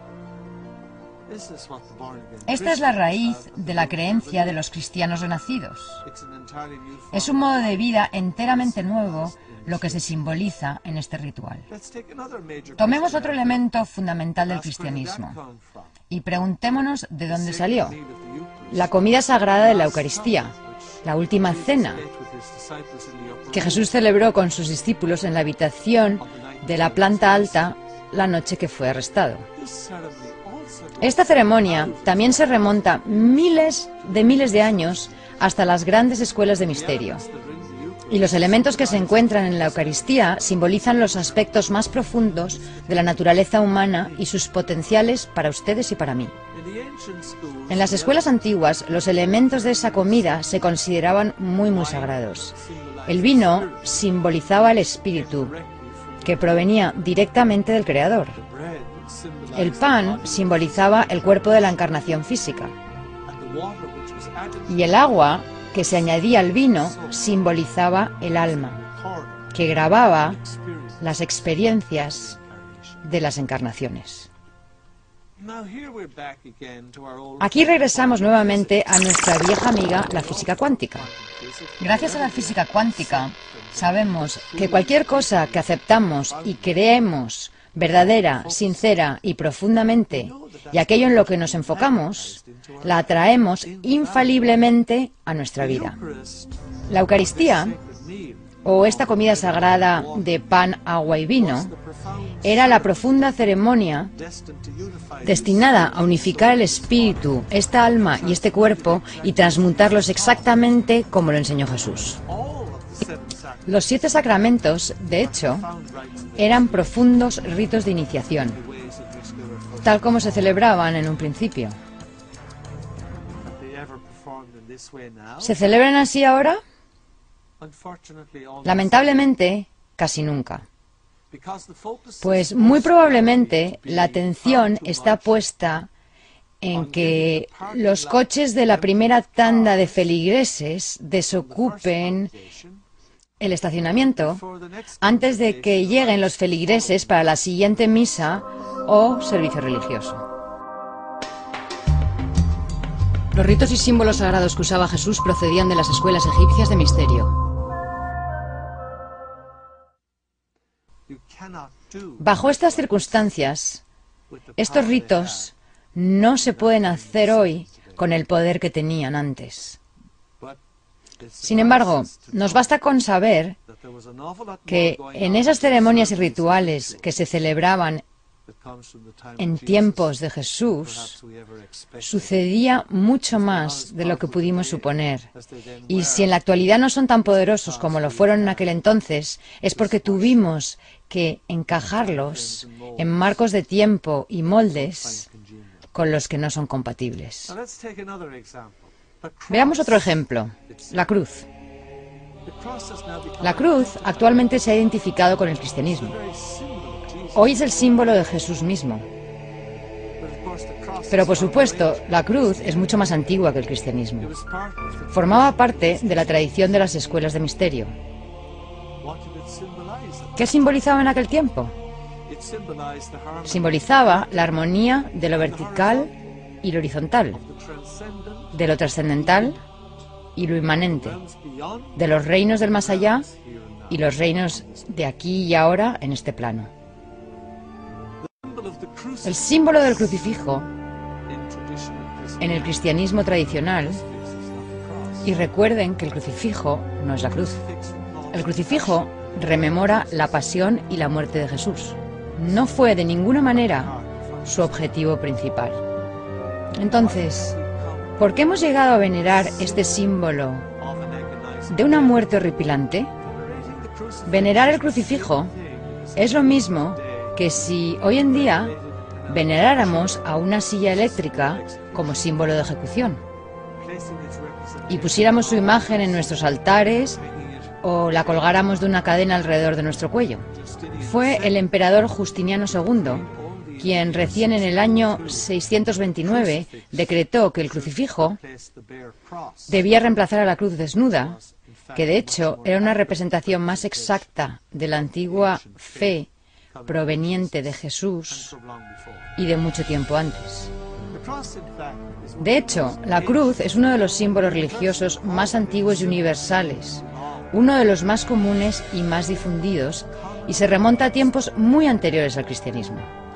Esta es la raíz de la creencia de los cristianos renacidos. Es un modo de vida enteramente nuevo lo que se simboliza en este ritual. Tomemos otro elemento fundamental del cristianismo y preguntémonos de dónde salió. La comida sagrada de la Eucaristía, la última cena, que Jesús celebró con sus discípulos en la habitación de la planta alta la noche que fue arrestado. Esta ceremonia también se remonta miles de años hasta las grandes escuelas de misterio. Y los elementos que se encuentran en la Eucaristía simbolizan los aspectos más profundos de la naturaleza humana y sus potenciales para ustedes y para mí. En las escuelas antiguas, los elementos de esa comida se consideraban muy sagrados. El vino simbolizaba el espíritu, que provenía directamente del Creador. El pan simbolizaba el cuerpo de la encarnación física. Y el agua que se añadía al vino simbolizaba el alma, que grababa las experiencias de las encarnaciones. Aquí regresamos nuevamente a nuestra vieja amiga, la física cuántica. Gracias a la física cuántica, sabemos que cualquier cosa que aceptamos y creemos verdadera, sincera y profundamente, y aquello en lo que nos enfocamos, la atraemos infaliblemente a nuestra vida. La Eucaristía, o esta comida sagrada de pan, agua y vino, era la profunda ceremonia destinada a unificar el espíritu, esta alma y este cuerpo y transmutarlos exactamente como lo enseñó Jesús. Los 7 sacramentos, de hecho, eran profundos ritos de iniciación, tal como se celebraban en un principio. ¿Se celebran así ahora? Lamentablemente, casi nunca. Pues muy probablemente la atención está puesta en que los coches de la primera tanda de feligreses desocupen el estacionamiento antes de que lleguen los feligreses para la siguiente misa o servicio religioso. Los ritos y símbolos sagrados que usaba Jesús procedían de las escuelas egipcias de misterio. Bajo estas circunstancias, estos ritos no se pueden hacer hoy con el poder que tenían antes. Sin embargo, nos basta con saber que en esas ceremonias y rituales que se celebraban en tiempos de Jesús, sucedía mucho más de lo que pudimos suponer. Y si en la actualidad no son tan poderosos como lo fueron en aquel entonces, es porque tuvimos que encajarlos en marcos de tiempo y moldes con los que no son compatibles. Veamos otro ejemplo, la cruz. La cruz actualmente se ha identificado con el cristianismo. Hoy es el símbolo de Jesús mismo. Pero por supuesto, la cruz es mucho más antigua que el cristianismo. Formaba parte de la tradición de las escuelas de misterio. ¿Qué simbolizaba en aquel tiempo? Simbolizaba la armonía de lo vertical y lo horizontal, de lo trascendental y lo inmanente, de los reinos del más allá y los reinos de aquí y ahora en este plano. El símbolo del crucifijo en el cristianismo tradicional, y recuerden que el crucifijo no es la cruz. El crucifijo rememora la pasión y la muerte de Jesús. No fue de ninguna manera su objetivo principal. Entonces, ¿por qué hemos llegado a venerar este símbolo de una muerte horripilante? Venerar el crucifijo es lo mismo que si hoy en día veneráramos a una silla eléctrica como símbolo de ejecución y pusiéramos su imagen en nuestros altares o la colgáramos de una cadena alrededor de nuestro cuello. Fue el emperador Justiniano II quien recién en el año 629 decretó que el crucifijo debía reemplazar a la cruz desnuda, que de hecho era una representación más exacta de la antigua fe proveniente de Jesús y de mucho tiempo antes. De hecho, la cruz es uno de los símbolos religiosos más antiguos y universales, uno de los más comunes y más difundidos, y se remonta a tiempos muy anteriores al cristianismo.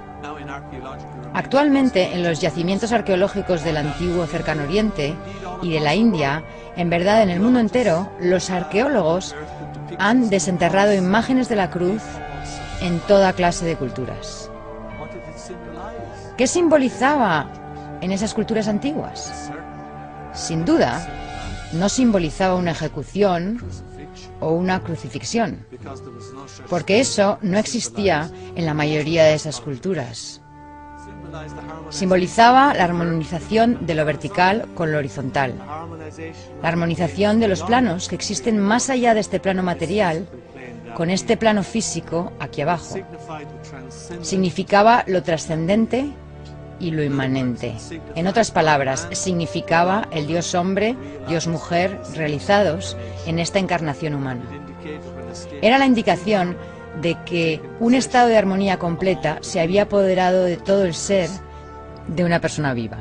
Actualmente, en los yacimientos arqueológicos del antiguo Cercano Oriente y de la India, en verdad en el mundo entero, los arqueólogos han desenterrado imágenes de la cruz en toda clase de culturas. ¿Qué simbolizaba en esas culturas antiguas? Sin duda, no simbolizaba una ejecución o una crucifixión, porque eso no existía en la mayoría de esas culturas. Simbolizaba la armonización de lo vertical con lo horizontal, la armonización de los planos que existen más allá de este plano material con este plano físico aquí abajo. Significaba lo trascendente y lo inmanente. En otras palabras, significaba el Dios hombre, Dios mujer realizados en esta encarnación humana. Era la indicación de que un estado de armonía completa se había apoderado de todo el ser de una persona viva.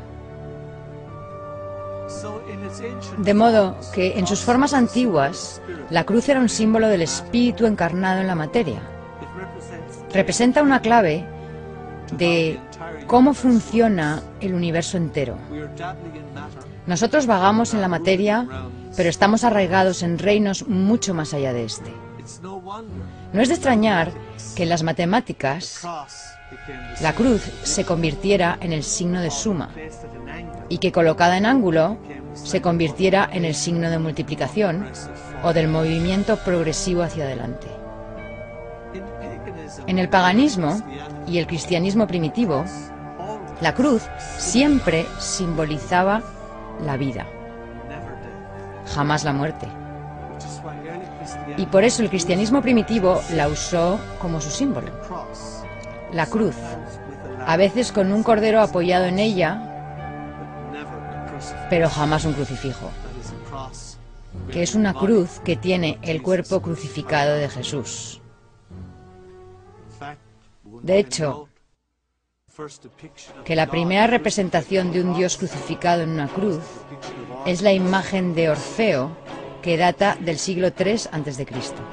De modo que en sus formas antiguas, la cruz era un símbolo del espíritu encarnado en la materia. Representa una clave de cómo funciona el universo entero. Nosotros vagamos en la materia, pero estamos arraigados en reinos mucho más allá de este. No es de extrañar que en las matemáticas la cruz se convirtiera en el signo de suma y que colocada en ángulo se convirtiera en el signo de multiplicación o del movimiento progresivo hacia adelante. En el paganismo y el cristianismo primitivo, la cruz siempre simbolizaba la vida, jamás la muerte. Y por eso el cristianismo primitivo la usó como su símbolo. La cruz, a veces con un cordero apoyado en ella, pero jamás un crucifijo, que es una cruz que tiene el cuerpo crucificado de Jesús. De hecho, que la primera representación de un Dios crucificado en una cruz es la imagen de Orfeo, que data del siglo III a.C.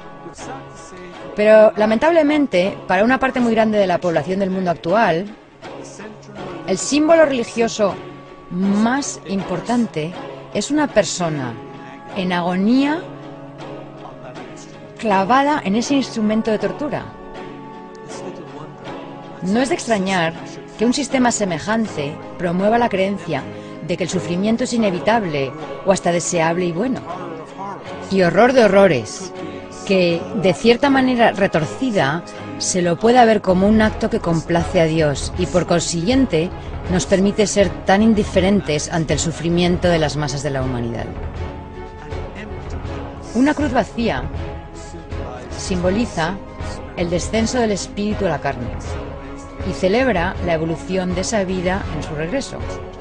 Pero, lamentablemente, para una parte muy grande de la población del mundo actual, el símbolo religioso más importante es una persona en agonía clavada en ese instrumento de tortura. No es de extrañar que un sistema semejante promueva la creencia de que el sufrimiento es inevitable o hasta deseable y bueno. Y horror de horrores, que de cierta manera retorcida se lo pueda ver como un acto que complace a Dios y por consiguiente nos permite ser tan indiferentes ante el sufrimiento de las masas de la humanidad. Una cruz vacía simboliza el descenso del espíritu a la carne y celebra la evolución de esa vida en su regreso.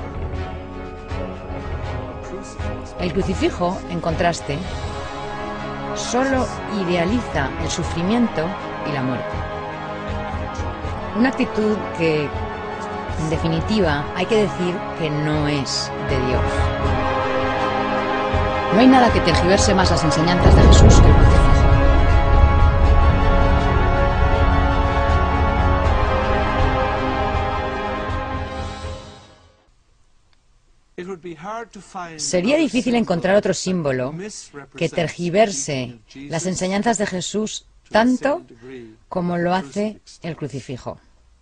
El crucifijo, en contraste, solo idealiza el sufrimiento y la muerte. Una actitud que, en definitiva, hay que decir que no es de Dios. No hay nada que tergiverse más las enseñanzas de Jesús que el crucifijo. Sería difícil encontrar otro símbolo que tergiverse las enseñanzas de Jesús tanto como lo hace el crucifijo.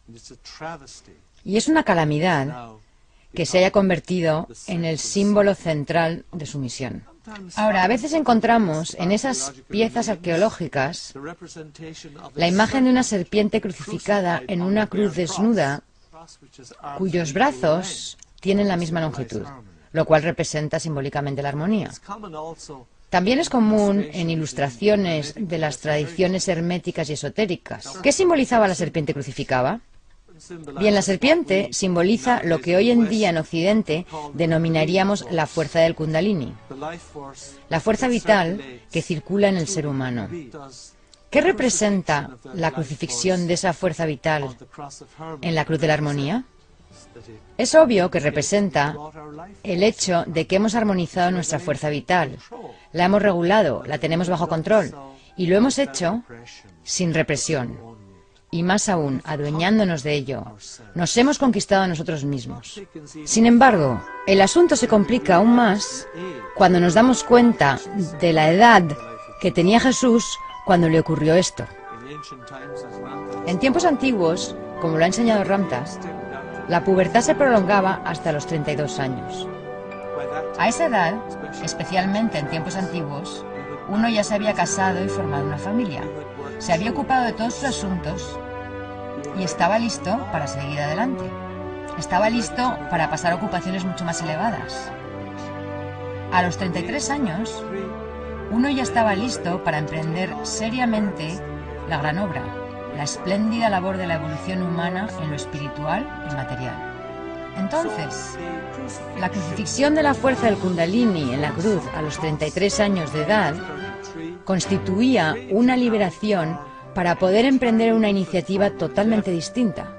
Y es una calamidad que se haya convertido en el símbolo central de su misión. Ahora, a veces encontramos en esas piezas arqueológicas la imagen de una serpiente crucificada en una cruz desnuda cuyos brazos tienen la misma longitud, lo cual representa simbólicamente la armonía. También es común en ilustraciones de las tradiciones herméticas y esotéricas. ¿Qué simbolizaba la serpiente crucificada? Bien, la serpiente simboliza lo que hoy en día en Occidente denominaríamos la fuerza del Kundalini, la fuerza vital que circula en el ser humano. ¿Qué representa la crucifixión de esa fuerza vital en la cruz de la armonía? Es obvio que representa el hecho de que hemos armonizado nuestra fuerza vital, la hemos regulado, la tenemos bajo control y lo hemos hecho sin represión. Y más aún, adueñándonos de ello, nos hemos conquistado a nosotros mismos. Sin embargo, el asunto se complica aún más cuando nos damos cuenta de la edad que tenía Jesús cuando le ocurrió esto. En tiempos antiguos, como lo ha enseñado Ramdas, la pubertad se prolongaba hasta los 32 años. A esa edad, especialmente en tiempos antiguos, uno ya se había casado y formado una familia. Se había ocupado de todos sus asuntos y estaba listo para seguir adelante. Estaba listo para pasar a ocupaciones mucho más elevadas. A los 33 años, uno ya estaba listo para emprender seriamente la gran obra, la espléndida labor de la evolución humana en lo espiritual y material. Entonces, la crucifixión de la fuerza del Kundalini en la cruz a los 33 años de edad constituía una liberación para poder emprender una iniciativa totalmente distinta.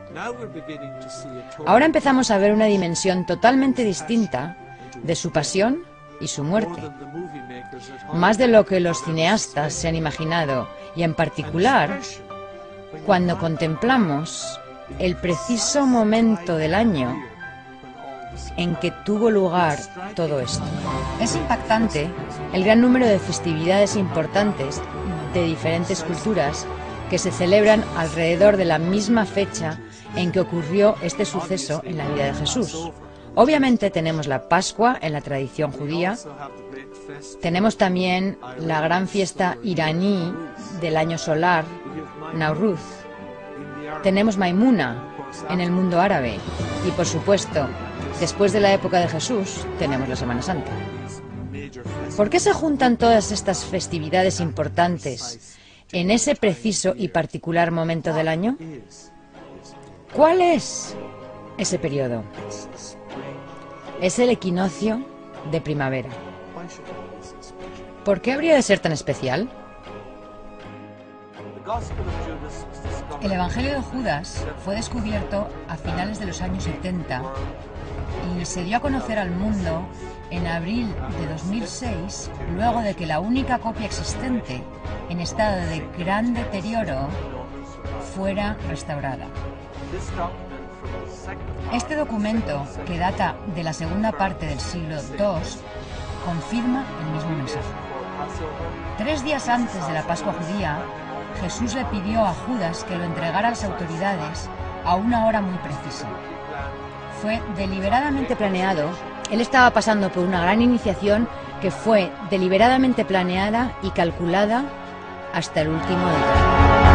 Ahora empezamos a ver una dimensión totalmente distinta de su pasión y su muerte, más de lo que los cineastas se han imaginado, y en particular cuando contemplamos el preciso momento del año en que tuvo lugar todo esto. Es impactante el gran número de festividades importantes de diferentes culturas que se celebran alrededor de la misma fecha en que ocurrió este suceso en la vida de Jesús. Obviamente tenemos la Pascua en la tradición judía, tenemos también la gran fiesta iraní del año solar, Nowruz, tenemos Maimuna en el mundo árabe y, por supuesto, después de la época de Jesús, tenemos la Semana Santa. ¿Por qué se juntan todas estas festividades importantes en ese preciso y particular momento del año? ¿Cuál es ese periodo? Es el equinoccio de primavera. ¿Por qué habría de ser tan especial? El Evangelio de Judas fue descubierto a finales de los años 70 y se dio a conocer al mundo en abril de 2006, luego de que la única copia existente en estado de gran deterioro fuera restaurada. Este documento, que data de la segunda parte del siglo II, confirma el mismo mensaje. 3 días antes de la Pascua judía, Jesús le pidió a Judas que lo entregara a las autoridades a una hora muy precisa. Fue deliberadamente planeado. Él estaba pasando por una gran iniciación que fue deliberadamente planeada y calculada hasta el último detalle.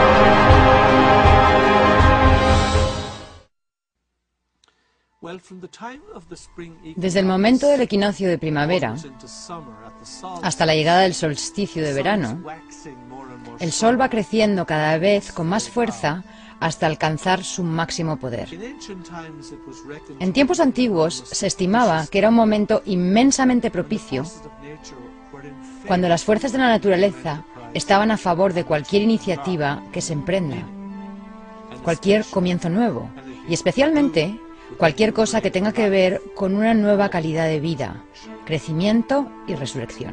Desde el momento del equinoccio de primavera hasta la llegada del solsticio de verano, el sol va creciendo cada vez con más fuerza hasta alcanzar su máximo poder. En tiempos antiguos se estimaba que era un momento inmensamente propicio cuando las fuerzas de la naturaleza estaban a favor de cualquier iniciativa que se emprenda, cualquier comienzo nuevo, y especialmente cualquier cosa que tenga que ver con una nueva calidad de vida, crecimiento y resurrección.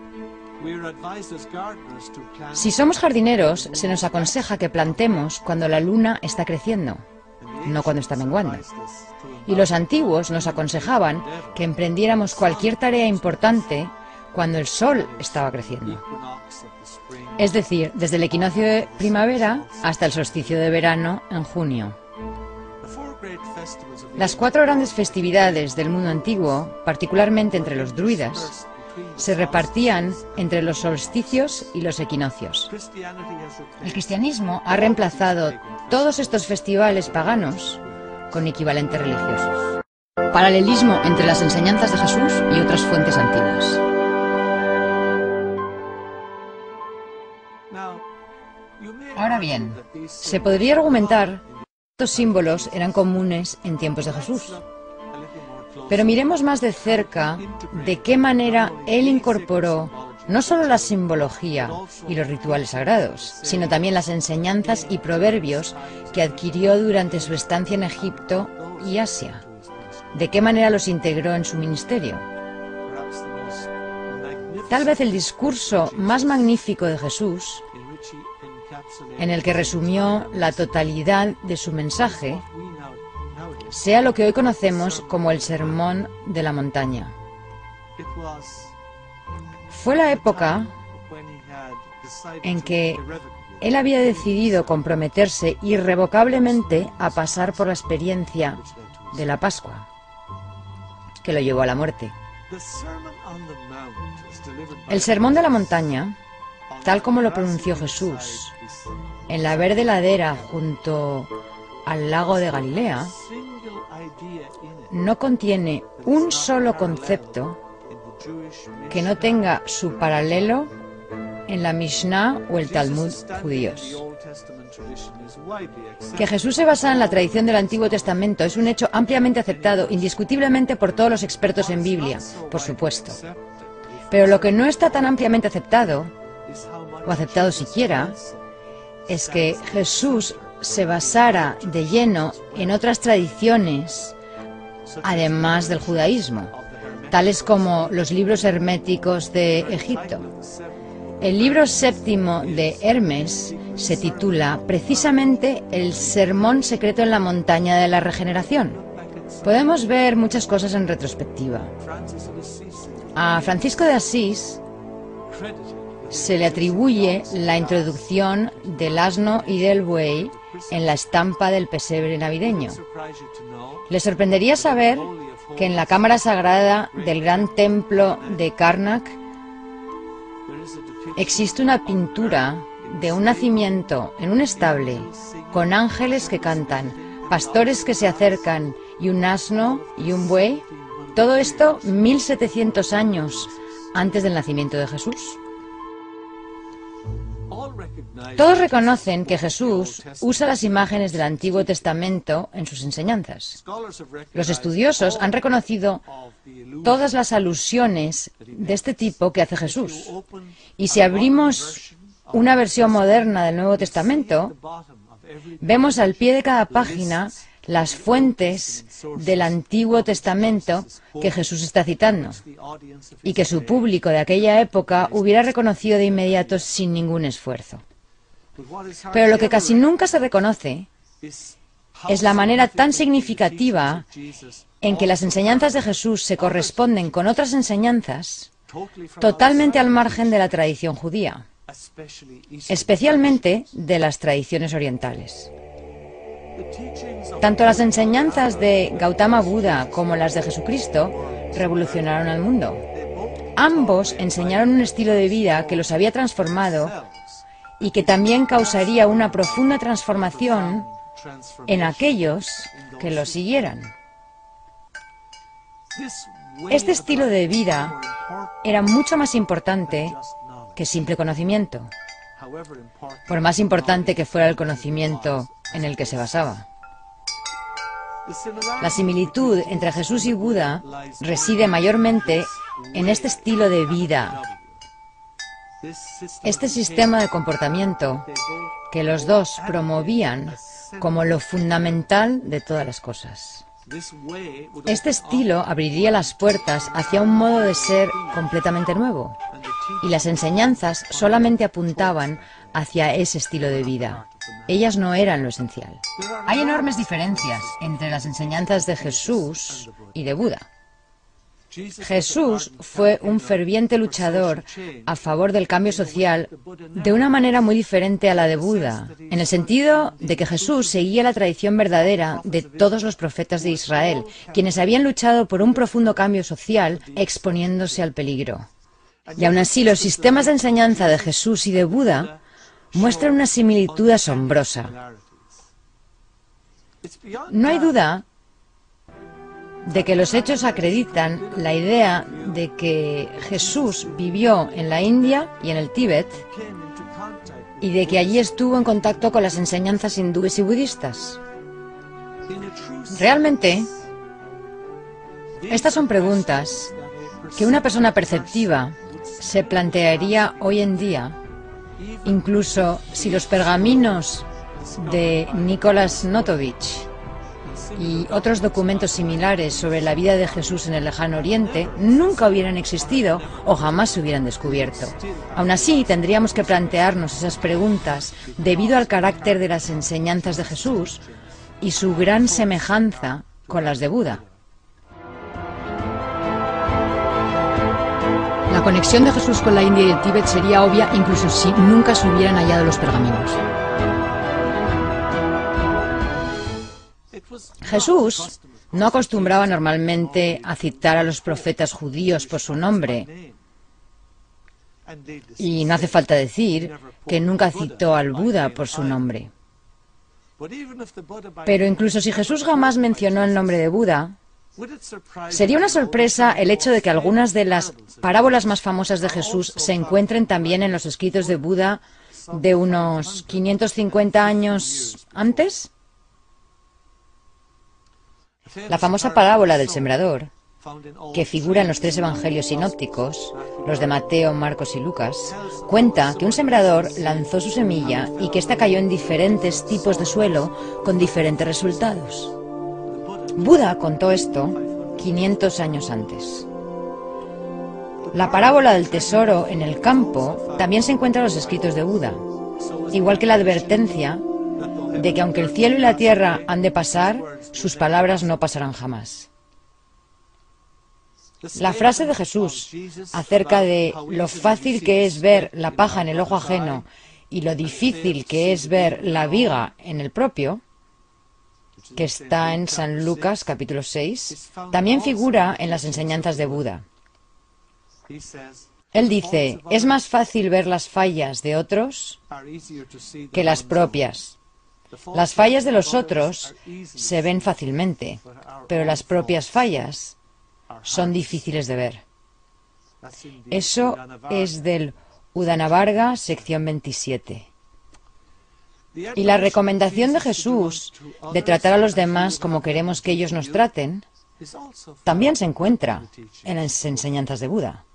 Si somos jardineros, se nos aconseja que plantemos cuando la luna está creciendo, no cuando está menguando. Y los antiguos nos aconsejaban que emprendiéramos cualquier tarea importante cuando el sol estaba creciendo. Es decir, desde el equinoccio de primavera hasta el solsticio de verano en junio. Las 4 grandes festividades del mundo antiguo, particularmente entre los druidas, se repartían entre los solsticios y los equinoccios. El cristianismo ha reemplazado todos estos festivales paganos con equivalentes religiosos. Paralelismo entre las enseñanzas de Jesús y otras fuentes antiguas. Ahora bien, se podría argumentar que estos símbolos eran comunes en tiempos de Jesús. Pero miremos más de cerca de qué manera Él incorporó no solo la simbología y los rituales sagrados, sino también las enseñanzas y proverbios que adquirió durante su estancia en Egipto y Asia. ¿De qué manera los integró en su ministerio? Tal vez el discurso más magnífico de Jesús, en el que resumió la totalidad de su mensaje, sea lo que hoy conocemos como el Sermón de la Montaña. Fue la época en que él había decidido comprometerse irrevocablemente a pasar por la experiencia de la Pascua, que lo llevó a la muerte. El Sermón de la Montaña, tal como lo pronunció Jesús en la verde ladera junto al lago de Galilea, no contiene un solo concepto que no tenga su paralelo en la Mishnah o el Talmud judíos. Que Jesús se basa en la tradición del Antiguo Testamento es un hecho ampliamente aceptado, indiscutiblemente por todos los expertos en Biblia, por supuesto. Pero lo que no está tan ampliamente aceptado, o aceptado siquiera, es que Jesús se basara de lleno en otras tradiciones, además del judaísmo, tales como los libros herméticos de Egipto. El libro séptimo de Hermes se titula precisamente El Sermón secreto en la montaña de la regeneración. Podemos ver muchas cosas en retrospectiva. A Francisco de Asís se le atribuye la introducción del asno y del buey en la estampa del pesebre navideño. Le sorprendería saber que en la cámara sagrada del gran templo de Karnak existe una pintura de un nacimiento en un estable con ángeles que cantan, pastores que se acercan y un asno y un buey. Todo esto 1700 años antes del nacimiento de Jesús. Todos reconocen que Jesús usa las imágenes del Antiguo Testamento en sus enseñanzas. Los estudiosos han reconocido todas las alusiones de este tipo que hace Jesús. Y si abrimos una versión moderna del Nuevo Testamento, vemos al pie de cada página las fuentes del Antiguo Testamento que Jesús está citando y que su público de aquella época hubiera reconocido de inmediato sin ningún esfuerzo. Pero lo que casi nunca se reconoce es la manera tan significativa en que las enseñanzas de Jesús se corresponden con otras enseñanzas totalmente al margen de la tradición judía, especialmente de las tradiciones orientales. Tanto las enseñanzas de Gautama Buda como las de Jesucristo revolucionaron al mundo. Ambos enseñaron un estilo de vida que los había transformado y que también causaría una profunda transformación en aquellos que los siguieran. Este estilo de vida era mucho más importante que simple conocimiento, por más importante que fuera el conocimiento en el que se basaba. La similitud entre Jesús y Buda reside mayormente en este estilo de vida, este sistema de comportamiento que los dos promovían como lo fundamental de todas las cosas. Este estilo abriría las puertas hacia un modo de ser completamente nuevo, y las enseñanzas solamente apuntaban hacia ese estilo de vida. Ellas no eran lo esencial. Hay enormes diferencias entre las enseñanzas de Jesús y de Buda. Jesús fue un ferviente luchador a favor del cambio social de una manera muy diferente a la de Buda, en el sentido de que Jesús seguía la tradición verdadera de todos los profetas de Israel, quienes habían luchado por un profundo cambio social exponiéndose al peligro. Y aún así, los sistemas de enseñanza de Jesús y de Buda muestran una similitud asombrosa. No hay duda de que los hechos acreditan la idea de que Jesús vivió en la India y en el Tíbet y de que allí estuvo en contacto con las enseñanzas hindúes y budistas. Realmente, estas son preguntas que una persona perceptiva se plantearía hoy en día, incluso si los pergaminos de Nicolás Notovich y otros documentos similares sobre la vida de Jesús en el Lejano Oriente nunca hubieran existido o jamás se hubieran descubierto. Aún así, tendríamos que plantearnos esas preguntas debido al carácter de las enseñanzas de Jesús y su gran semejanza con las de Buda. La conexión de Jesús con la India y el Tíbet sería obvia incluso si nunca se hubieran hallado los pergaminos. Jesús no acostumbraba normalmente a citar a los profetas judíos por su nombre, y no hace falta decir que nunca citó al Buda por su nombre. Pero incluso si Jesús jamás mencionó el nombre de Buda, sería una sorpresa el hecho de que algunas de las parábolas más famosas de Jesús se encuentren también en los escritos de Buda de unos 550 años antes. La famosa parábola del sembrador, que figura en los 3 evangelios sinópticos, los de Mateo, Marcos y Lucas, cuenta que un sembrador lanzó su semilla y que ésta cayó en diferentes tipos de suelo con diferentes resultados. Buda contó esto 500 años antes. La parábola del tesoro en el campo también se encuentra en los escritos de Buda, igual que la advertencia de que aunque el cielo y la tierra han de pasar, sus palabras no pasarán jamás. La frase de Jesús acerca de lo fácil que es ver la paja en el ojo ajeno y lo difícil que es ver la viga en el propio, que está en San Lucas capítulo 6, también figura en las enseñanzas de Buda. Él dice, es más fácil ver las fallas de otros que las propias. Las fallas de los otros se ven fácilmente, pero las propias fallas son difíciles de ver. Eso es del Udana Varga, sección 27. Y la recomendación de Jesús de tratar a los demás como queremos que ellos nos traten también se encuentra en las enseñanzas de Buda.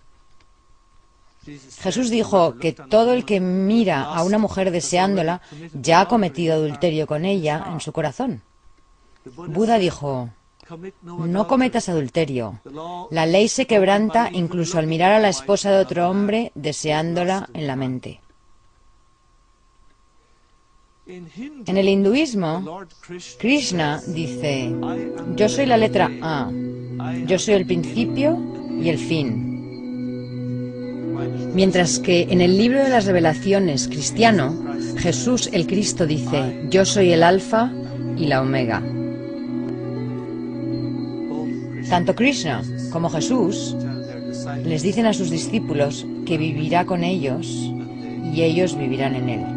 Jesús dijo que todo el que mira a una mujer deseándola ya ha cometido adulterio con ella en su corazón. Buda dijo, no cometas adulterio. La ley se quebranta incluso al mirar a la esposa de otro hombre deseándola en la mente. En el hinduismo, Krishna dice, yo soy la letra A, yo soy el principio y el fin. Mientras que en el libro de las revelaciones cristiano, Jesús el Cristo dice, yo soy el alfa y la omega. Tanto Krishna como Jesús les dicen a sus discípulos que vivirá con ellos y ellos vivirán en él.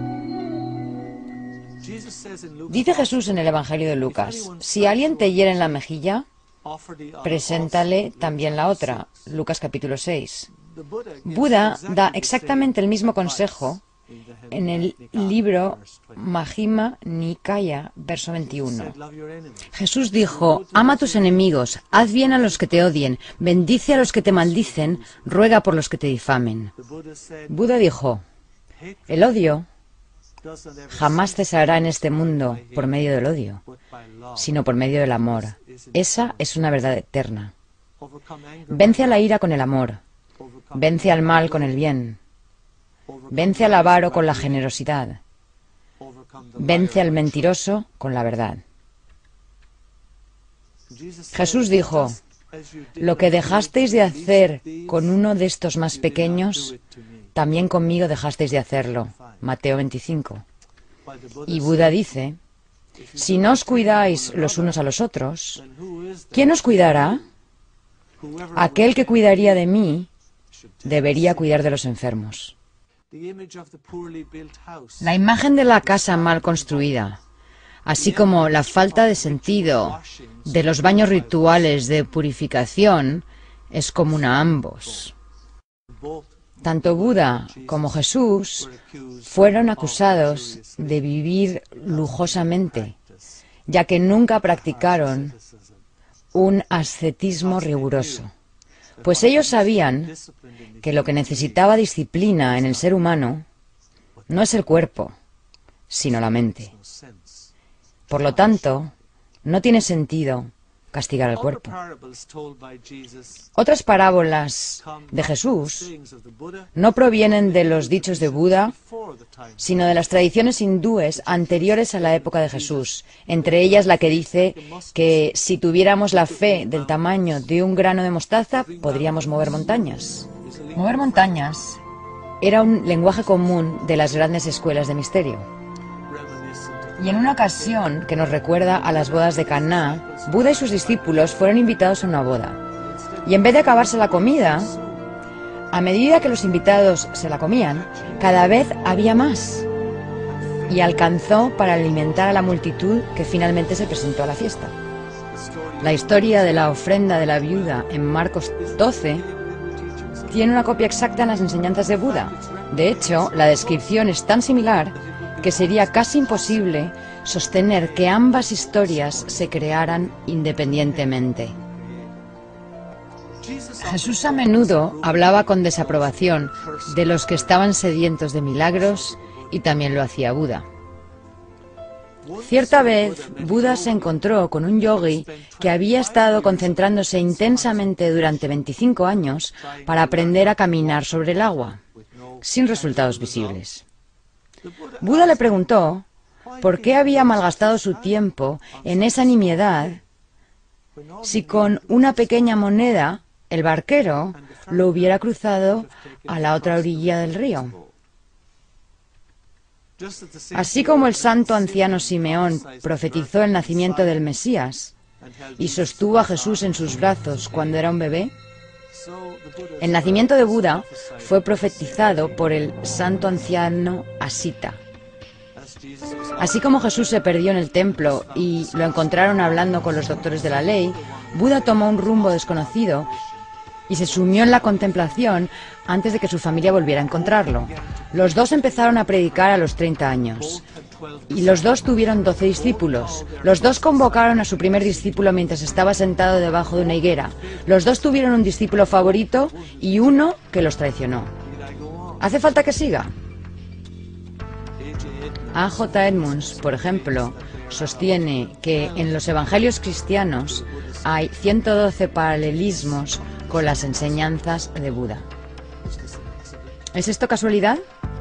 Dice Jesús en el Evangelio de Lucas, si alguien te hiere en la mejilla, preséntale también la otra. Lucas capítulo 6. Buda da exactamente el mismo consejo en el libro Majjhima Nikaya, verso 21. Jesús dijo, ama a tus enemigos, haz bien a los que te odien, bendice a los que te maldicen, ruega por los que te difamen. Buda dijo, el odio jamás cesará en este mundo por medio del odio, sino por medio del amor. Esa es una verdad eterna. Vence a la ira con el amor. Vence al mal con el bien. Vence al avaro con la generosidad. vence al mentiroso con la verdad. Jesús dijo: lo que dejasteis de hacer con uno de estos más pequeños, también conmigo dejasteis de hacerlo. Mateo 25. Y Buda dice: si no os cuidáis los unos a los otros, ¿quién os cuidará? Aquel que cuidaría de mí debería cuidar de los enfermos. La imagen de la casa mal construida, así como la falta de sentido de los baños rituales de purificación, es común a ambos. Tanto Buda como Jesús fueron acusados de vivir lujosamente, ya que nunca practicaron un ascetismo riguroso, pues ellos sabían que lo que necesitaba disciplina en el ser humano no es el cuerpo, sino la mente. Por lo tanto, no tiene sentido castigar al cuerpo. Otras parábolas de Jesús no provienen de los dichos de Buda, sino de las tradiciones hindúes anteriores a la época de Jesús, entre ellas la que dice que si tuviéramos la fe del tamaño de un grano de mostaza, podríamos mover montañas. Mover montañas era un lenguaje común de las grandes escuelas de misterio. Y en una ocasión que nos recuerda a las bodas de Caná, Buda y sus discípulos fueron invitados a una boda. Y en vez de acabarse la comida, a medida que los invitados se la comían, cada vez había más. Y alcanzó para alimentar a la multitud que finalmente se presentó a la fiesta. La historia de la ofrenda de la viuda en Marcos 12 tiene una copia exacta en las enseñanzas de Buda. De hecho, la descripción es tan similar que sería casi imposible sostener que ambas historias se crearan independientemente. Jesús a menudo hablaba con desaprobación de los que estaban sedientos de milagros, y también lo hacía Buda. Cierta vez, Buda se encontró con un yogui que había estado concentrándose intensamente durante 25 años para aprender a caminar sobre el agua, sin resultados visibles. Buda le preguntó por qué había malgastado su tiempo en esa nimiedad si con una pequeña moneda el barquero lo hubiera cruzado a la otra orilla del río. Así como el santo anciano Simeón profetizó el nacimiento del Mesías y sostuvo a Jesús en sus brazos cuando era un bebé, el nacimiento de Buda fue profetizado por el santo anciano Asita. Así como Jesús se perdió en el templo y lo encontraron hablando con los doctores de la ley, Buda tomó un rumbo desconocido y se sumió en la contemplación antes de que su familia volviera a encontrarlo. Los dos empezaron a predicar a los 30 años. Y los dos tuvieron 12 discípulos. Los dos convocaron a su primer discípulo mientras estaba sentado debajo de una higuera. Los dos tuvieron un discípulo favorito y uno que los traicionó. ¿Hace falta que siga? A.J. Edmonds, por ejemplo, sostiene que en los evangelios cristianos hay 112 paralelismos con las enseñanzas de Buda. ¿Es esto casualidad?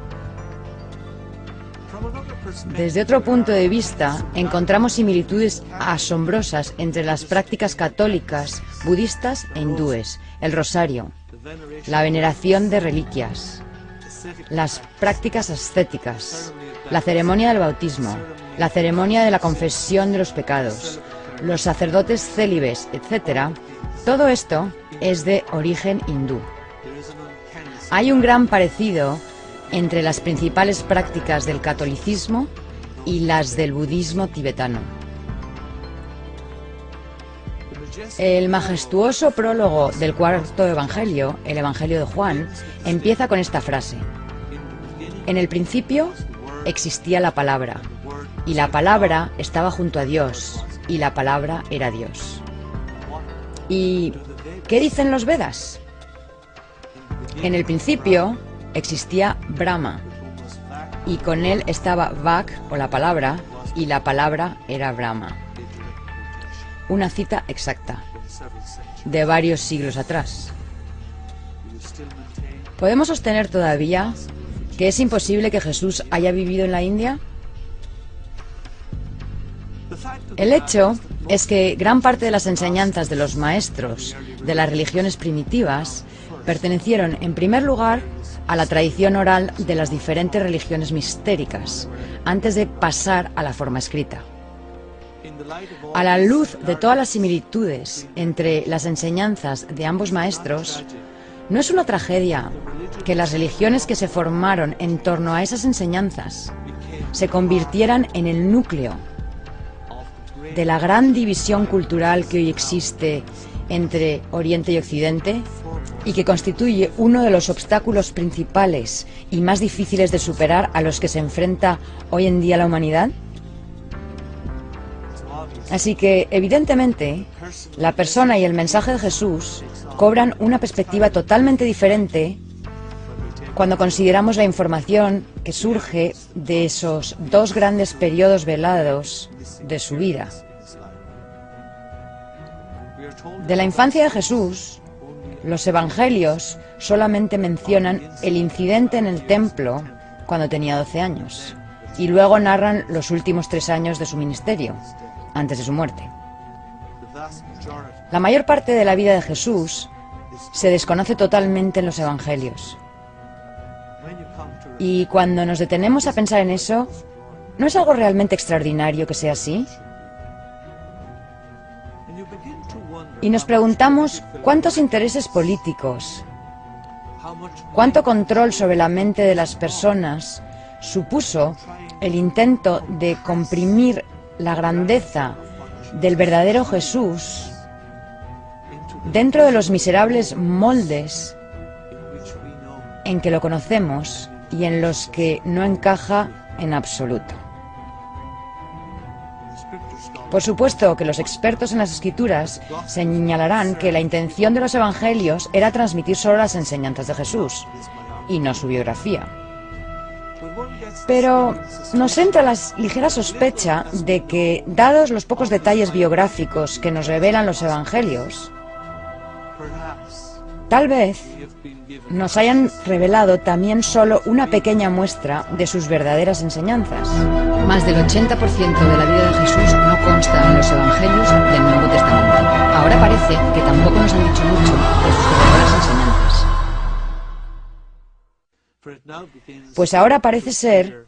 Desde otro punto de vista, encontramos similitudes asombrosas entre las prácticas católicas, budistas e hindúes: el rosario, la veneración de reliquias, las prácticas ascéticas, la ceremonia del bautismo, la ceremonia de la confesión de los pecados, los sacerdotes célibes, etc. Todo esto es de origen hindú. Hay un gran parecido entre las principales prácticas del catolicismo y las del budismo tibetano. El majestuoso prólogo del cuarto evangelio, el Evangelio de Juan, empieza con esta frase: en el principio existía la palabra, y la palabra estaba junto a Dios, y la palabra era Dios. ¿Y qué dicen los Vedas? En el principio existía Brahma, y con él estaba Vak, o la palabra, y la palabra era Brahma. Una cita exacta, de varios siglos atrás. ¿Podemos sostener todavía que es imposible que Jesús haya vivido en la India? El hecho es que gran parte de las enseñanzas de los maestros de las religiones primitivas pertenecieron, en primer lugar, a la tradición oral de las diferentes religiones mistéricas, antes de pasar a la forma escrita. A la luz de todas las similitudes entre las enseñanzas de ambos maestros, no es una tragedia que las religiones que se formaron en torno a esas enseñanzas se convirtieran en el núcleo de la gran división cultural que hoy existe entre Oriente y Occidente y que constituye uno de los obstáculos principales y más difíciles de superar a los que se enfrenta hoy en día la humanidad. Así que, evidentemente, la persona y el mensaje de Jesús cobran una perspectiva totalmente diferente cuando consideramos la información que surge de esos dos grandes periodos velados de su vida. De la infancia de Jesús, los evangelios solamente mencionan el incidente en el templo cuando tenía 12 años y luego narran los últimos 3 años de su ministerio, antes de su muerte. La mayor parte de la vida de Jesús se desconoce totalmente en los evangelios. Y cuando nos detenemos a pensar en eso, ¿no es algo realmente extraordinario que sea así? Y nos preguntamos cuántos intereses políticos, cuánto control sobre la mente de las personas supuso el intento de comprimir la grandeza del verdadero Jesús dentro de los miserables moldes en que lo conocemos y en los que no encaja en absoluto. Por supuesto que los expertos en las Escrituras señalarán que la intención de los evangelios era transmitir solo las enseñanzas de Jesús y no su biografía. Pero nos entra la ligera sospecha de que, dados los pocos detalles biográficos que nos revelan los evangelios, tal vez nos hayan revelado también solo una pequeña muestra de sus verdaderas enseñanzas. Más del 80% de la vida de Jesús no consta en los evangelios del Nuevo Testamento. Ahora parece que tampoco nos han dicho mucho de sus verdaderas enseñanzas. Pues ahora parece ser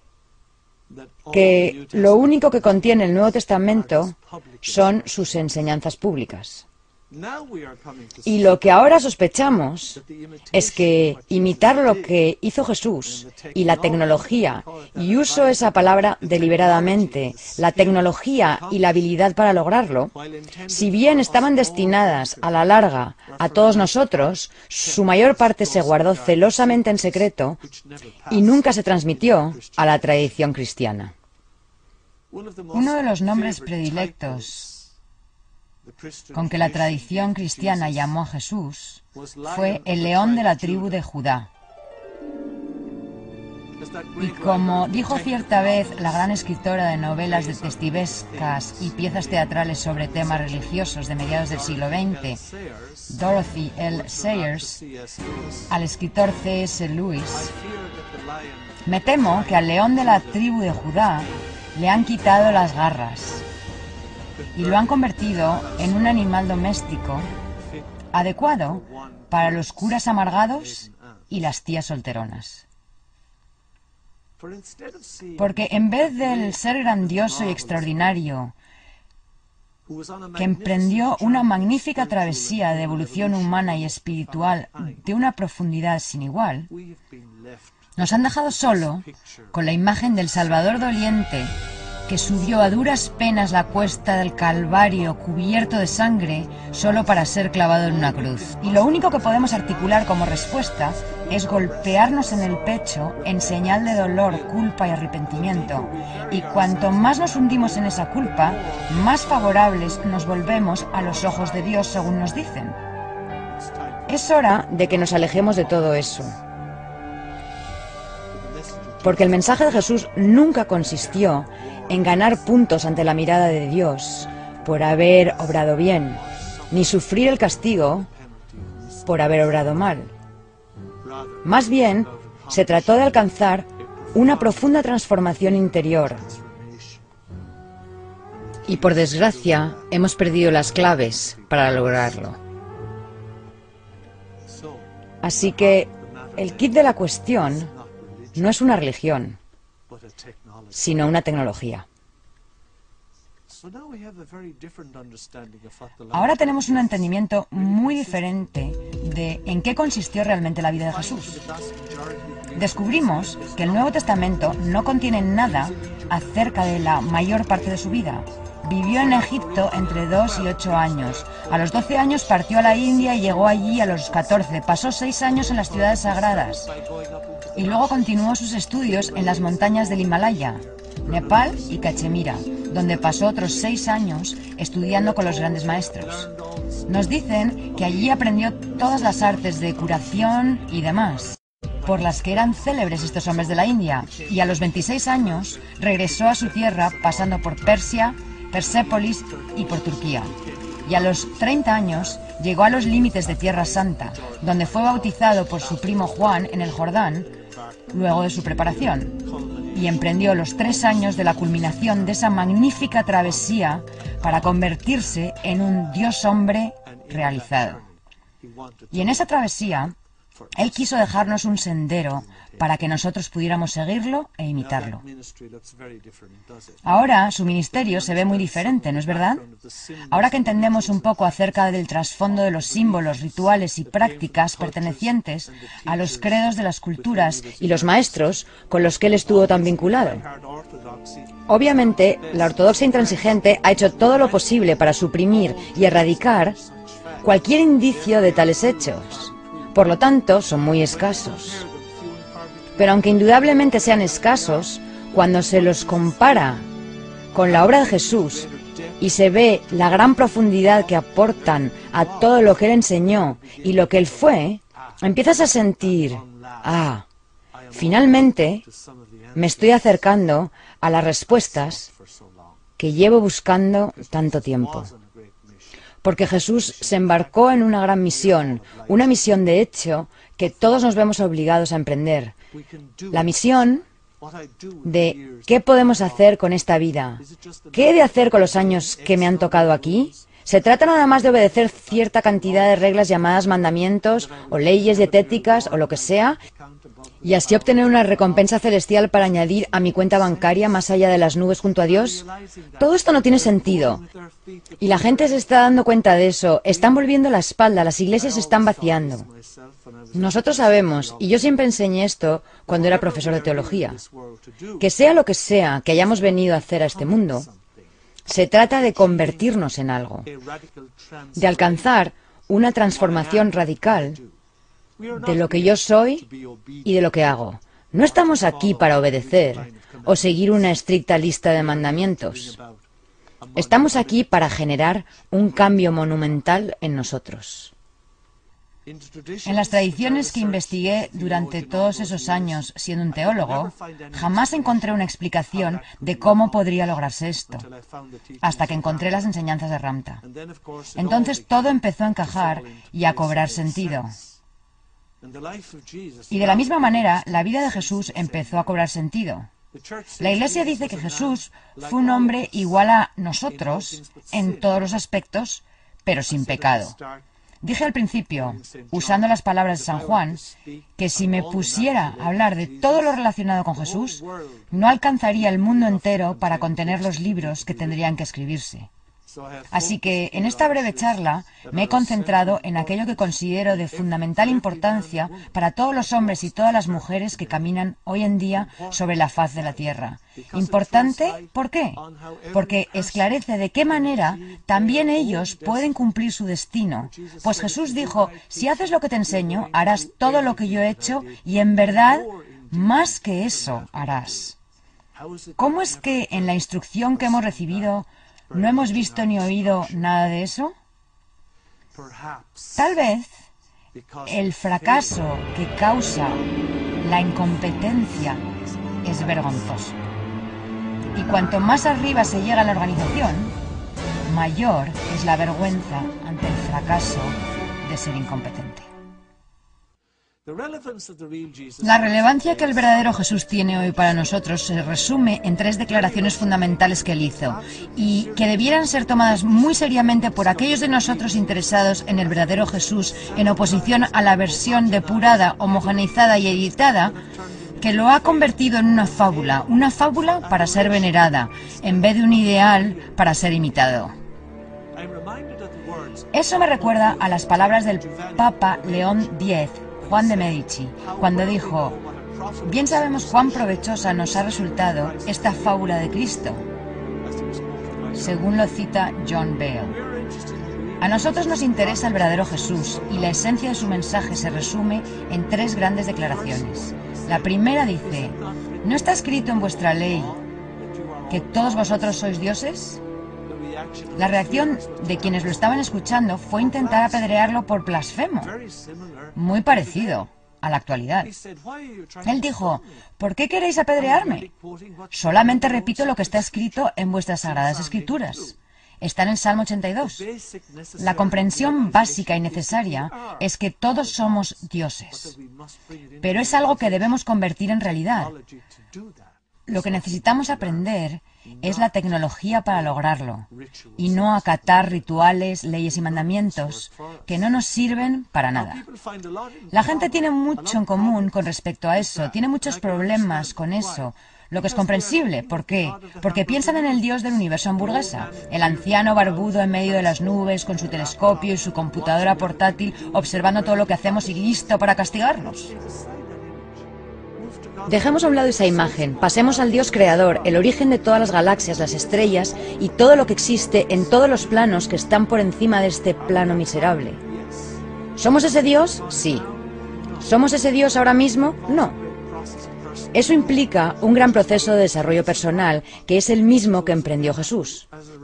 que lo único que contiene el Nuevo Testamento son sus enseñanzas públicas. Y lo que ahora sospechamos es que imitar lo que hizo Jesús y la tecnología, y uso esa palabra deliberadamente, la tecnología y la habilidad para lograrlo, si bien estaban destinadas a la larga a todos nosotros, su mayor parte se guardó celosamente en secreto y nunca se transmitió a la tradición cristiana. Uno de los nombres predilectos con que la tradición cristiana llamó a Jesús fue el león de la tribu de Judá. Y como dijo cierta vez la gran escritora de novelas detectivescas y piezas teatrales sobre temas religiosos de mediados del siglo XX, Dorothy L. Sayers, al escritor C.S. Lewis, me temo que al león de la tribu de Judá le han quitado las garras y lo han convertido en un animal doméstico adecuado para los curas amargados y las tías solteronas. Porque en vez del ser grandioso y extraordinario que emprendió una magnífica travesía de evolución humana y espiritual de una profundidad sin igual, nos han dejado solo con la imagen del Salvador doliente que subió a duras penas la cuesta del Calvario cubierto de sangre solo para ser clavado en una cruz. Y lo único que podemos articular como respuesta es golpearnos en el pecho en señal de dolor, culpa y arrepentimiento. Y cuanto más nos hundimos en esa culpa, más favorables nos volvemos a los ojos de Dios, según nos dicen. Es hora de que nos alejemos de todo eso. Porque el mensaje de Jesús nunca consistió en ganar puntos ante la mirada de Dios por haber obrado bien, ni sufrir el castigo por haber obrado mal. Más bien, se trató de alcanzar una profunda transformación interior Y por desgracia, hemos perdido las claves para lograrlo. Así que el kit de la cuestión no es una religión, sino una tecnología. Ahora tenemos un entendimiento muy diferente de en qué consistió realmente la vida de Jesús. Descubrimos que el Nuevo Testamento no contiene nada acerca de la mayor parte de su vida. Vivió en Egipto entre 2 y 8 años. A los 12 años partió a la India y llegó allí a los 14. Pasó 6 años en las ciudades sagradas. Y luego continuó sus estudios en las montañas del Himalaya, Nepal y Cachemira, donde pasó otros 6 años estudiando con los grandes maestros. Nos dicen que allí aprendió todas las artes de curación y demás, por las que eran célebres estos hombres de la India, y a los 26 años regresó a su tierra pasando por Persia, Persépolis y por Turquía. Y a los 30 años llegó a los límites de Tierra Santa, donde fue bautizado por su primo Juan en el Jordán, luego de su preparación, y emprendió los 3 años de la culminación de esa magnífica travesía para convertirse en un Dios hombre realizado. Y en esa travesía, Él quiso dejarnos un sendero para que nosotros pudiéramos seguirlo e imitarlo. Ahora su ministerio se ve muy diferente, ¿no es verdad? Ahora que entendemos un poco acerca del trasfondo de los símbolos, rituales y prácticas pertenecientes a los credos de las culturas y los maestros con los que él estuvo tan vinculado. Obviamente, la ortodoxia intransigente ha hecho todo lo posible para suprimir y erradicar cualquier indicio de tales hechos. Por lo tanto, son muy escasos. Pero aunque indudablemente sean escasos, cuando se los compara con la obra de Jesús y se ve la gran profundidad que aportan a todo lo que Él enseñó y lo que Él fue, empiezas a sentir, finalmente me estoy acercando a las respuestas que llevo buscando tanto tiempo. Porque Jesús se embarcó en una gran misión, una misión de hecho que todos nos vemos obligados a emprender. La misión de ¿qué podemos hacer con esta vida? ¿Qué he de hacer con los años que me han tocado aquí? ¿Se trata nada más de obedecer cierta cantidad de reglas llamadas mandamientos o leyes dietéticas o lo que sea, y así obtener una recompensa celestial para añadir a mi cuenta bancaria más allá de las nubes junto a Dios? Todo esto no tiene sentido. Y la gente se está dando cuenta de eso. Están volviendo la espalda, las iglesias se están vaciando. Nosotros sabemos, y yo siempre enseñé esto cuando era profesor de teología, que sea lo que sea que hayamos venido a hacer a este mundo, se trata de convertirnos en algo, de alcanzar una transformación radical de lo que yo soy y de lo que hago. No estamos aquí para obedecer o seguir una estricta lista de mandamientos. Estamos aquí para generar un cambio monumental en nosotros. En las tradiciones que investigué durante todos esos años siendo un teólogo, jamás encontré una explicación de cómo podría lograrse esto, hasta que encontré las enseñanzas de Ramtha. Entonces todo empezó a encajar y a cobrar sentido. Y de la misma manera, la vida de Jesús empezó a cobrar sentido. La Iglesia dice que Jesús fue un hombre igual a nosotros en todos los aspectos, pero sin pecado. Dije al principio, usando las palabras de San Juan, que si me pusiera a hablar de todo lo relacionado con Jesús, no alcanzaría el mundo entero para contener los libros que tendrían que escribirse. Así que en esta breve charla me he concentrado en aquello que considero de fundamental importancia para todos los hombres y todas las mujeres que caminan hoy en día sobre la faz de la tierra. Importante, ¿por qué? Porque esclarece de qué manera también ellos pueden cumplir su destino. Pues Jesús dijo, si haces lo que te enseño, harás todo lo que yo he hecho y en verdad, más que eso harás. ¿Cómo es que en la instrucción que hemos recibido no hemos visto ni oído nada de eso? Tal vez el fracaso que causa la incompetencia es vergonzoso. Y cuanto más arriba se llega a la organización, mayor es la vergüenza ante el fracaso de ser incompetente. La relevancia que el verdadero Jesús tiene hoy para nosotros se resume en 3 declaraciones fundamentales que él hizo y que debieran ser tomadas muy seriamente por aquellos de nosotros interesados en el verdadero Jesús, en oposición a la versión depurada, homogeneizada y editada que lo ha convertido en una fábula para ser venerada, en vez de un ideal para ser imitado. Eso me recuerda a las palabras del Papa León X, Juan de Medici, cuando dijo: bien sabemos cuán provechosa nos ha resultado esta fábula de Cristo, según lo cita John Bale. A nosotros nos interesa el verdadero Jesús y la esencia de su mensaje se resume en 3 grandes declaraciones. La primera dice: ¿no está escrito en vuestra ley que todos vosotros sois dioses? La reacción de quienes lo estaban escuchando fue intentar apedrearlo por blasfemo, muy parecido a la actualidad. Él dijo: ¿por qué queréis apedrearme? Solamente repito lo que está escrito en vuestras sagradas escrituras. Está en el Salmo 82. La comprensión básica y necesaria es que todos somos dioses, pero es algo que debemos convertir en realidad. Lo que necesitamos aprender es la tecnología para lograrlo, y no acatar rituales, leyes y mandamientos que no nos sirven para nada. La gente tiene mucho en común con respecto a eso, tiene muchos problemas con eso, lo que es comprensible. ¿Por qué? Porque piensan en el Dios del universo hamburguesa, el anciano barbudo en medio de las nubes con su telescopio y su computadora portátil observando todo lo que hacemos y listo para castigarnos. Dejemos a un lado esa imagen, pasemos al Dios creador, el origen de todas las galaxias, las estrellas y todo lo que existe en todos los planos que están por encima de este plano miserable. ¿Somos ese Dios? Sí. ¿Somos ese Dios ahora mismo? No. Eso implica un gran proceso de desarrollo personal, que es el mismo que emprendió Jesús.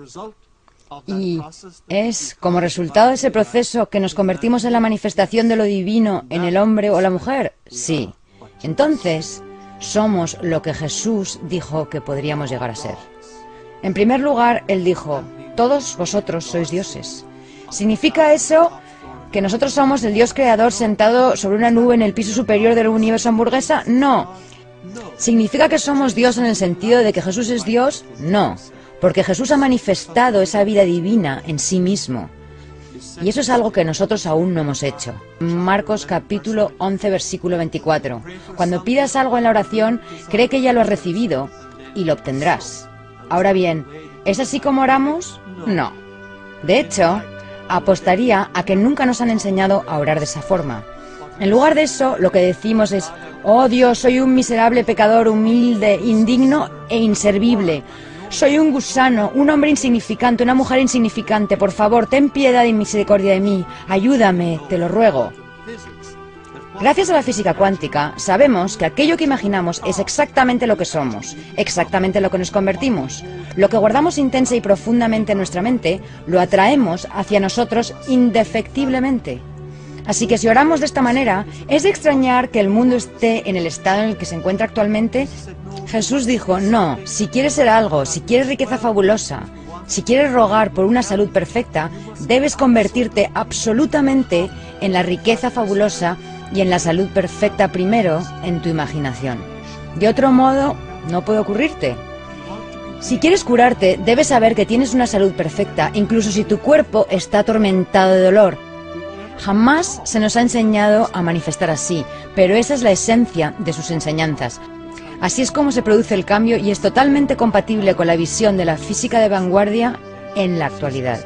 Y es como resultado de ese proceso que nos convertimos en la manifestación de lo divino en el hombre o la mujer. Sí. Entonces, somos lo que Jesús dijo que podríamos llegar a ser. En primer lugar, Él dijo: todos vosotros sois dioses. ¿Significa eso que nosotros somos el Dios creador sentado sobre una nube en el piso superior del universo hamburguesa? No. ¿Significa que somos Dios en el sentido de que Jesús es Dios? No, porque Jesús ha manifestado esa vida divina en sí mismo. Y eso es algo que nosotros aún no hemos hecho. Marcos capítulo 11, versículo 24. Cuando pidas algo en la oración, cree que ya lo has recibido y lo obtendrás. Ahora bien, ¿es así como oramos? No. De hecho, apostaría a que nunca nos han enseñado a orar de esa forma. En lugar de eso, lo que decimos es: oh Dios, soy un miserable pecador, humilde, indigno e inservible. Soy un gusano, un hombre insignificante, una mujer insignificante. Por favor, ten piedad y misericordia de mí. Ayúdame, te lo ruego. Gracias a la física cuántica, sabemos que aquello que imaginamos es exactamente lo que somos, exactamente lo que nos convertimos. Lo que guardamos intensa y profundamente en nuestra mente, lo atraemos hacia nosotros indefectiblemente. Así que si oramos de esta manera, ¿es de extrañar que el mundo esté en el estado en el que se encuentra actualmente? Jesús dijo: no, si quieres ser algo, si quieres riqueza fabulosa, si quieres rogar por una salud perfecta, debes convertirte absolutamente en la riqueza fabulosa y en la salud perfecta primero en tu imaginación. De otro modo, no puede ocurrirte. Si quieres curarte, debes saber que tienes una salud perfecta, incluso si tu cuerpo está atormentado de dolor. Jamás se nos ha enseñado a manifestar así, pero esa es la esencia de sus enseñanzas. Así es como se produce el cambio y es totalmente compatible con la visión de la física de vanguardia en la actualidad.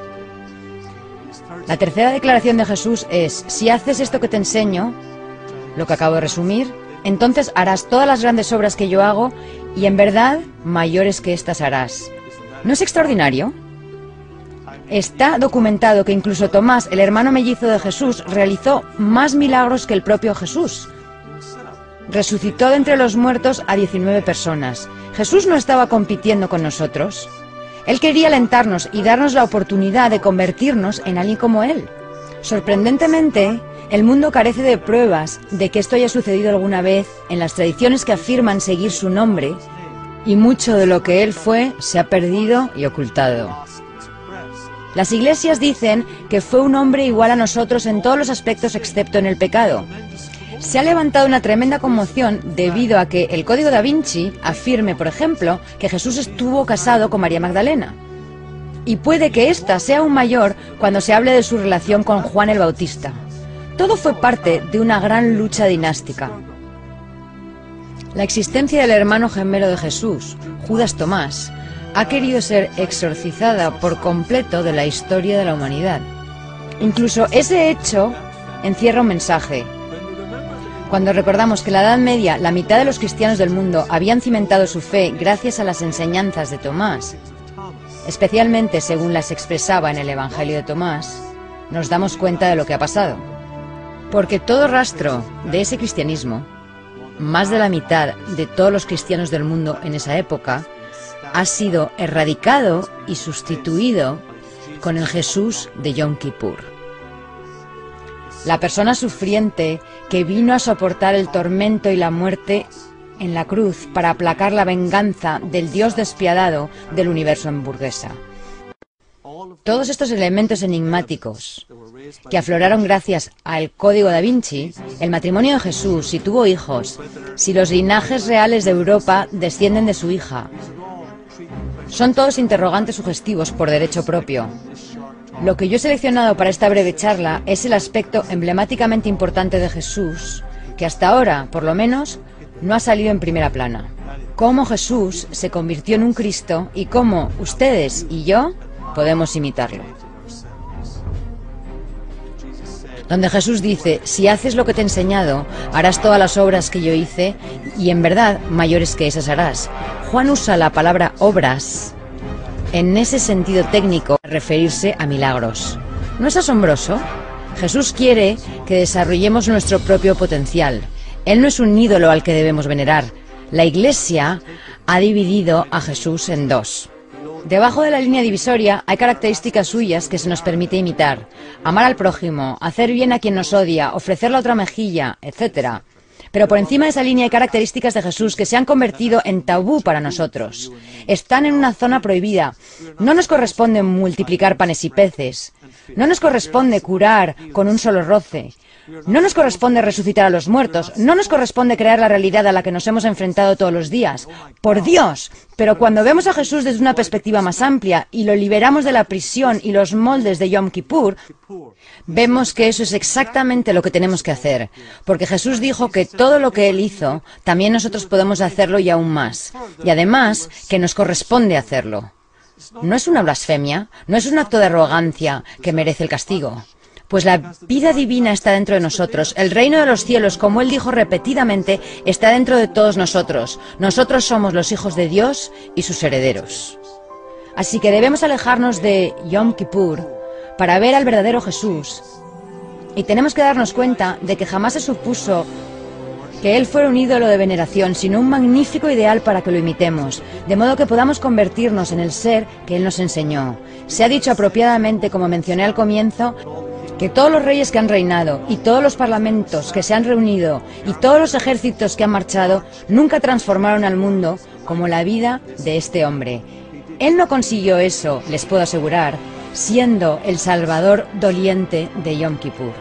La tercera declaración de Jesús es: si haces esto que te enseño, lo que acabo de resumir, entonces harás todas las grandes obras que yo hago y en verdad mayores que estas harás. ¿No es extraordinario? Está documentado que incluso Tomás, el hermano mellizo de Jesús, realizó más milagros que el propio Jesús. Resucitó de entre los muertos a 19 personas. Jesús no estaba compitiendo con nosotros. Él quería alentarnos y darnos la oportunidad de convertirnos en alguien como Él. Sorprendentemente, el mundo carece de pruebas de que esto haya sucedido alguna vez en las tradiciones que afirman seguir su nombre, y mucho de lo que Él fue se ha perdido y ocultado. Las iglesias dicen que fue un hombre igual a nosotros en todos los aspectos excepto en el pecado. Se ha levantado una tremenda conmoción debido a que el Código Da Vinci afirme, por ejemplo, que Jesús estuvo casado con María Magdalena. Y puede que ésta sea aún mayor cuando se hable de su relación con Juan el Bautista. Todo fue parte de una gran lucha dinástica. La existencia del hermano gemelo de Jesús, Judas Tomás, ha querido ser exorcizada por completo de la historia de la humanidad. Incluso ese hecho encierra un mensaje. Cuando recordamos que en la Edad Media la mitad de los cristianos del mundo habían cimentado su fe gracias a las enseñanzas de Tomás, especialmente según las expresaba en el Evangelio de Tomás, nos damos cuenta de lo que ha pasado. Porque todo rastro de ese cristianismo, más de la mitad de todos los cristianos del mundo en esa época, ha sido erradicado y sustituido con el Jesús de Yom Kippur. La persona sufriente que vino a soportar el tormento y la muerte en la cruz para aplacar la venganza del Dios despiadado del universo hamburguesa. Todos estos elementos enigmáticos que afloraron gracias al Código Da Vinci, el matrimonio de Jesús, si tuvo hijos, si los linajes reales de Europa descienden de su hija, son todos interrogantes sugestivos por derecho propio. Lo que yo he seleccionado para esta breve charla es el aspecto emblemáticamente importante de Jesús, que hasta ahora, por lo menos, no ha salido en primera plana. Cómo Jesús se convirtió en un Cristo y cómo ustedes y yo podemos imitarlo. Donde Jesús dice, si haces lo que te he enseñado, harás todas las obras que yo hice, y en verdad mayores que esas harás. Juan usa la palabra obras en ese sentido técnico, referirse a milagros. ¿No es asombroso? Jesús quiere que desarrollemos nuestro propio potencial. Él no es un ídolo al que debemos venerar. La Iglesia ha dividido a Jesús en dos. Debajo de la línea divisoria hay características suyas que se nos permite imitar. Amar al prójimo, hacer bien a quien nos odia, ofrecer la otra mejilla, etc. Pero por encima de esa línea hay características de Jesús que se han convertido en tabú para nosotros. Están en una zona prohibida. No nos corresponde multiplicar panes y peces. No nos corresponde curar con un solo roce. No nos corresponde resucitar a los muertos. No nos corresponde crear la realidad a la que nos hemos enfrentado todos los días. ¡Por Dios! Pero cuando vemos a Jesús desde una perspectiva más amplia y lo liberamos de la prisión y los moldes de Yom Kippur, vemos que eso es exactamente lo que tenemos que hacer. Porque Jesús dijo que todo lo que Él hizo, también nosotros podemos hacerlo y aún más. Y además, que nos corresponde hacerlo. No es una blasfemia, no es un acto de arrogancia que merece el castigo. Pues la vida divina está dentro de nosotros. El reino de los cielos, como Él dijo repetidamente, está dentro de todos nosotros. Nosotros somos los hijos de Dios y sus herederos. Así que debemos alejarnos de Yom Kippur para ver al verdadero Jesús. Y tenemos que darnos cuenta de que jamás se supuso que Él fuera un ídolo de veneración, sino un magnífico ideal para que lo imitemos, de modo que podamos convertirnos en el ser que Él nos enseñó. Se ha dicho apropiadamente, como mencioné al comienzo, que todos los reyes que han reinado y todos los parlamentos que se han reunido y todos los ejércitos que han marchado nunca transformaron al mundo como la vida de este hombre. Él no consiguió eso, les puedo asegurar, siendo el Salvador doliente de Yom Kippur.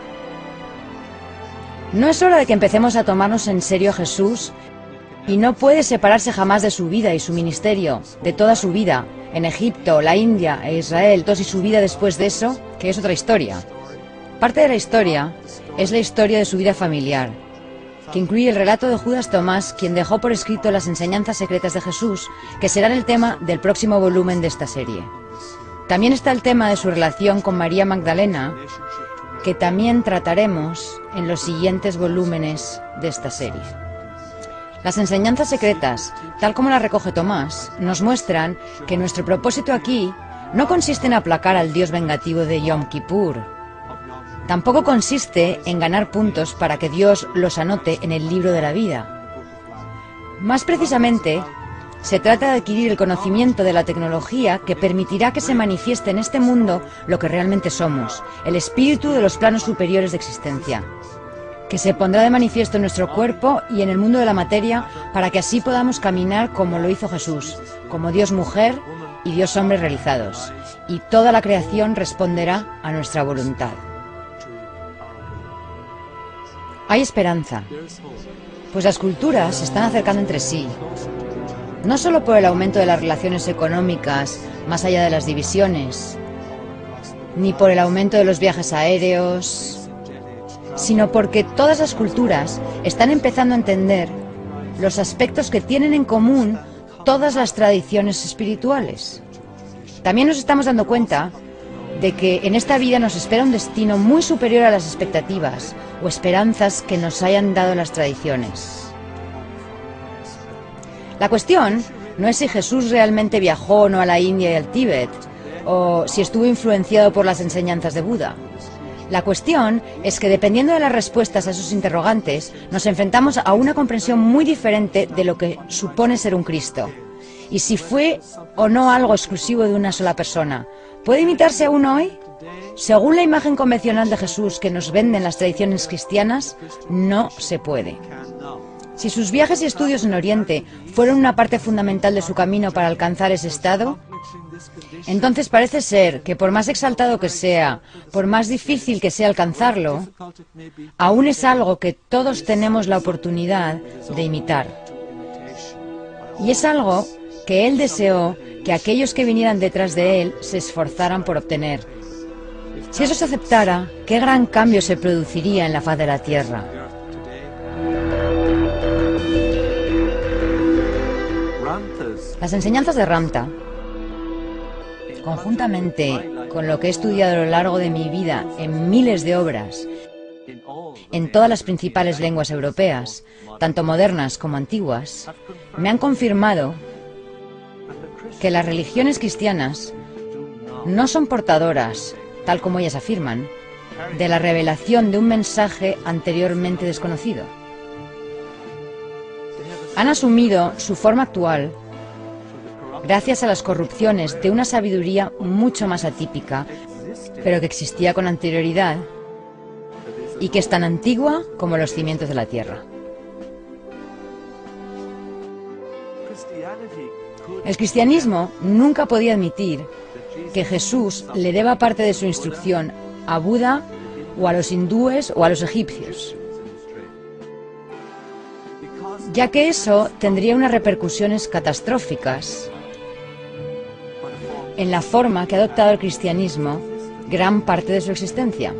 ¿No es hora de que empecemos a tomarnos en serio a Jesús? Y no puede separarse jamás de su vida y su ministerio, de toda su vida, en Egipto, la India e Israel, y su vida después de eso, que es otra historia. Parte de la historia es la historia de su vida familiar, que incluye el relato de Judas Tomás, quien dejó por escrito las enseñanzas secretas de Jesús, que serán el tema del próximo volumen de esta serie. También está el tema de su relación con María Magdalena, que también trataremos en los siguientes volúmenes de esta serie. Las enseñanzas secretas, tal como las recoge Tomás, nos muestran que nuestro propósito aquí no consiste en aplacar al Dios vengativo de Yom Kippur. Tampoco consiste en ganar puntos para que Dios los anote en el libro de la vida. Más precisamente, se trata de adquirir el conocimiento de la tecnología que permitirá que se manifieste en este mundo lo que realmente somos, el espíritu de los planos superiores de existencia, que se pondrá de manifiesto en nuestro cuerpo y en el mundo de la materia para que así podamos caminar como lo hizo Jesús, como Dios mujer y Dios hombre realizados, y toda la creación responderá a nuestra voluntad. Hay esperanza, pues las culturas se están acercando entre sí, no solo por el aumento de las relaciones económicas más allá de las divisiones, ni por el aumento de los viajes aéreos, sino porque todas las culturas están empezando a entender los aspectos que tienen en común todas las tradiciones espirituales. También nos estamos dando cuenta de que en esta vida nos espera un destino muy superior a las expectativas o esperanzas que nos hayan dado las tradiciones. La cuestión no es si Jesús realmente viajó o no a la India y al Tíbet, o si estuvo influenciado por las enseñanzas de Buda. La cuestión es que dependiendo de las respuestas a esos interrogantes, nos enfrentamos a una comprensión muy diferente de lo que supone ser un Cristo. Y si fue o no algo exclusivo de una sola persona, ¿puede imitarse aún hoy? Según la imagen convencional de Jesús que nos venden las tradiciones cristianas, no se puede. Si sus viajes y estudios en Oriente fueron una parte fundamental de su camino para alcanzar ese estado, entonces parece ser que por más exaltado que sea, por más difícil que sea alcanzarlo, aún es algo que todos tenemos la oportunidad de imitar. Y es algo que él deseó que aquellos que vinieran detrás de él se esforzaran por obtener. Si eso se aceptara, ¿qué gran cambio se produciría en la faz de la tierra? Las enseñanzas de Ramtha, conjuntamente con lo que he estudiado a lo largo de mi vida en miles de obras, en todas las principales lenguas europeas, tanto modernas como antiguas, me han confirmado que las religiones cristianas no son portadoras, tal como ellas afirman, de la revelación de un mensaje anteriormente desconocido. Han asumido su forma actual gracias a las corrupciones de una sabiduría mucho más atípica, pero que existía con anterioridad y que es tan antigua como los cimientos de la tierra. El cristianismo nunca podía admitir que Jesús le deba parte de su instrucción a Buda o a los hindúes o a los egipcios, ya que eso tendría unas repercusiones catastróficas en la forma que ha adoptado el cristianismo gran parte de su existencia.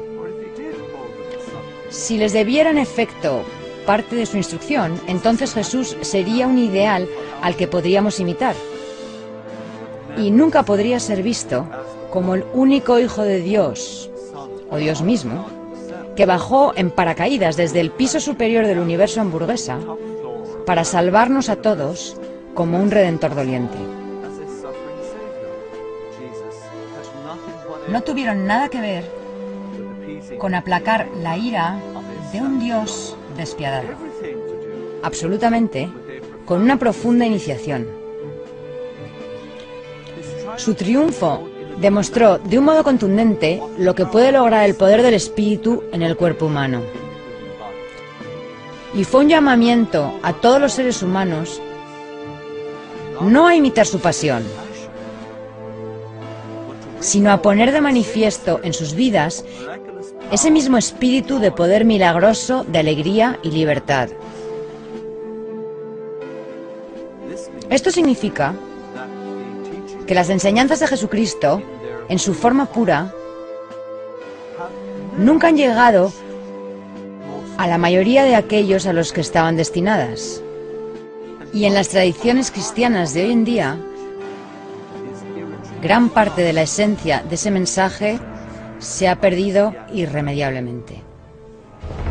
Si les debiera en efecto parte de su instrucción, entonces Jesús sería un ideal al que podríamos imitar. Y nunca podría ser visto como el único Hijo de Dios, o Dios mismo, que bajó en paracaídas desde el piso superior del universo hamburguesa para salvarnos a todos como un redentor doliente. No tuvieron nada que ver con aplacar la ira de un Dios despiadado. Absolutamente, con una profunda iniciación. Su triunfo demostró de un modo contundente lo que puede lograr el poder del espíritu en el cuerpo humano. Y fue un llamamiento a todos los seres humanos no a imitar su pasión, sino a poner de manifiesto en sus vidas ese mismo espíritu de poder milagroso, de alegría y libertad. Esto significa que las enseñanzas de Jesucristo, en su forma pura, nunca han llegado a la mayoría de aquellos a los que estaban destinadas. Y en las tradiciones cristianas de hoy en día, gran parte de la esencia de ese mensaje se ha perdido irremediablemente.